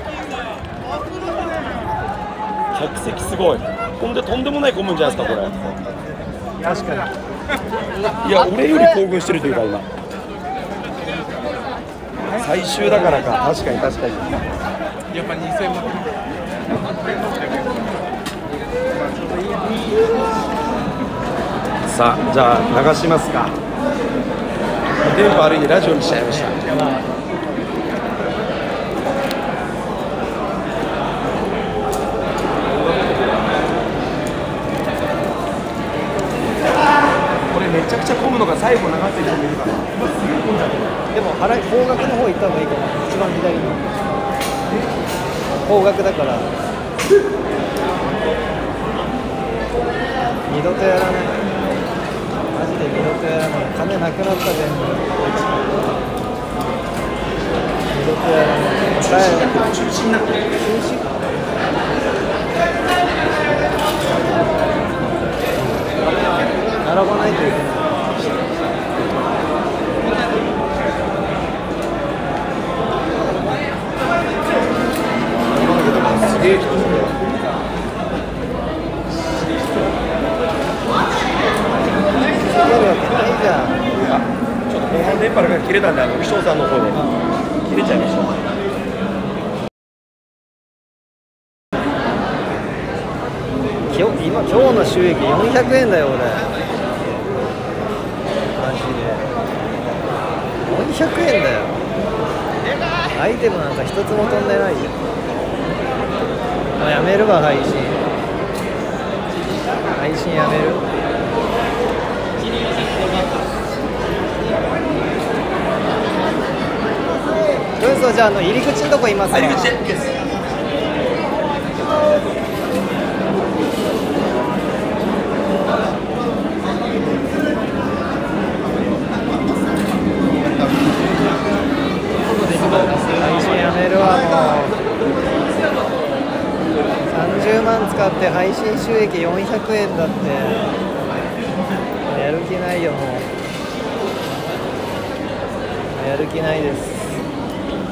客席すごい。とんでもない混むんじゃないですか、これ。 確かに。 いや、俺より興奮してるというか、今。最終だからか、確かに確かに。 やっぱ2000万。 さあ、じゃあ流しますか。電波悪いんでラジオにしちゃいました。これめちゃくちゃ混むのが最後流してる人もいるから。今すげえ混んじゃってる。 でも方角の方行った方がいいかな。一番左の方角だから二度とやらない。マジで二度とやらない。金なくなった全部。二度とやらない。 中止になってる。 並ばないといけない。 すげえ人。 じゃあちょっと後半電波が切れたんで、気象さんの方で切れちゃいました。 今日の収益400円だよ俺。マジで400円だよ。アイテムなんか一つも飛んでないよ。もうやめるわ配信やめる。とりあえずじゃあ入り口のとこいますか。 入り口で。 配信やめるわもう。30万使って配信収益400円だって。やる気ないよもう。やる気ないです。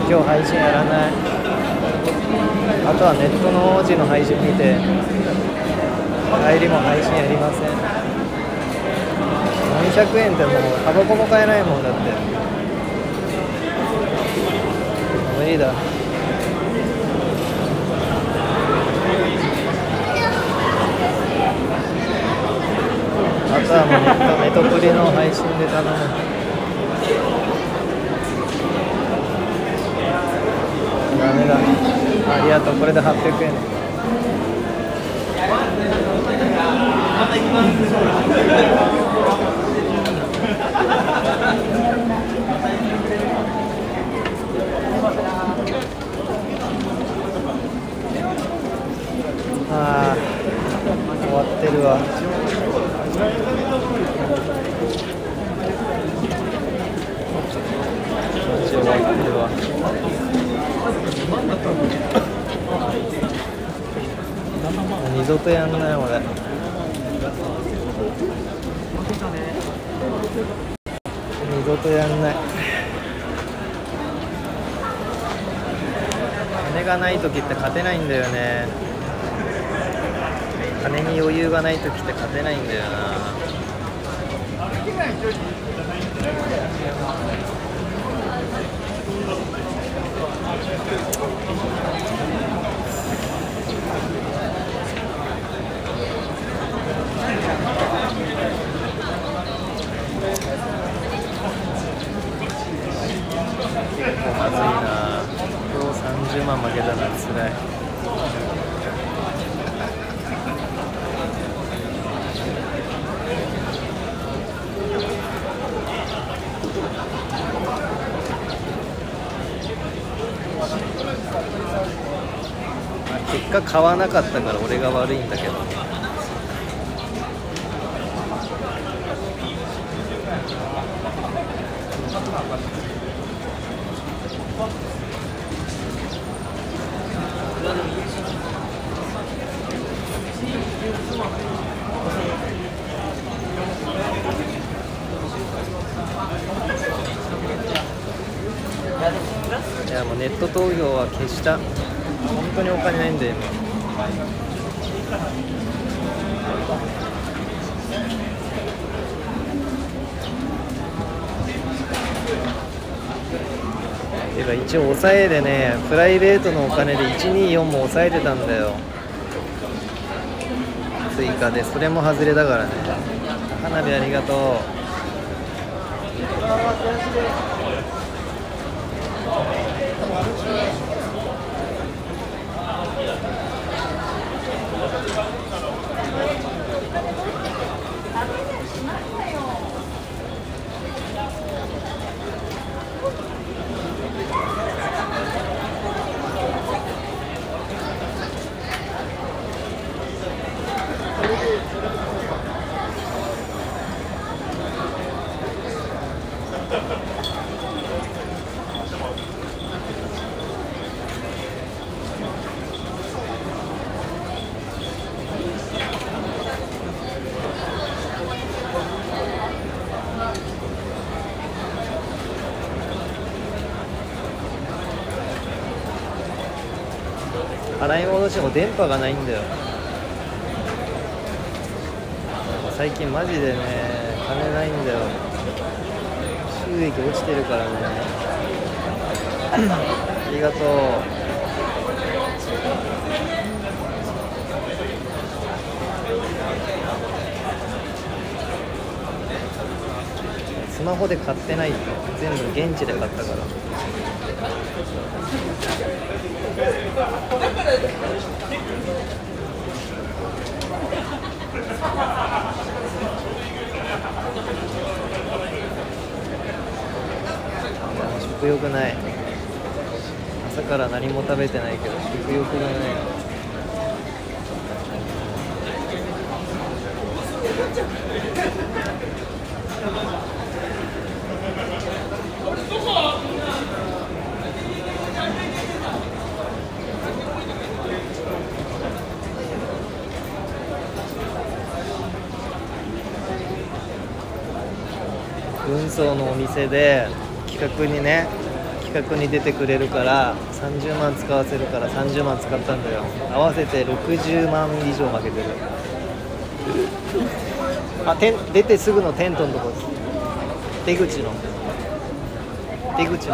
今日配信やらない。あとはネットの王子の配信見て、帰りも配信やりません。400円ってもうタバコも買えないもんだって。無理だ。あとはもうネトプリの配信で頼む。ダメだ。ありがとう。これで800円。ああ、終わってるわ。終わってるわ。二度とやんない俺。二度とやんない。金がない時って勝てないんだよね。金に余裕がない時って勝てないんだよな。まずいな。今日30万負けたらつらい。結果買わなかったから俺が悪いんだけど。いやもうネット投票は消した。本当にお金ないんだよ今。てか一応抑えでね、プライベートのお金で124も抑えてたんだよ、追加で。それも外れだからね。花火ありがとう。払い戻しても電波がないんだよ。最近マジでね、金ないんだよ。収益落ちてるからね。ありがとう。スマホで買ってないよ。全部現地で買ったから。食欲ない。朝から何も食べてないけど食欲がない。運送のお店で企画企画に出てくれるから30万使わせるから30万使ったんだよ。合わせて60万以上負けてる。あ、出てすぐのテントのとこです。出口のテント。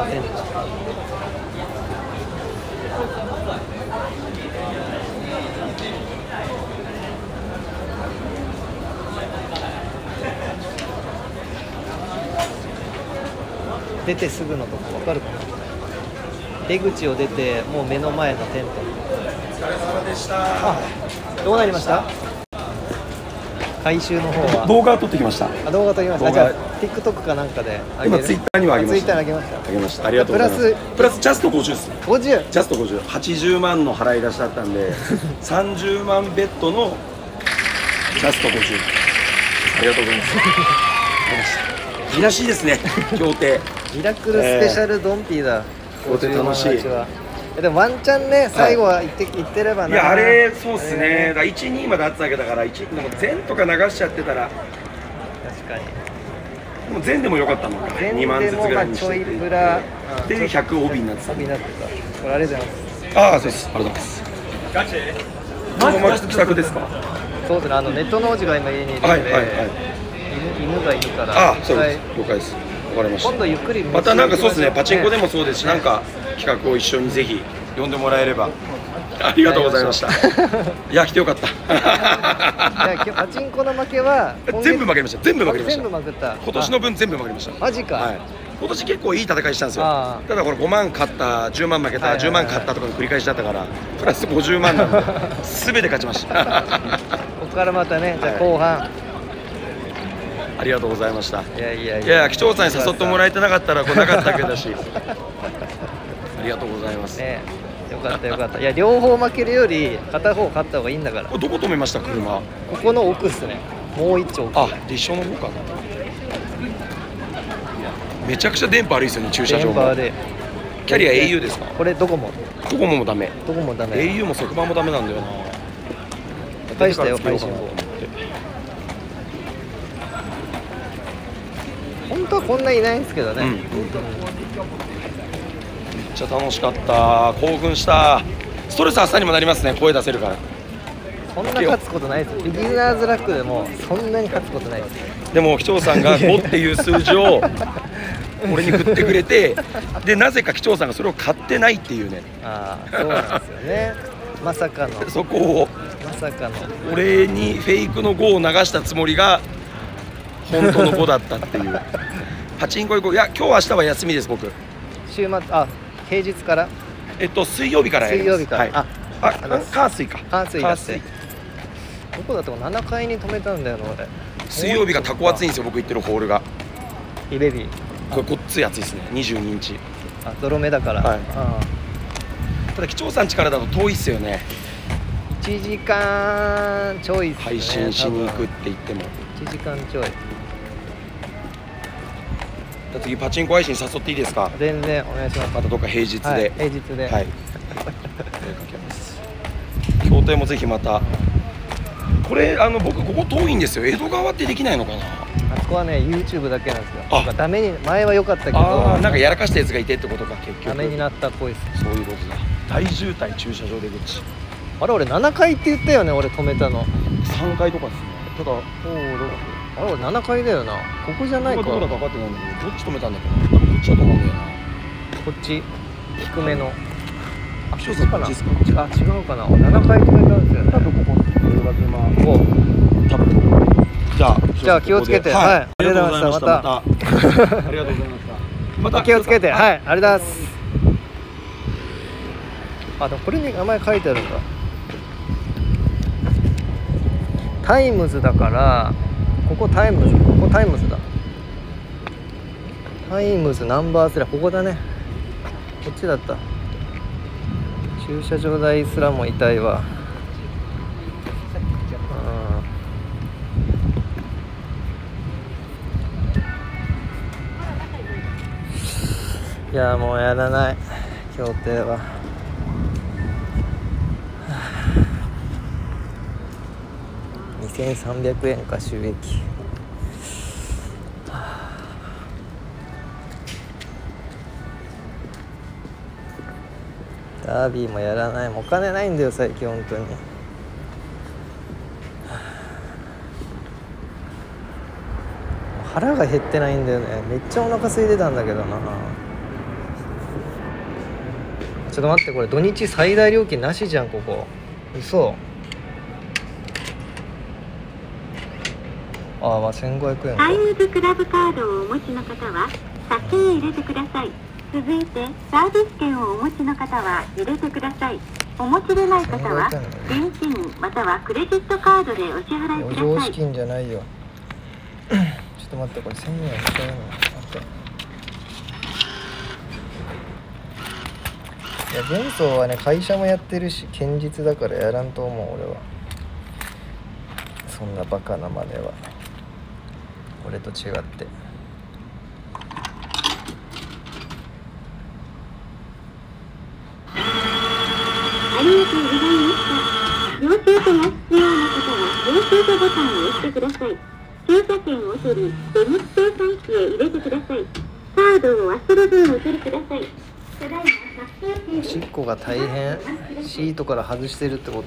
出てすぐのとこ分かるかな。出口を出てもう目の前のテント。 お疲れ様でした。 あ、どうなりました？回収の方は動画撮ってきました。 あ、動画撮りました。じゃあ TikTok かなんかで今ツイッターには上げました。 ツイッターに上げました。 あげました。ありがとうございます。プラスジャスト50ですね。 50。 ジャスト50。80万の払い出しだったんで30万ベッドのジャスト50。ありがとうございます。楽しいですね。協定。 ミラクルスペシャルドンピーだ。 協定楽しい。 でもワンチャンね、最後は行ってればな。 いや、あれそうっすね。だから1、2まであったわけだから1でも全とか流しちゃってたら確かに。 でも全でもよかったのか。2万ずつぐらいにしてちょいプラで100帯になってた。 帯になってた。これありがとうございます。 ああ、そうです。ありがとうございます。ガチ？マジで気さくですか？ そうですね。ネットの王子が今家にいるので、犬がいるから。 ああ、そうです。了解です。わかりました。 今度ゆっくりまたなんかそうですね。パチンコでもそうですし、なんか企画を一緒にぜひ呼んでもらえれば。ありがとうございました。いや、来てよかった。 パチンコの負けは全部負けました。全部負けました。 全部負けた。 今年の分全部負けました。 マジか。 はい。今年結構いい戦いしたんですよ。ただこれ5万勝った、10万負けた、10万勝ったとかの繰り返しだったから、プラス50万なので全て勝ちました。 ここからまたね、じゃあ後半。 ありがとうございました。 いや、 機長さんに誘ってもらえてなかったらこれなかったわけだし。ありがとうございます。 ね、よかったよかった。いや、両方負けるより片方勝った方がいいんだから。 これどこ止めました車？ ここの奥っすね。もう一丁奥。 あ、で一緒の方かな。めちゃくちゃ電波悪いですよね、駐車場も。キャリア au ですか？ これドコモもダメ。 ドコモダメ。 au も側板もダメなんだよな。 返したよ、返し。本当はこんないないんですけどね。めっちゃ楽しかった。興奮した。ストレス発散にもなりますね、声出せるから。 そんな勝つことないです。ビギナーズラックでもそんなに勝つことないです。 でも機長さんが5っていう数字を俺に振ってくれて、でなぜか機長さんがそれを買ってないっていうね。 ああ、そうなんですよね。まさかの。 そこをまさかの。 俺にフェイクの5を流したつもりが本当の5だったっていう。パチンコ行こう。いや、今日明日は休みです僕。 週末、あ、平日から。 水曜日からやります。 水曜日から。 はい、火水か。 火水だって。どこだと7階に止めたんだよな俺。 水曜日がタコ熱いんですよ、僕行ってるホールが。 イベビー。 これごっつい熱いですね。22インチ。 あ、泥目だから。 はい。ただ機長さん家からだと遠いっすよね。 1時間ちょいっすね。 配信しに行くって言っても。 1時間ちょい。 次パチンコ配信誘っていいですか？ 全然お願いします。 またどっか平日で。 はい、平日で。 はい。協定もぜひまた。これ僕ここ遠いんですよ。江戸川ってできないのかな？ あそこはね YouTube だけなんですよ。あ、ダメに前は良かったけど。 なんかやらかしたやつがいてってことか結局。 ダメになったっぽいです。 そういうことだ。大渋滞駐車場出口。 あれ俺7階って言ったよね俺止めたの。 3階とかですね。ただあれ俺7階だよな。ここじゃないか。 どこだか分かってないんだけど、どっち止めたんだっけど、多分こっちだと思うんだよな。 こっち低めの。 あ、そうかな。 あ、違うかな。7階止めたんですよね。多分ここ。多分。じゃあ気をつけて。はい。ありがとうございました。また。ありがとうございました。また気をつけて。はい。ありがとうございます。あ、でもこれに名前書いてあるんだ。タイムズだからここタイムズ、ここタイムズだ。タイムズナンバー3、ここだね。こっちだった。駐車場代すらも痛いわ。いやもうやらない協定は。2300円か収益。 ダービーもやらない。もうお金ないんだよ最近本当に。腹が減ってないんだよね。めっちゃお腹空いてたんだけどな。ちょっと待って、これ土日最大料金なしじゃんここ。嘘。ああ、まあ1500円か。 タイムズクラブカードをお持ちの方は先に入れてください。続いてサービス券をお持ちの方は入れてください。お持ちでない方は現金またはクレジットカードでお支払いください。 余剰資金じゃないよ。ちょっと待って、これ1000円しちゃうの。待って。いや前走はね会社もやってるし堅実だからやらんと思う俺は。そんなバカな真似は俺と違って。 ありがとうございました。領収書が必要な方は領収書ボタンを押してください。駐車券を取り出口精算機へ入れてください。カードを忘れずにお取りください。ただいま発送中です。 おしっこが大変。シートから外してるってこと？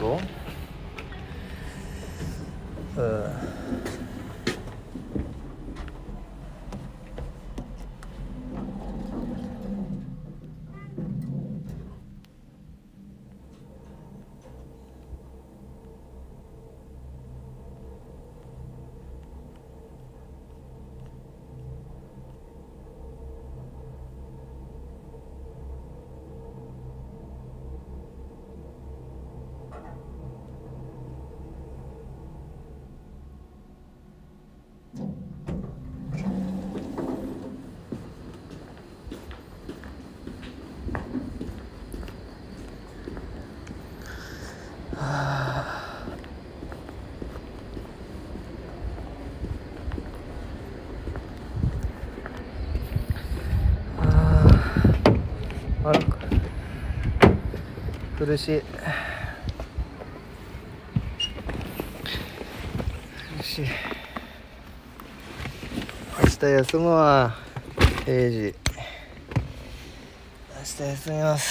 あら苦しい苦しい。明日休むわ。0時明日休みます。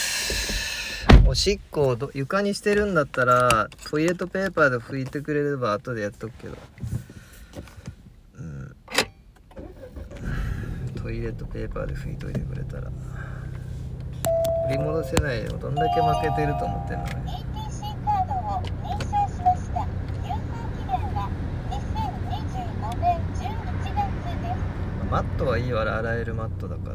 おしっこを床にしてるんだったらトイレットペーパーで拭いてくれれば後でやっとくけど、トイレットペーパーで拭いといてくれたら。振り戻せないよ。どんだけ負けてると思ってんのね。マットはいいわ、洗えるマットだから。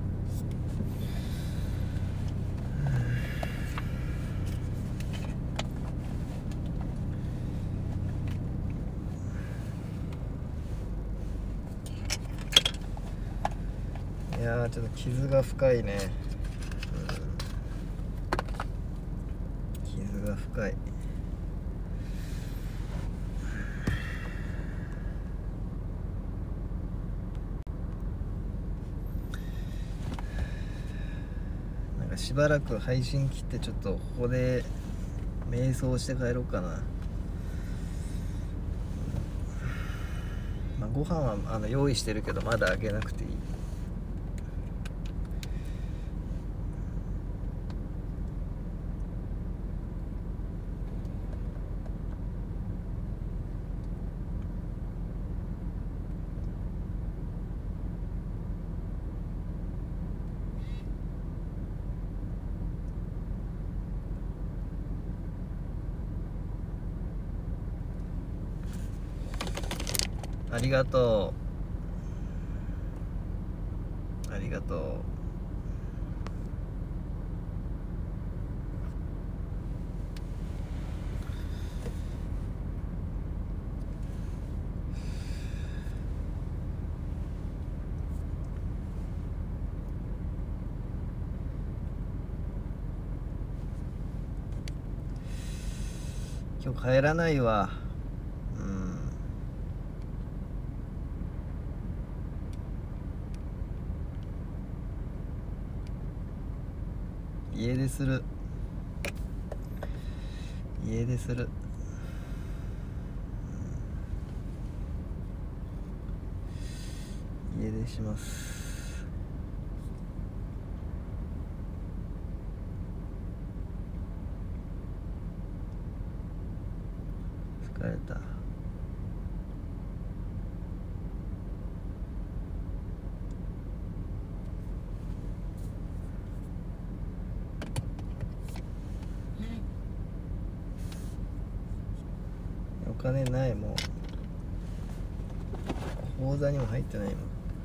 いやーちょっと傷が深いね。傷が深い。なんかしばらく配信切ってちょっとここで瞑想して帰ろうかな。まあ、ご飯は用意してるけどまだあげなくていい。ありがとう。ありがとう。今日帰らないわ。家でする。家でする。家出します。 疲れた。お金ない。もう口座にも入ってない今。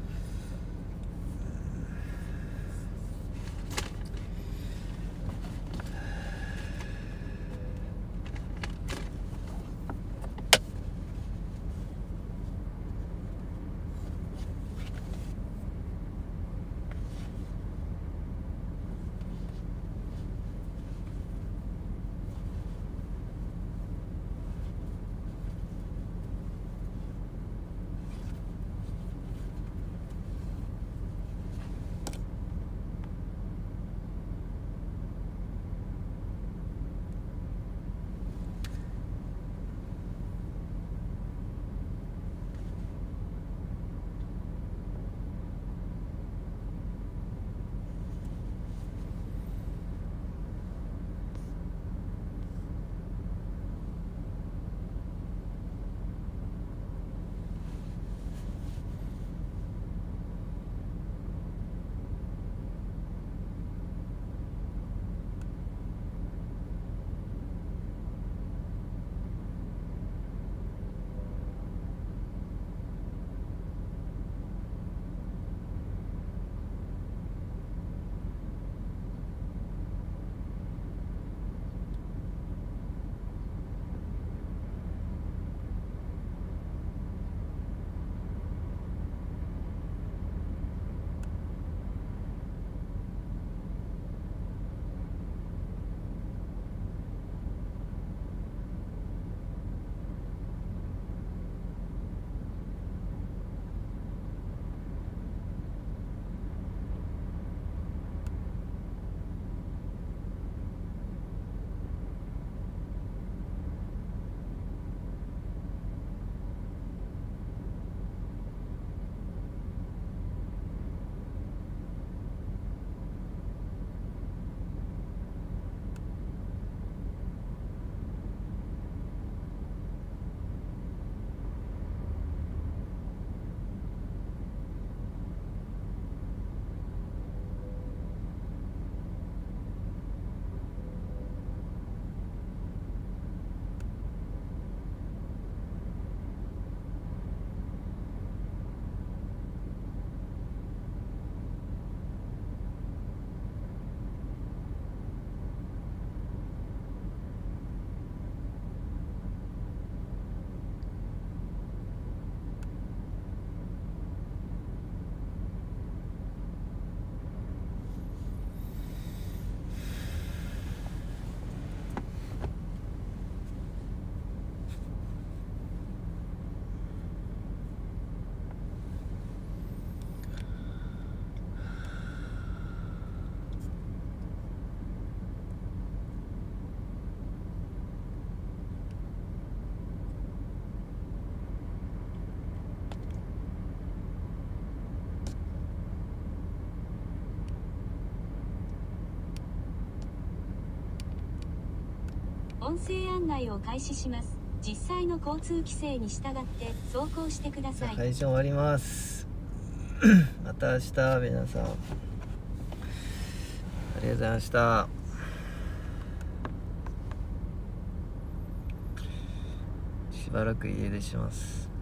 音声案内を開始します。実際の交通規制に従って走行してください。 配信終わりますまた明日皆さんありがとうございました。しばらく家出します。